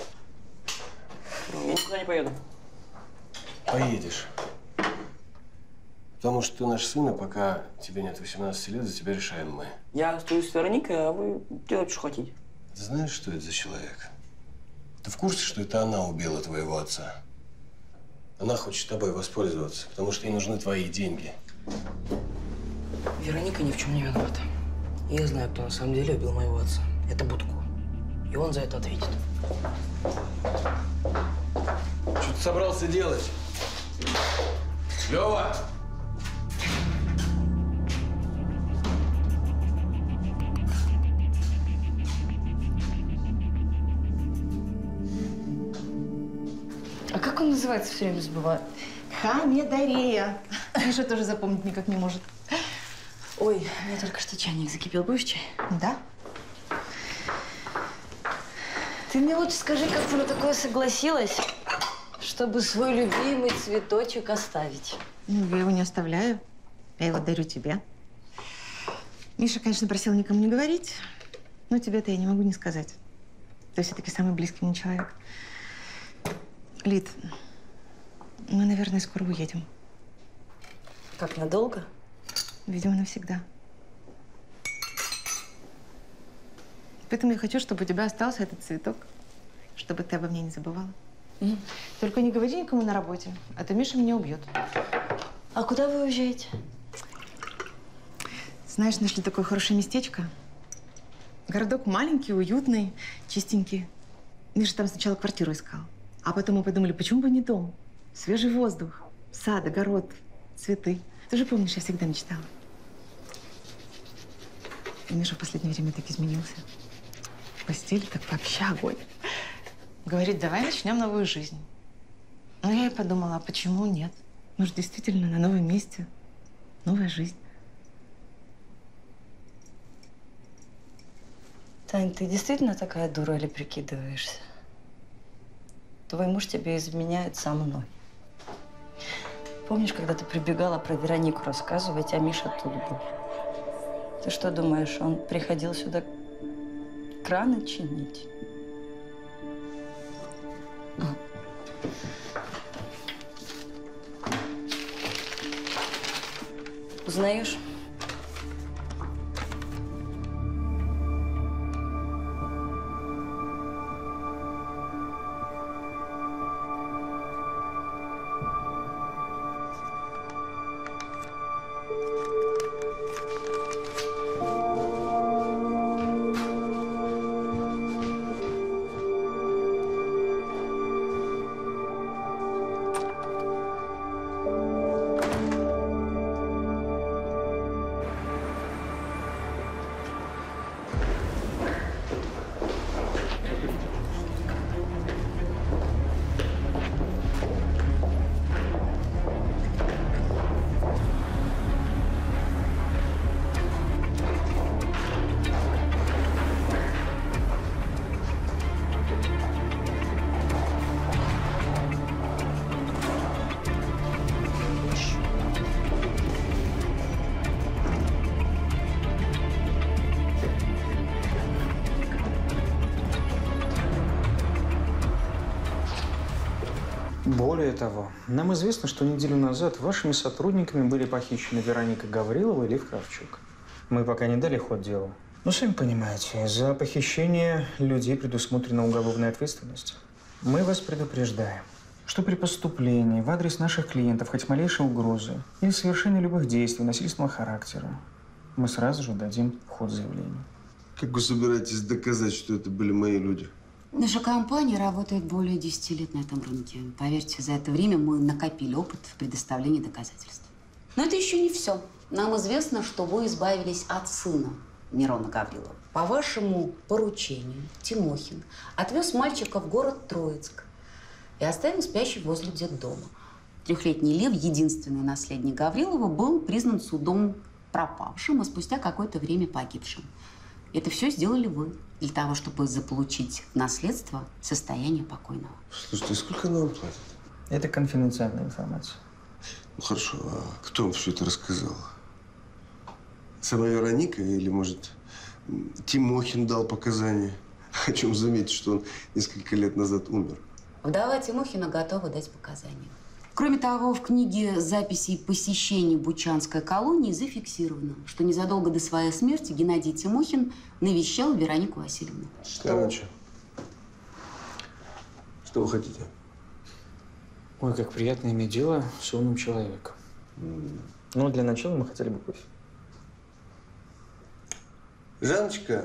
Я никуда не поеду. Поедешь. Потому что ты наш сын, и пока тебе нет восемнадцати лет, за тебя решаем мы. Я остаюсь с Вероникой, а вы делайте, что хотите. Ты знаешь, что это за человек? Ты в курсе, что это она убила твоего отца? Она хочет тобой воспользоваться, потому что ей нужны твои деньги. Вероника ни в чем не виновата. Я знаю, кто на самом деле убил моего отца. Это Будко. И он за это ответит. Что ты собрался делать? Лёва! А как он называется, все время забываю? Хамедарея. Миша тоже запомнить никак не может. Ой, у меня только что чайник закипел. Будешь чай? Да. Ты мне лучше скажи, как ты на такое согласилась, чтобы свой любимый цветочек оставить. Ну, я его не оставляю. Я его дарю тебе. Миша, конечно, просил никому не говорить, но тебе-то я не могу не сказать. Ты все-таки самый близкий мне человек. Лид, мы, наверное, скоро уедем. Как, надолго? Видимо, навсегда. Поэтому я хочу, чтобы у тебя остался этот цветок, чтобы ты обо мне не забывала. Mm. Только не говори никому на работе, а то Миша меня убьет. А куда вы уезжаете? Знаешь, нашли такое хорошее местечко. Городок маленький, уютный, чистенький. Миша там сначала квартиру искал. А потом мы подумали, почему бы не дом? Свежий воздух, сад, огород, цветы. Ты же помнишь, я всегда мечтала. И Миша в последнее время так изменился. В постели так вообще огонь. Говорит, давай начнем новую жизнь. Ну, я и подумала, а почему нет? Может, действительно, на новом месте новая жизнь. Тань, ты действительно такая дура или прикидываешься? Твой муж тебе изменяет со мной. Помнишь, когда ты прибегала про Веронику рассказывать, а Миша тут был? Ты что думаешь, он приходил сюда краны чинить? Узнаешь? Более того, нам известно, что неделю назад вашими сотрудниками были похищены Вероника Гаврилова и Лев Кравчук. Мы пока не дали ход делу. Но сами понимаете, за похищение людей предусмотрена уголовная ответственность. Мы вас предупреждаем, что при поступлении в адрес наших клиентов хоть малейшей угрозы или совершении любых действий насильственного характера, мы сразу же дадим ход заявлению. Как вы собираетесь доказать, что это были мои люди? Наша компания работает более десяти лет на этом рынке. Поверьте, за это время мы накопили опыт в предоставлении доказательств. Но это еще не все. Нам известно, что вы избавились от сына Мирона Гаврилова. По вашему поручению Тимохин отвез мальчика в город Троицк и оставил спящий возле детдома. Трехлетний Лев, единственный наследник Гаврилова, был признан судом пропавшим, а спустя какое-то время погибшим. Это все сделали вы для того, чтобы заполучить в наследство состояние покойного. Слушайте, сколько нам платят? Это конфиденциальная информация. Ну хорошо, а кто вам все это рассказал? Сама Вероника или, может, Тимохин дал показания? О чем заметить, что он несколько лет назад умер. Вдова Тимохина готова дать показания. Кроме того, в книге записей посещений Бучанской колонии зафиксировано, что незадолго до своей смерти Геннадий Тимохин навещал Веронику Васильевну. Короче, что вы хотите? Ой, как приятно иметь дело с умным человеком. Mm. Ну, для начала мы хотели бы кофе. Жанночка.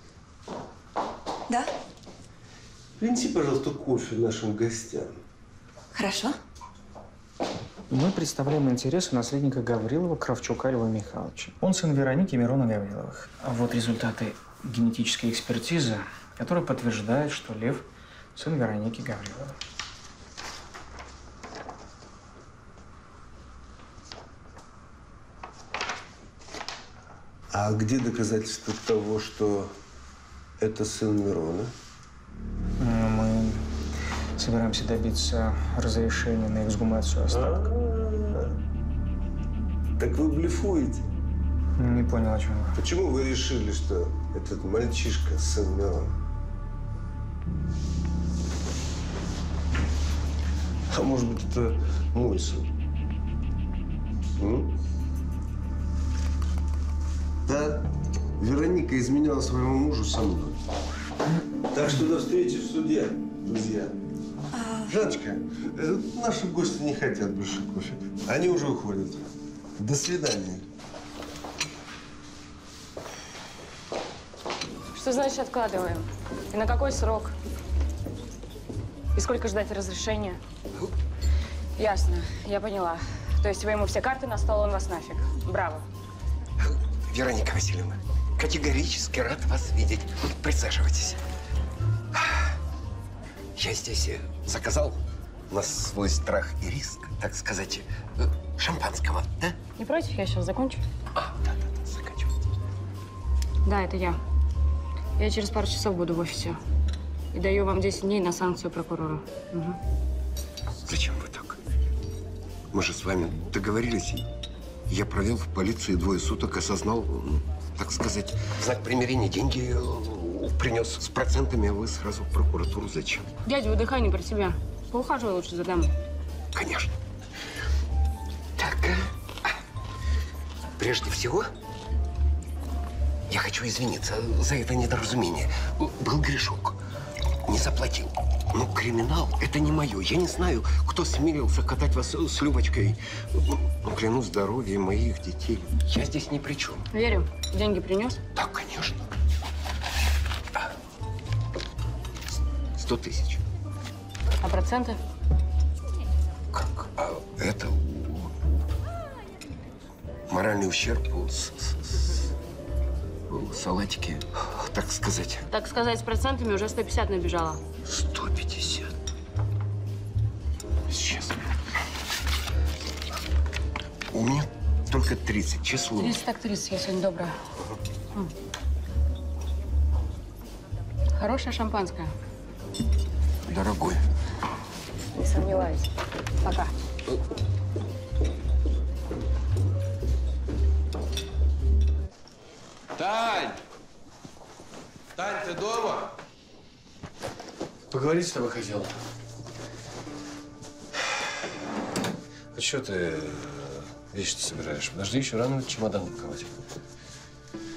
Да? Принеси, пожалуйста, кофе нашим гостям. Хорошо. Мы представляем интересы наследника Гаврилова Кравчука Льва Михайловича. Он сын Вероники и Мирона Гавриловых. А вот результаты генетической экспертизы, которая подтверждает, что Лев – сын Вероники Гавриловой. А где доказательства того, что это сын Мирона? Мы собираемся добиться разрешения на эксгумацию остатков. А-а-а. Так вы блефуете? Не понял, о чем вы. Почему вы решили, что этот мальчишка сын Мирона? А может быть, это мой сын? М? Да, Вероника изменяла своему мужу со мной. Так что до встречи в суде, друзья. А... Жанночка, наши гости не хотят больше кофе. Они уже уходят. До свидания. Что значит откладываем? И на какой срок? И сколько ждать разрешения? Ясно, я поняла. То есть вы ему все карты на стол, он вас нафиг. Браво. Вероника Васильевна, категорически рад вас видеть. Присаживайтесь. Я здесь заказал на свой страх и риск, так сказать, шампанского, да? Не против, я сейчас закончу? А, да-да-да, заканчивайте. Да, это я. Я через пару часов буду в офисе. И даю вам десять дней на санкцию прокурора. Угу. Зачем вы так? Мы же с вами договорились. Я провел в полиции двое суток, осознал, ну, так сказать, в знак примирения деньги принес с процентами, а вы сразу в прокуратуру. Зачем? Дядя, выдыхай не про себя. Поухаживай лучше за дамой. Конечно. Так, прежде всего, я хочу извиниться за это недоразумение. Был грешок. Не заплатил. Но криминал – это не мое. Я не знаю, кто смелился катать вас с Любочкой. Но клянусь здоровьем моих детей. Я здесь ни при чем. Верю. Деньги принес? Да, конечно. Сто тысяч. А проценты? Как? А это моральный ущерб с, с, с, салатики, так сказать. Так сказать, с процентами уже сто пятьдесят набежало. сто пятьдесят. Сейчас. У меня только тридцать, число. тридцать так тридцать, я сегодня добрая. Угу. Хорошее шампанское. Дорогой. Не сомневаюсь. Пока. Тань! Тань, ты дома? Поговорить с тобой хотел. А что ты вещи собираешь? Подожди, еще рано чемодан упаковать.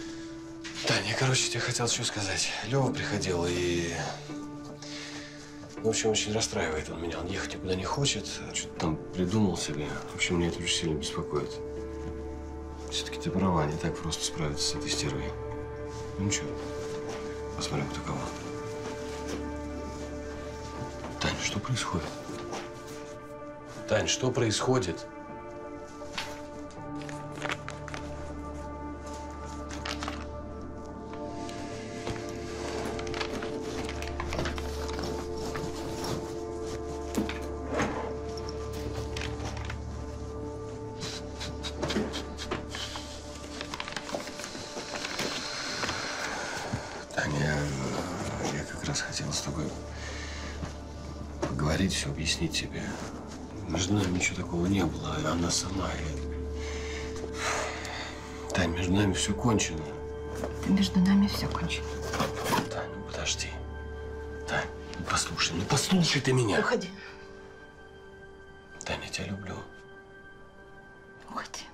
Таня, я, короче, тебе хотел что сказать. Лёва приходил и… В общем, очень расстраивает он меня. Он ехать никуда не хочет. Что-то там придумал себе. В общем, меня это очень сильно беспокоит. Все-таки ты права, не так просто справиться с этой стервой. Ну ничего, посмотрим, кто кого. Тань, что происходит? Тань, что происходит? Все объяснить тебе. Между нами ничего такого не было, а она сама. И... Тань, между нами все кончено. Да между нами все кончено. Тань, ну подожди. Тань, ну послушай, ну послушай ты меня. Уходи. Тань, я тебя люблю. Уходи.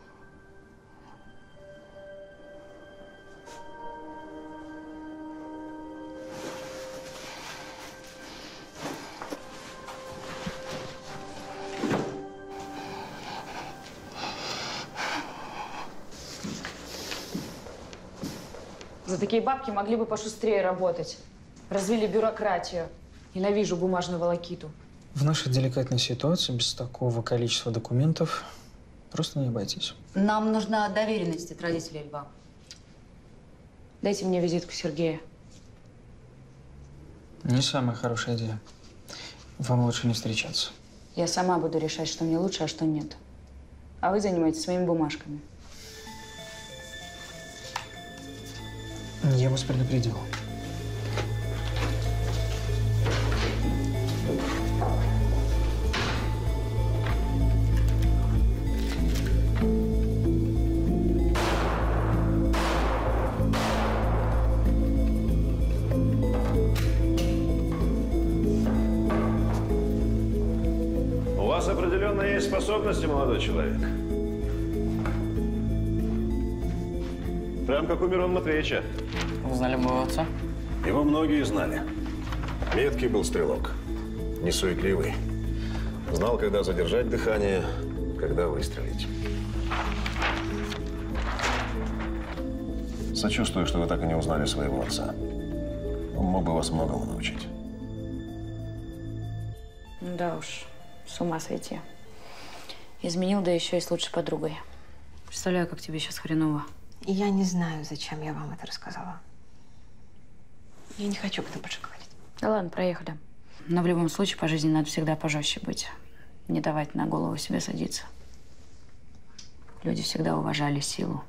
За такие бабки могли бы пошустрее работать. Развили бюрократию. Ненавижу бумажную волокиту. В нашей деликатной ситуации без такого количества документов просто не обойтись. Нам нужна доверенность от родителей Льва. Дайте мне визитку Сергея. Не самая хорошая идея. Вам лучше не встречаться. Я сама буду решать, что мне лучше, а что нет. А вы занимаетесь своими бумажками. Я вас предупредил. У вас определенно есть способности, молодой человек. Прям как у Мирона Матвеевича. Вы знали моего отца? Его многие знали. Меткий был стрелок, несуетливый. Знал, когда задержать дыхание, когда выстрелить. Сочувствую, что вы так и не узнали своего отца. Он мог бы вас многому научить. Да уж, с ума сойти. Изменил, да еще и с лучшей подругой. Представляю, как тебе сейчас хреново. Я не знаю, зачем я вам это рассказала. Я не хочу об этом больше говорить. Да ладно, проехали. Но в любом случае по жизни надо всегда пожестче быть. Не давать на голову себе садиться. Люди всегда уважали силу.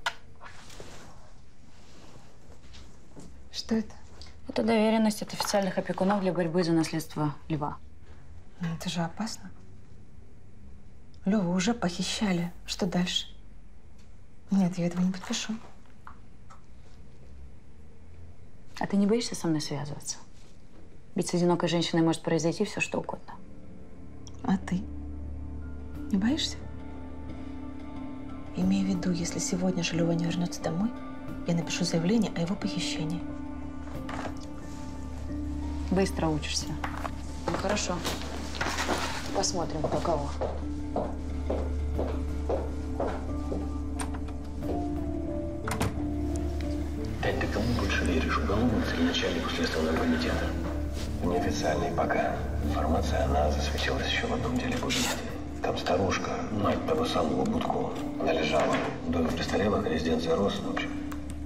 Что это? Это доверенность от официальных опекунов для борьбы за наследство Льва. Но это же опасно. Лёву уже похищали. Что дальше? Нет, я этого не подпишу. А ты не боишься со мной связываться? Ведь с одинокой женщиной может произойти все, что угодно. А ты? Не боишься? Имею в виду, если сегодня же Лёва не вернется домой, я напишу заявление о его похищении. Быстро учишься. Ну, хорошо. Посмотрим, кто кого. Тань, ты кому больше веришь, уголовнице или начальнику Следственного комитета? Неофициальный пока. Информация, она засветилась еще в одном деле убийств. Там старушка, мать того самого Будко, она лежала. Дом в престарелых, резиденция Рос, в общем.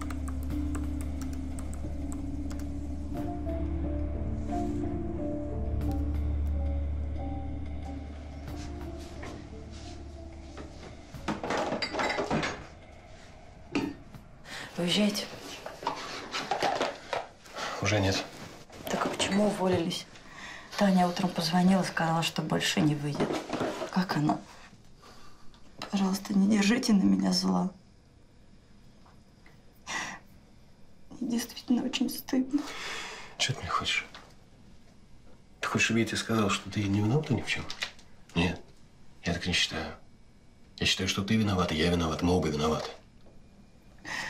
Уезжайте. Уже нет. Так а почему уволились? Таня утром позвонила, сказала, что больше не выйдет. Как она? Пожалуйста, не держите на меня зла. Мне действительно очень стыдно. Что ты мне хочешь? Ты хочешь, чтобы я тебе сказал, что ты не виновата ни в чем? Нет, я так не считаю. Я считаю, что ты виновата, я виноват, мы оба виноваты.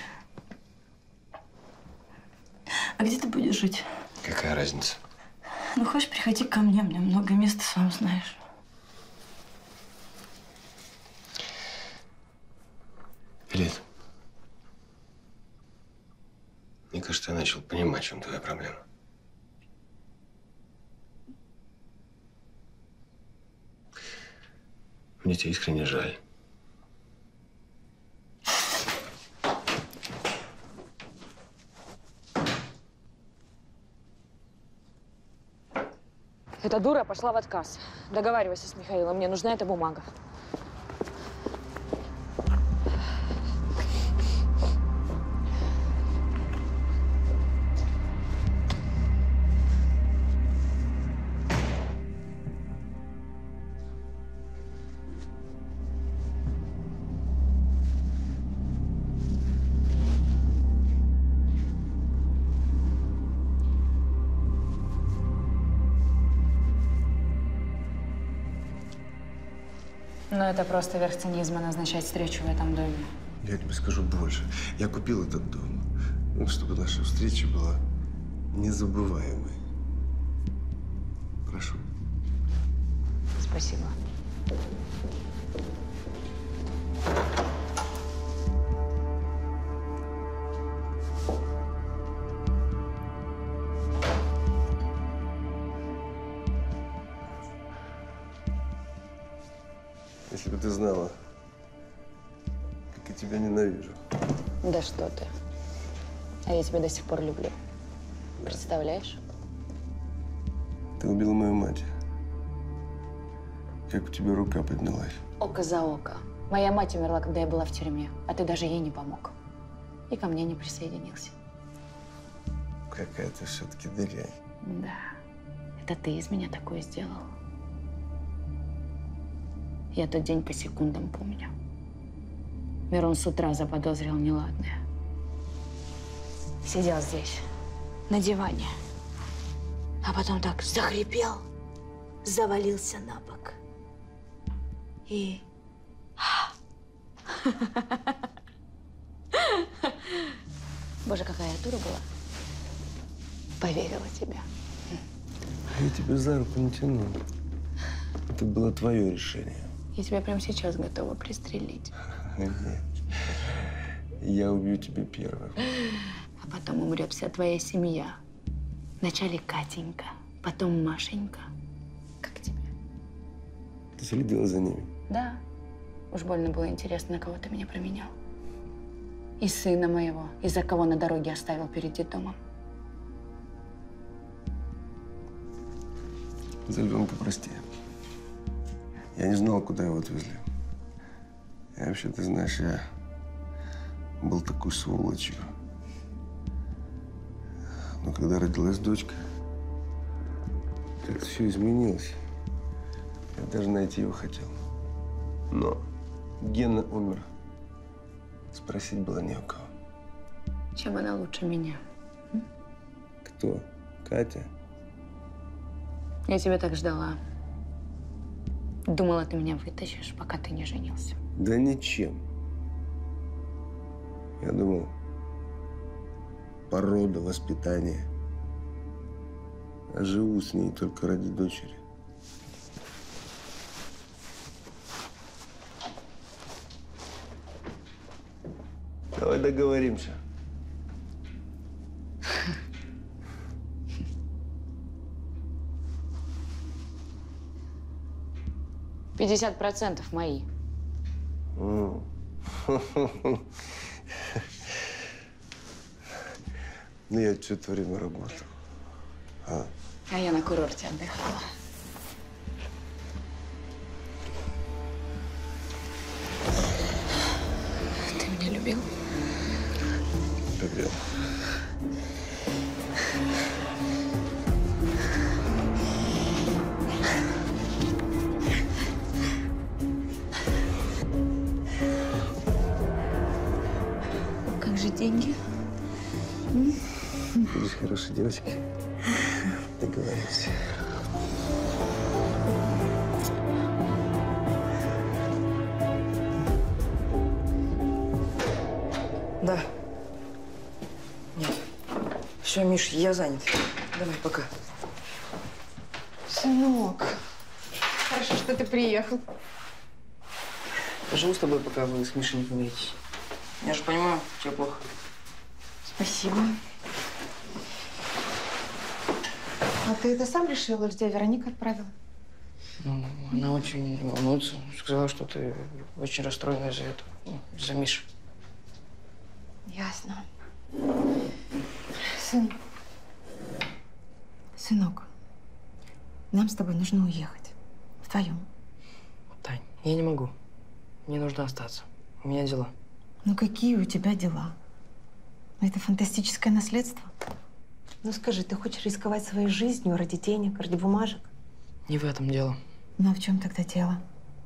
А где ты будешь жить? Какая разница? Ну, хочешь, приходи ко мне, мне много места, сам знаешь. Лид, мне кажется, я начал понимать, в чем твоя проблема. Мне тебя искренне жаль. Эта дура пошла в отказ. Договаривайся с Михаилом, мне нужна эта бумага. Но это просто верх цинизма назначать встречу в этом доме. Я тебе скажу больше. Я купил этот дом, чтобы наша встреча была незабываемой. Прошу. Спасибо. Если бы ты знала, как я тебя ненавижу. Да что ты. А я тебя до сих пор люблю. Представляешь? Ты убила мою мать. Как у тебя рука поднялась? Око за око. Моя мать умерла, когда я была в тюрьме, а ты даже ей не помог. И ко мне не присоединился. Какая ты все-таки дрянь. Да. Это ты из меня такое сделал. Я тот день по секундам помню. Мирон с утра заподозрил неладное. Сидел здесь, на диване. А потом так захрипел, завалился на бок. И… Боже, какая я дура была. Поверила тебе. Я тебя за руку не тянул. Это было твое решение. Я тебя прямо сейчас готова пристрелить. Нет. Я убью тебя первым. А потом умрет вся твоя семья. Вначале Катенька, потом Машенька. Как тебе? Ты следила за ними? Да. Уж больно было интересно, на кого ты меня променял. И сына моего, из-за кого на дороге оставил перед детдомом. За ребенка прости. Я не знал, куда его отвезли. И вообще, ты знаешь, я был такой сволочью. Но когда родилась дочка, как-то все изменилось. Я даже найти его хотел. Но Гена умер. Спросить было не у кого. Чем она лучше меня? М? Кто? Катя? Я тебя так ждала. Думала, ты меня вытащишь, пока ты не женился. Да ничем. Я думал, порода, воспитание. А живу с ней только ради дочери. Давай договоримся. пятьдесят процентов мои. Ну, я все это время работал. А? А я на курорте отдыхала. Ты меня любил? Любил. Как же деньги? Будешь хорошей девочкой. Договоримся. Да. Нет. Все, Миш, я занят. Давай, пока. Сынок, хорошо, что ты приехал. Поживу с тобой, пока вы с Мишей не помиритесь. Я же понимаю, тебе плохо. Спасибо. А ты это сам решил, или тебя Вероника отправила? Ну, она очень волнуется. Сказала, что ты очень расстроена из-за этого, ну, из-за Миши. Ясно. Сын. Сынок, нам с тобой нужно уехать. Вдвоем. Тань, я не могу. Мне нужно остаться. У меня дела. Ну какие у тебя дела? Это фантастическое наследство. Ну скажи, ты хочешь рисковать своей жизнью ради денег, ради бумажек? Не в этом дело. Ну а в чем тогда дело?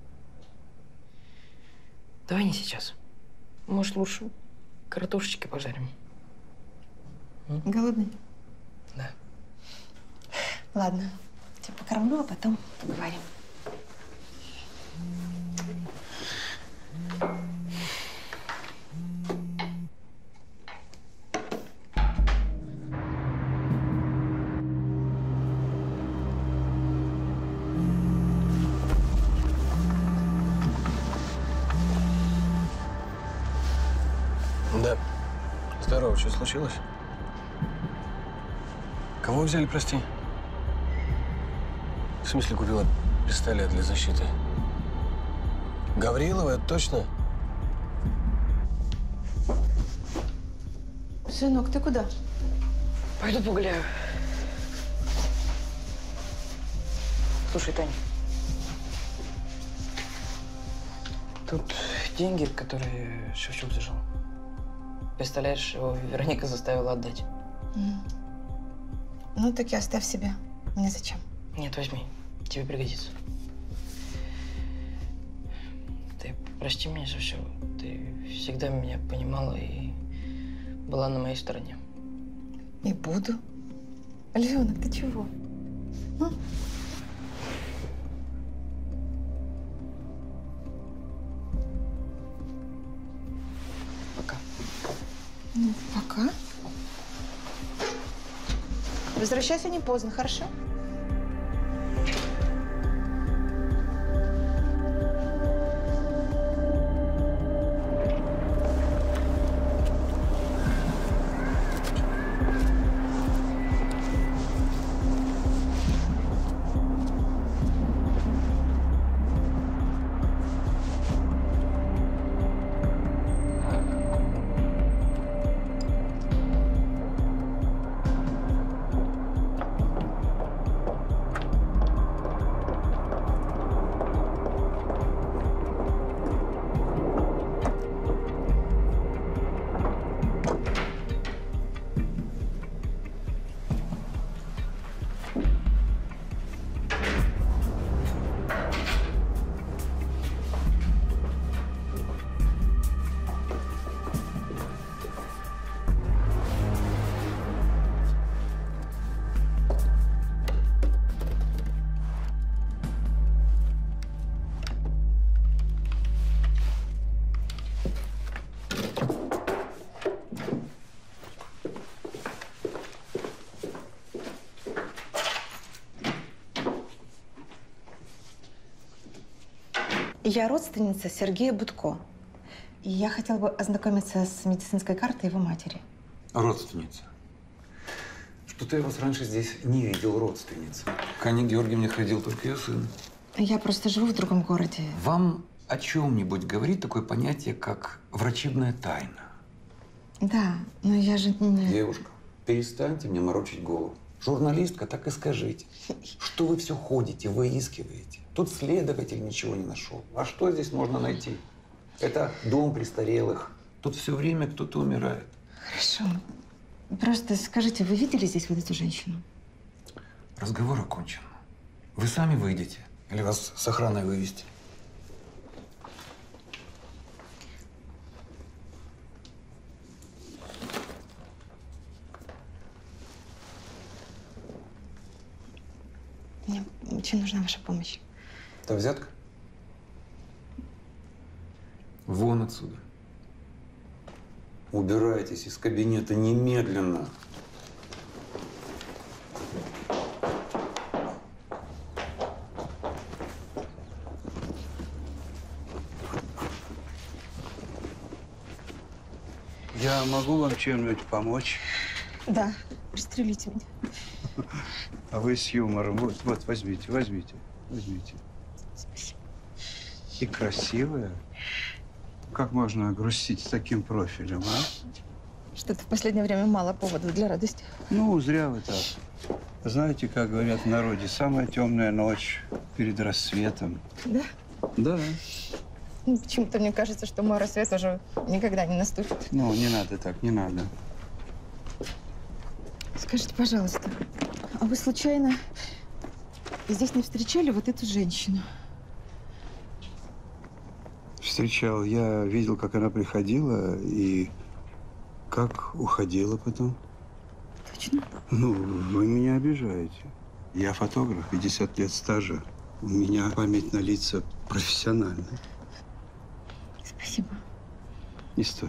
Давай не сейчас. Может, лучше картошечки пожарим? М? Голодный? Да. Ладно, тебя покормлю, а потом поговорим. Да. Здорово, что случилось? Кого взяли, прости? В смысле, купила пистолет для защиты? Гаврилова, это точно? Сынок, ты куда? Пойду погуляю. Слушай, Таня. Тут деньги, которые Шевчук зажал. Представляешь, его Вероника заставила отдать. Mm. Ну, так и оставь себе. Мне зачем? Нет, возьми. Тебе пригодится. Ты прости меня за все. Ты всегда меня понимала и была на моей стороне. И буду. Львенок, ты чего? А? Пока. Ну, пока. Возвращайся не поздно, хорошо? Я родственница Сергея Будко. И я хотела бы ознакомиться с медицинской картой его матери. Родственница. Что-то я вас раньше здесь не видел, родственница. К Анне Георгиевне ходил только ее сын. Я просто живу в другом городе. Вам о чем-нибудь говорит такое понятие, как врачебная тайна? Да, но я же не… Девушка, перестаньте мне морочить голову. Журналистка, так и скажите. Что вы все ходите, выискиваете? Тут следователь ничего не нашел. А что здесь можно найти? Это дом престарелых. Тут все время кто-то умирает. Хорошо. Просто скажите, вы видели здесь вот эту женщину? Разговор окончен. Вы сами выйдете? Или вас с охраной вывести? Мне очень нужна ваша помощь. Это взятка? Вон отсюда. Убирайтесь из кабинета немедленно. Я могу вам чем-нибудь помочь? Да, пристрелите меня. А вы с юмором. Вот, вот, возьмите, возьмите, возьмите. Спасибо. И красивая. Как можно грустить с таким профилем, а? Что-то в последнее время мало поводов для радости. Ну, зря вы так. Знаете, как говорят в народе, самая темная ночь перед рассветом. Да? Да. Ну, почему-то мне кажется, что мой рассвет уже никогда не наступит. Ну, не надо так, не надо. Скажите, пожалуйста, а вы случайно здесь не встречали вот эту женщину? Встречал. Я видел, как она приходила и как уходила потом. Точно? Ну, вы меня обижаете. Я фотограф, пятьдесят лет стажа. У меня память на лица профессиональная. Спасибо. Не стоит.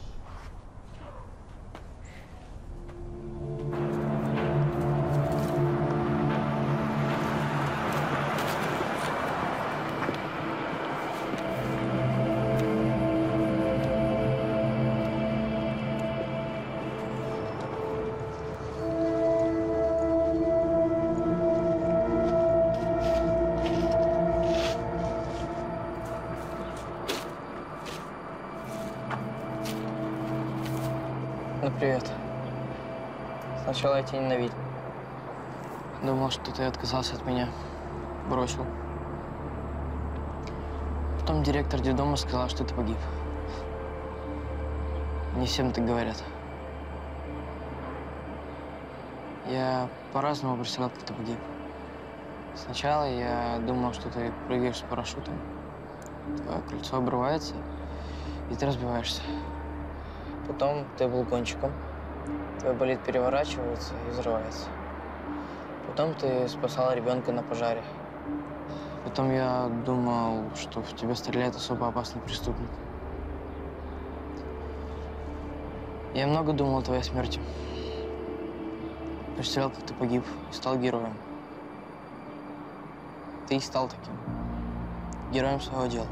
Ну, привет. Сначала я тебя ненавидел. Думал, что ты отказался от меня. Бросил. Потом директор детдома сказал, что ты погиб. Не всем так говорят. Я по-разному представлял, как ты погиб. Сначала я думал, что ты прыгаешь с парашютом. Твое кольцо обрывается, и ты разбиваешься. Потом ты был гонщиком, твой болид переворачивается и взрывается. Потом ты спасал ребенка на пожаре. Потом я думал, что в тебя стреляет особо опасный преступник. Я много думал о твоей смерти. Представлял, как ты погиб и стал героем. Ты и стал таким. Героем своего дела.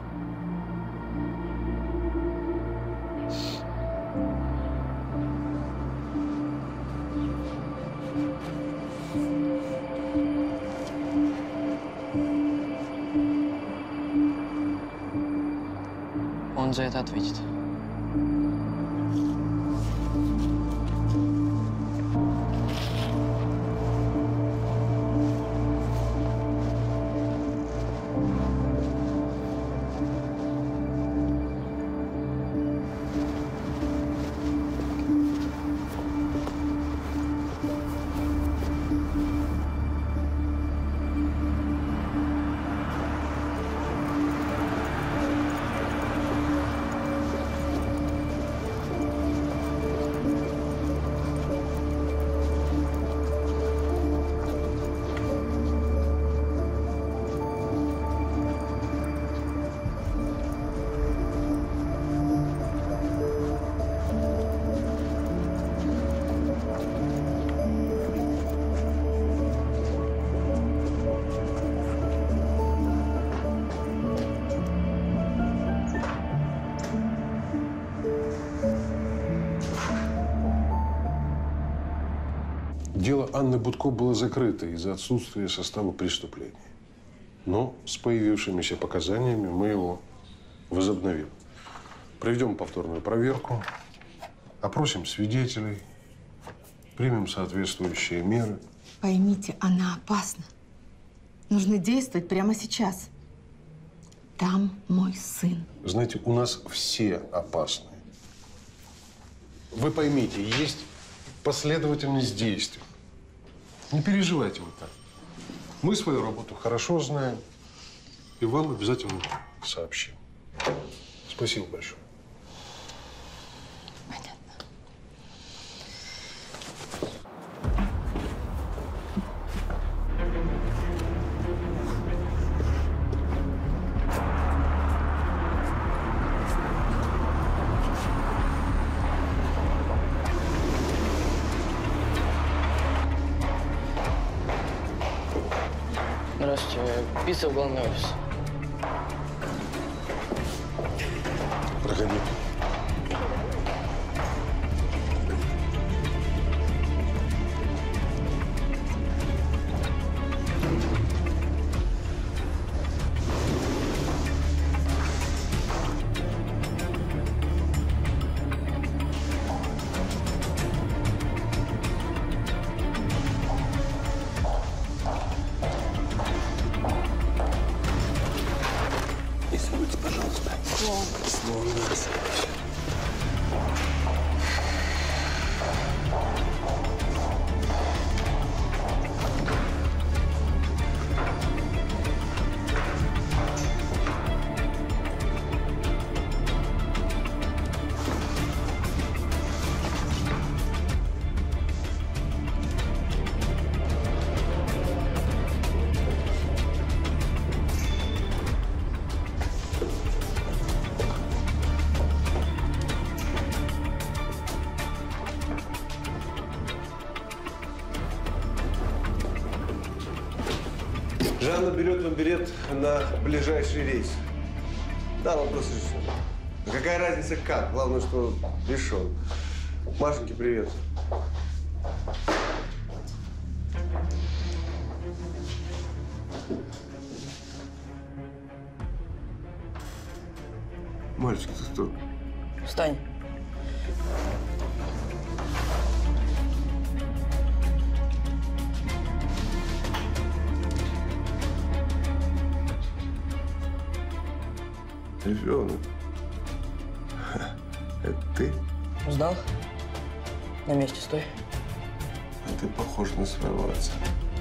Он за это ответит. Дело Анны Будко было закрыто из-за отсутствия состава преступления. Но с появившимися показаниями мы его возобновим. Проведем повторную проверку, опросим свидетелей, примем соответствующие меры. Поймите, она опасна. Нужно действовать прямо сейчас. Там мой сын. Знаете, у нас все опасны. Вы поймите, есть последовательность действий. Не переживайте вот так. Мы свою работу хорошо знаем и вам обязательно сообщим. Спасибо большое. Здравствуйте. Пицца в главный офис. Проходи. Жанна берет вам билет на ближайший рейс. Да, вопрос решен. А какая разница как? Главное, что решен. Машеньке привет. Мальчик, ты что? Встань. Ребенок. Это ты? Сдал? На месте стой. А ты похож на своего отца.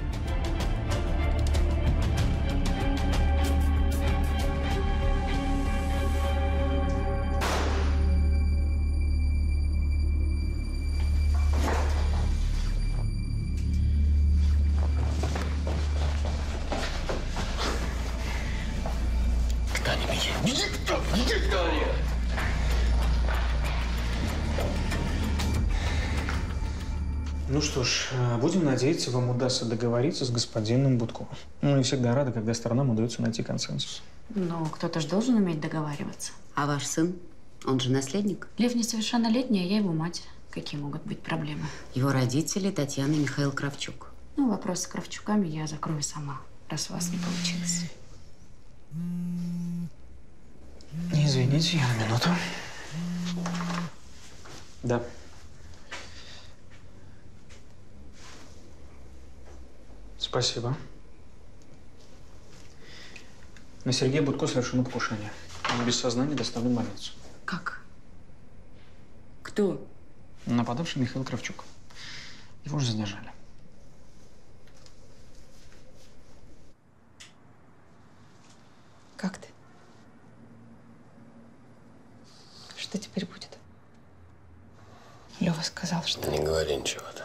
Ну что ж, будем надеяться, вам удастся договориться с господином Будко. Ну и всегда рада, когда сторонам удается найти консенсус. Но кто-то же должен уметь договариваться. А ваш сын? Он же наследник? Лев несовершеннолетний, а я его мать. Какие могут быть проблемы? Его родители Татьяна и Михаил Кравчук. Ну, вопрос с Кравчуками я закрою сама, раз у вас не получилось. Извините, я на минуту. Да. Спасибо. На Сергея Будко совершено покушение. Он без сознания доставлен в больницу. Как? Кто? Нападавший Михаил Кравчук. Его уже задержали. Как ты? Что теперь будет? Лёва сказал, что… Не говори ничего, Тань.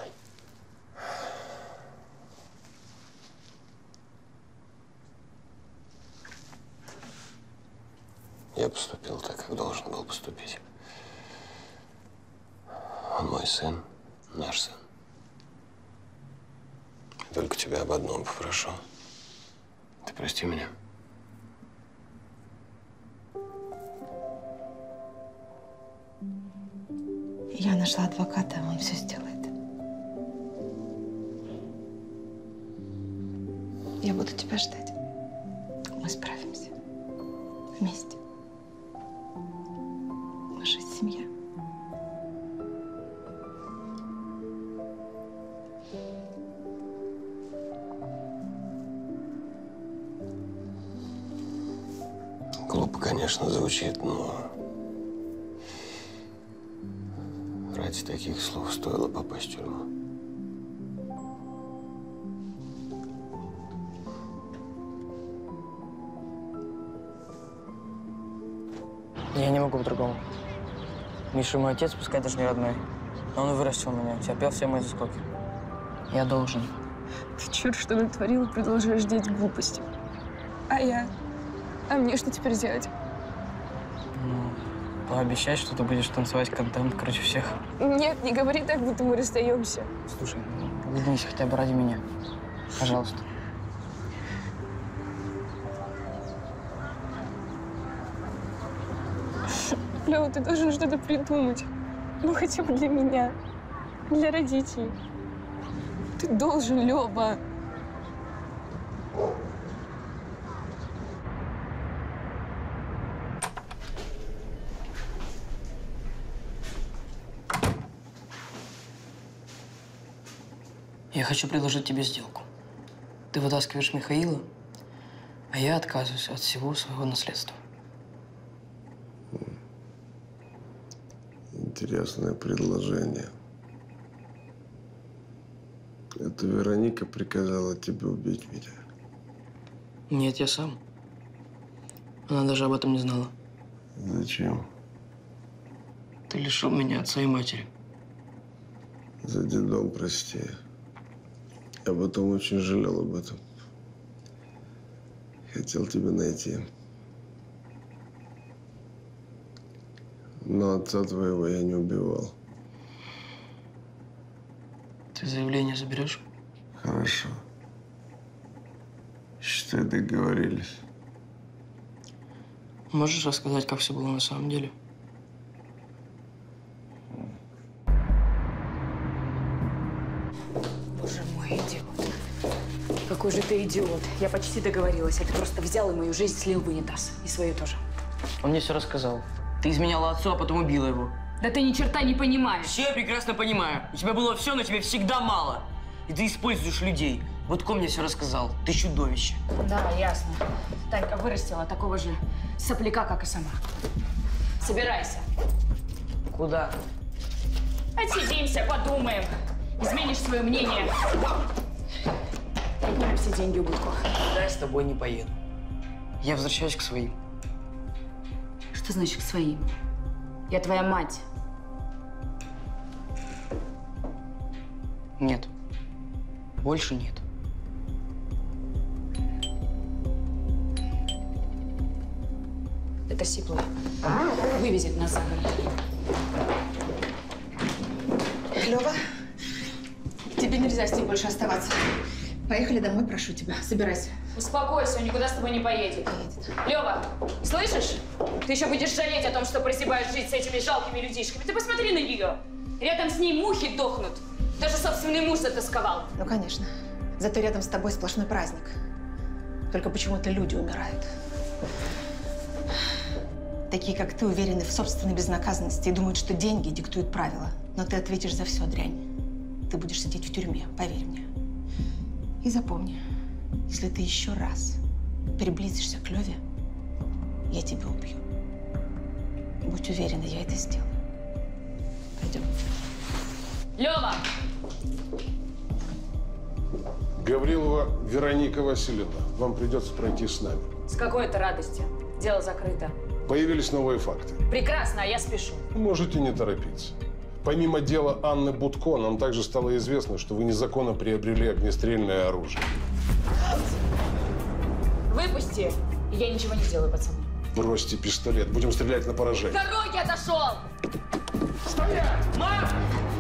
Я поступил так, как должен был поступить. Он мой сын, наш сын. Я только тебя об одном попрошу. Ты прости меня. Я нашла адвоката, он все сделает. Я буду тебя ждать. Мы справимся. Вместе. Мы же семья. Глупо, конечно, звучит, но ради таких слов стоило попасть в тюрьму. Я не могу по-другому. Миша мой отец, пускай даже не родной. Но он вырастил меня, терпел все мои заскоки. Я должен. Ты черт что натворил и продолжаешь делать глупости. А я? А мне что теперь делать? Ну, пообещай, что ты будешь танцевать контент круче всех. Нет, не говори так, будто мы расстаемся. Слушай, ну, улыбнись хотя бы ради меня. Пожалуйста. Лёва, ты должен что-то придумать. Ну, хотя бы для меня. Для родителей. Ты должен, Лёва. Я хочу предложить тебе сделку. Ты вытаскиваешь Михаила, а я отказываюсь от всего своего наследства. Интересное предложение. Это Вероника приказала тебе убить меня. Нет, я сам. Она даже об этом не знала. Зачем? Ты лишил меня отца и матери. За детдом, прости. Я потом очень жалел об этом. Хотел тебя найти. Но отца твоего я не убивал. Ты заявление заберешь? Хорошо. Что договорились? Можешь рассказать, как все было на самом деле? Боже мой, идиот. Какой же ты идиот. Я почти договорилась, а ты просто взял и мою жизнь слил в унитаз. И свою тоже. Он мне все рассказал. Ты изменяла отцу, а потом убила его. Да ты ни черта не понимаешь. Все я прекрасно понимаю. У тебя было все, но тебе всегда мало. И ты используешь людей. Вот Ко мне все рассказал. Ты чудовище. Да, ясно. Танька вырастила такого же сопляка, как и сама. Собирайся. Куда? Отсидимся, подумаем. Изменишь свое мнение. Отнимем все деньги у Будко. Да, я с тобой не поеду. Я возвращаюсь к своим. Что значит к своим? Я твоя мать. Нет. Больше нет. Это Сиплый. Вывезет нас за город. Лёва, тебе нельзя с ним больше оставаться. Поехали домой, прошу тебя. Собирайся. Успокойся, он никуда с тобой не поедет. Поедет. Лёва, слышишь? Ты еще будешь жалеть о том, что прозябаешь жить с этими жалкими людишками. Ты посмотри на нее. Рядом с ней мухи дохнут. Даже собственный муж затасковал. Ну, конечно. Зато рядом с тобой сплошной праздник. Только почему-то люди умирают. Такие, как ты, уверены в собственной безнаказанности и думают, что деньги диктуют правила. Но ты ответишь за все, дрянь. Ты будешь сидеть в тюрьме, поверь мне. И запомни, если ты еще раз приблизишься к Леве, я тебя убью. Будь уверена, я это сделаю. Пойдем. Лева! Гаврилова Вероника Васильевна, вам придется пройти с нами. С какой-то радостью. Дело закрыто. Появились новые факты. Прекрасно, а я спешу. Можете не торопиться. Помимо дела Анны Будко, нам также стало известно, что вы незаконно приобрели огнестрельное оружие. Выпусти, и я ничего не сделаю, пацаны. Бросьте пистолет, будем стрелять на С поражение. дороги отошел! Стоять! Мам!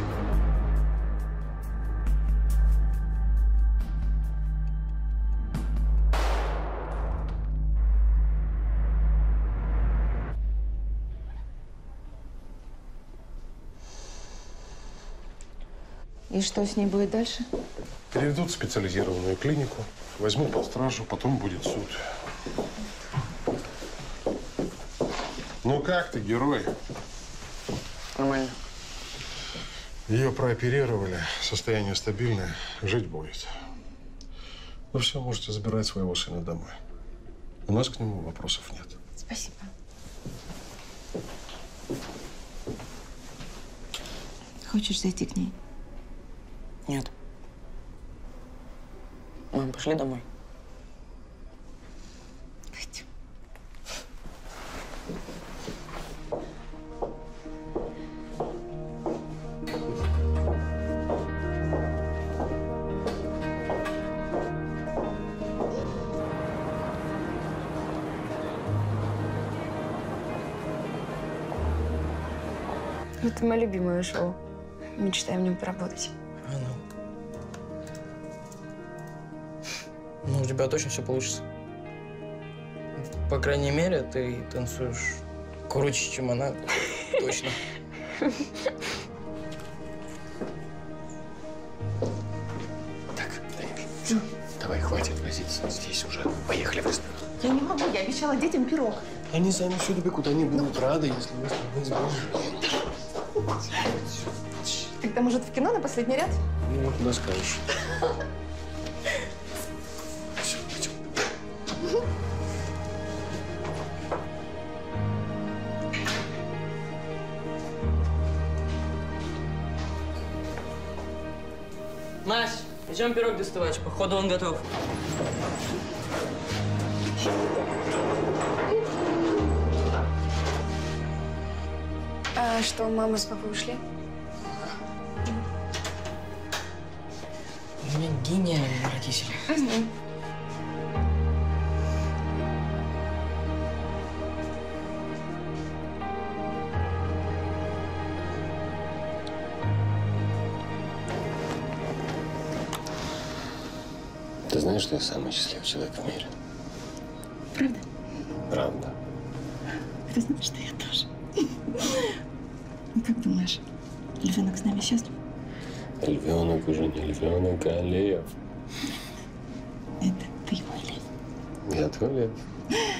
И что с ней будет дальше? Переведут в специализированную клинику, возьмут под стражу, потом будет суд. Ну как ты, герой? Нормально. Ее прооперировали, состояние стабильное, жить будет. Ну все, можете забирать своего сына домой. У нас к нему вопросов нет. Спасибо. Хочешь зайти к ней? Нет. Мам, пошли домой. Пойдем. Это мое любимое шоу. Мечтаю в нем поработать. А ну. Ну, у тебя точно все получится. По крайней мере, ты танцуешь круче, чем она. Точно. Так, Танюш, давай, хватит возиться здесь уже. Поехали в ресторан. Я не могу, я обещала детям пирог. Они сами всюду бегут, они будут рады, если мы с тобой сбежим. Тогда, может, в кино на последний ряд? Ну, куда скажешь. Все, пойдем. Настя, идем пирог доставать. Походу, он готов. А что, мама с папой ушли? У меня гениальные родители. Угу. Ты знаешь, что я самый счастливый человек в мире? Правда? Правда. Ты знаешь, что я тоже. Ну, как думаешь, львенок с нами счастлив? Львенок уже не львенок, а лев. Это ты мой лев. Я твой лев.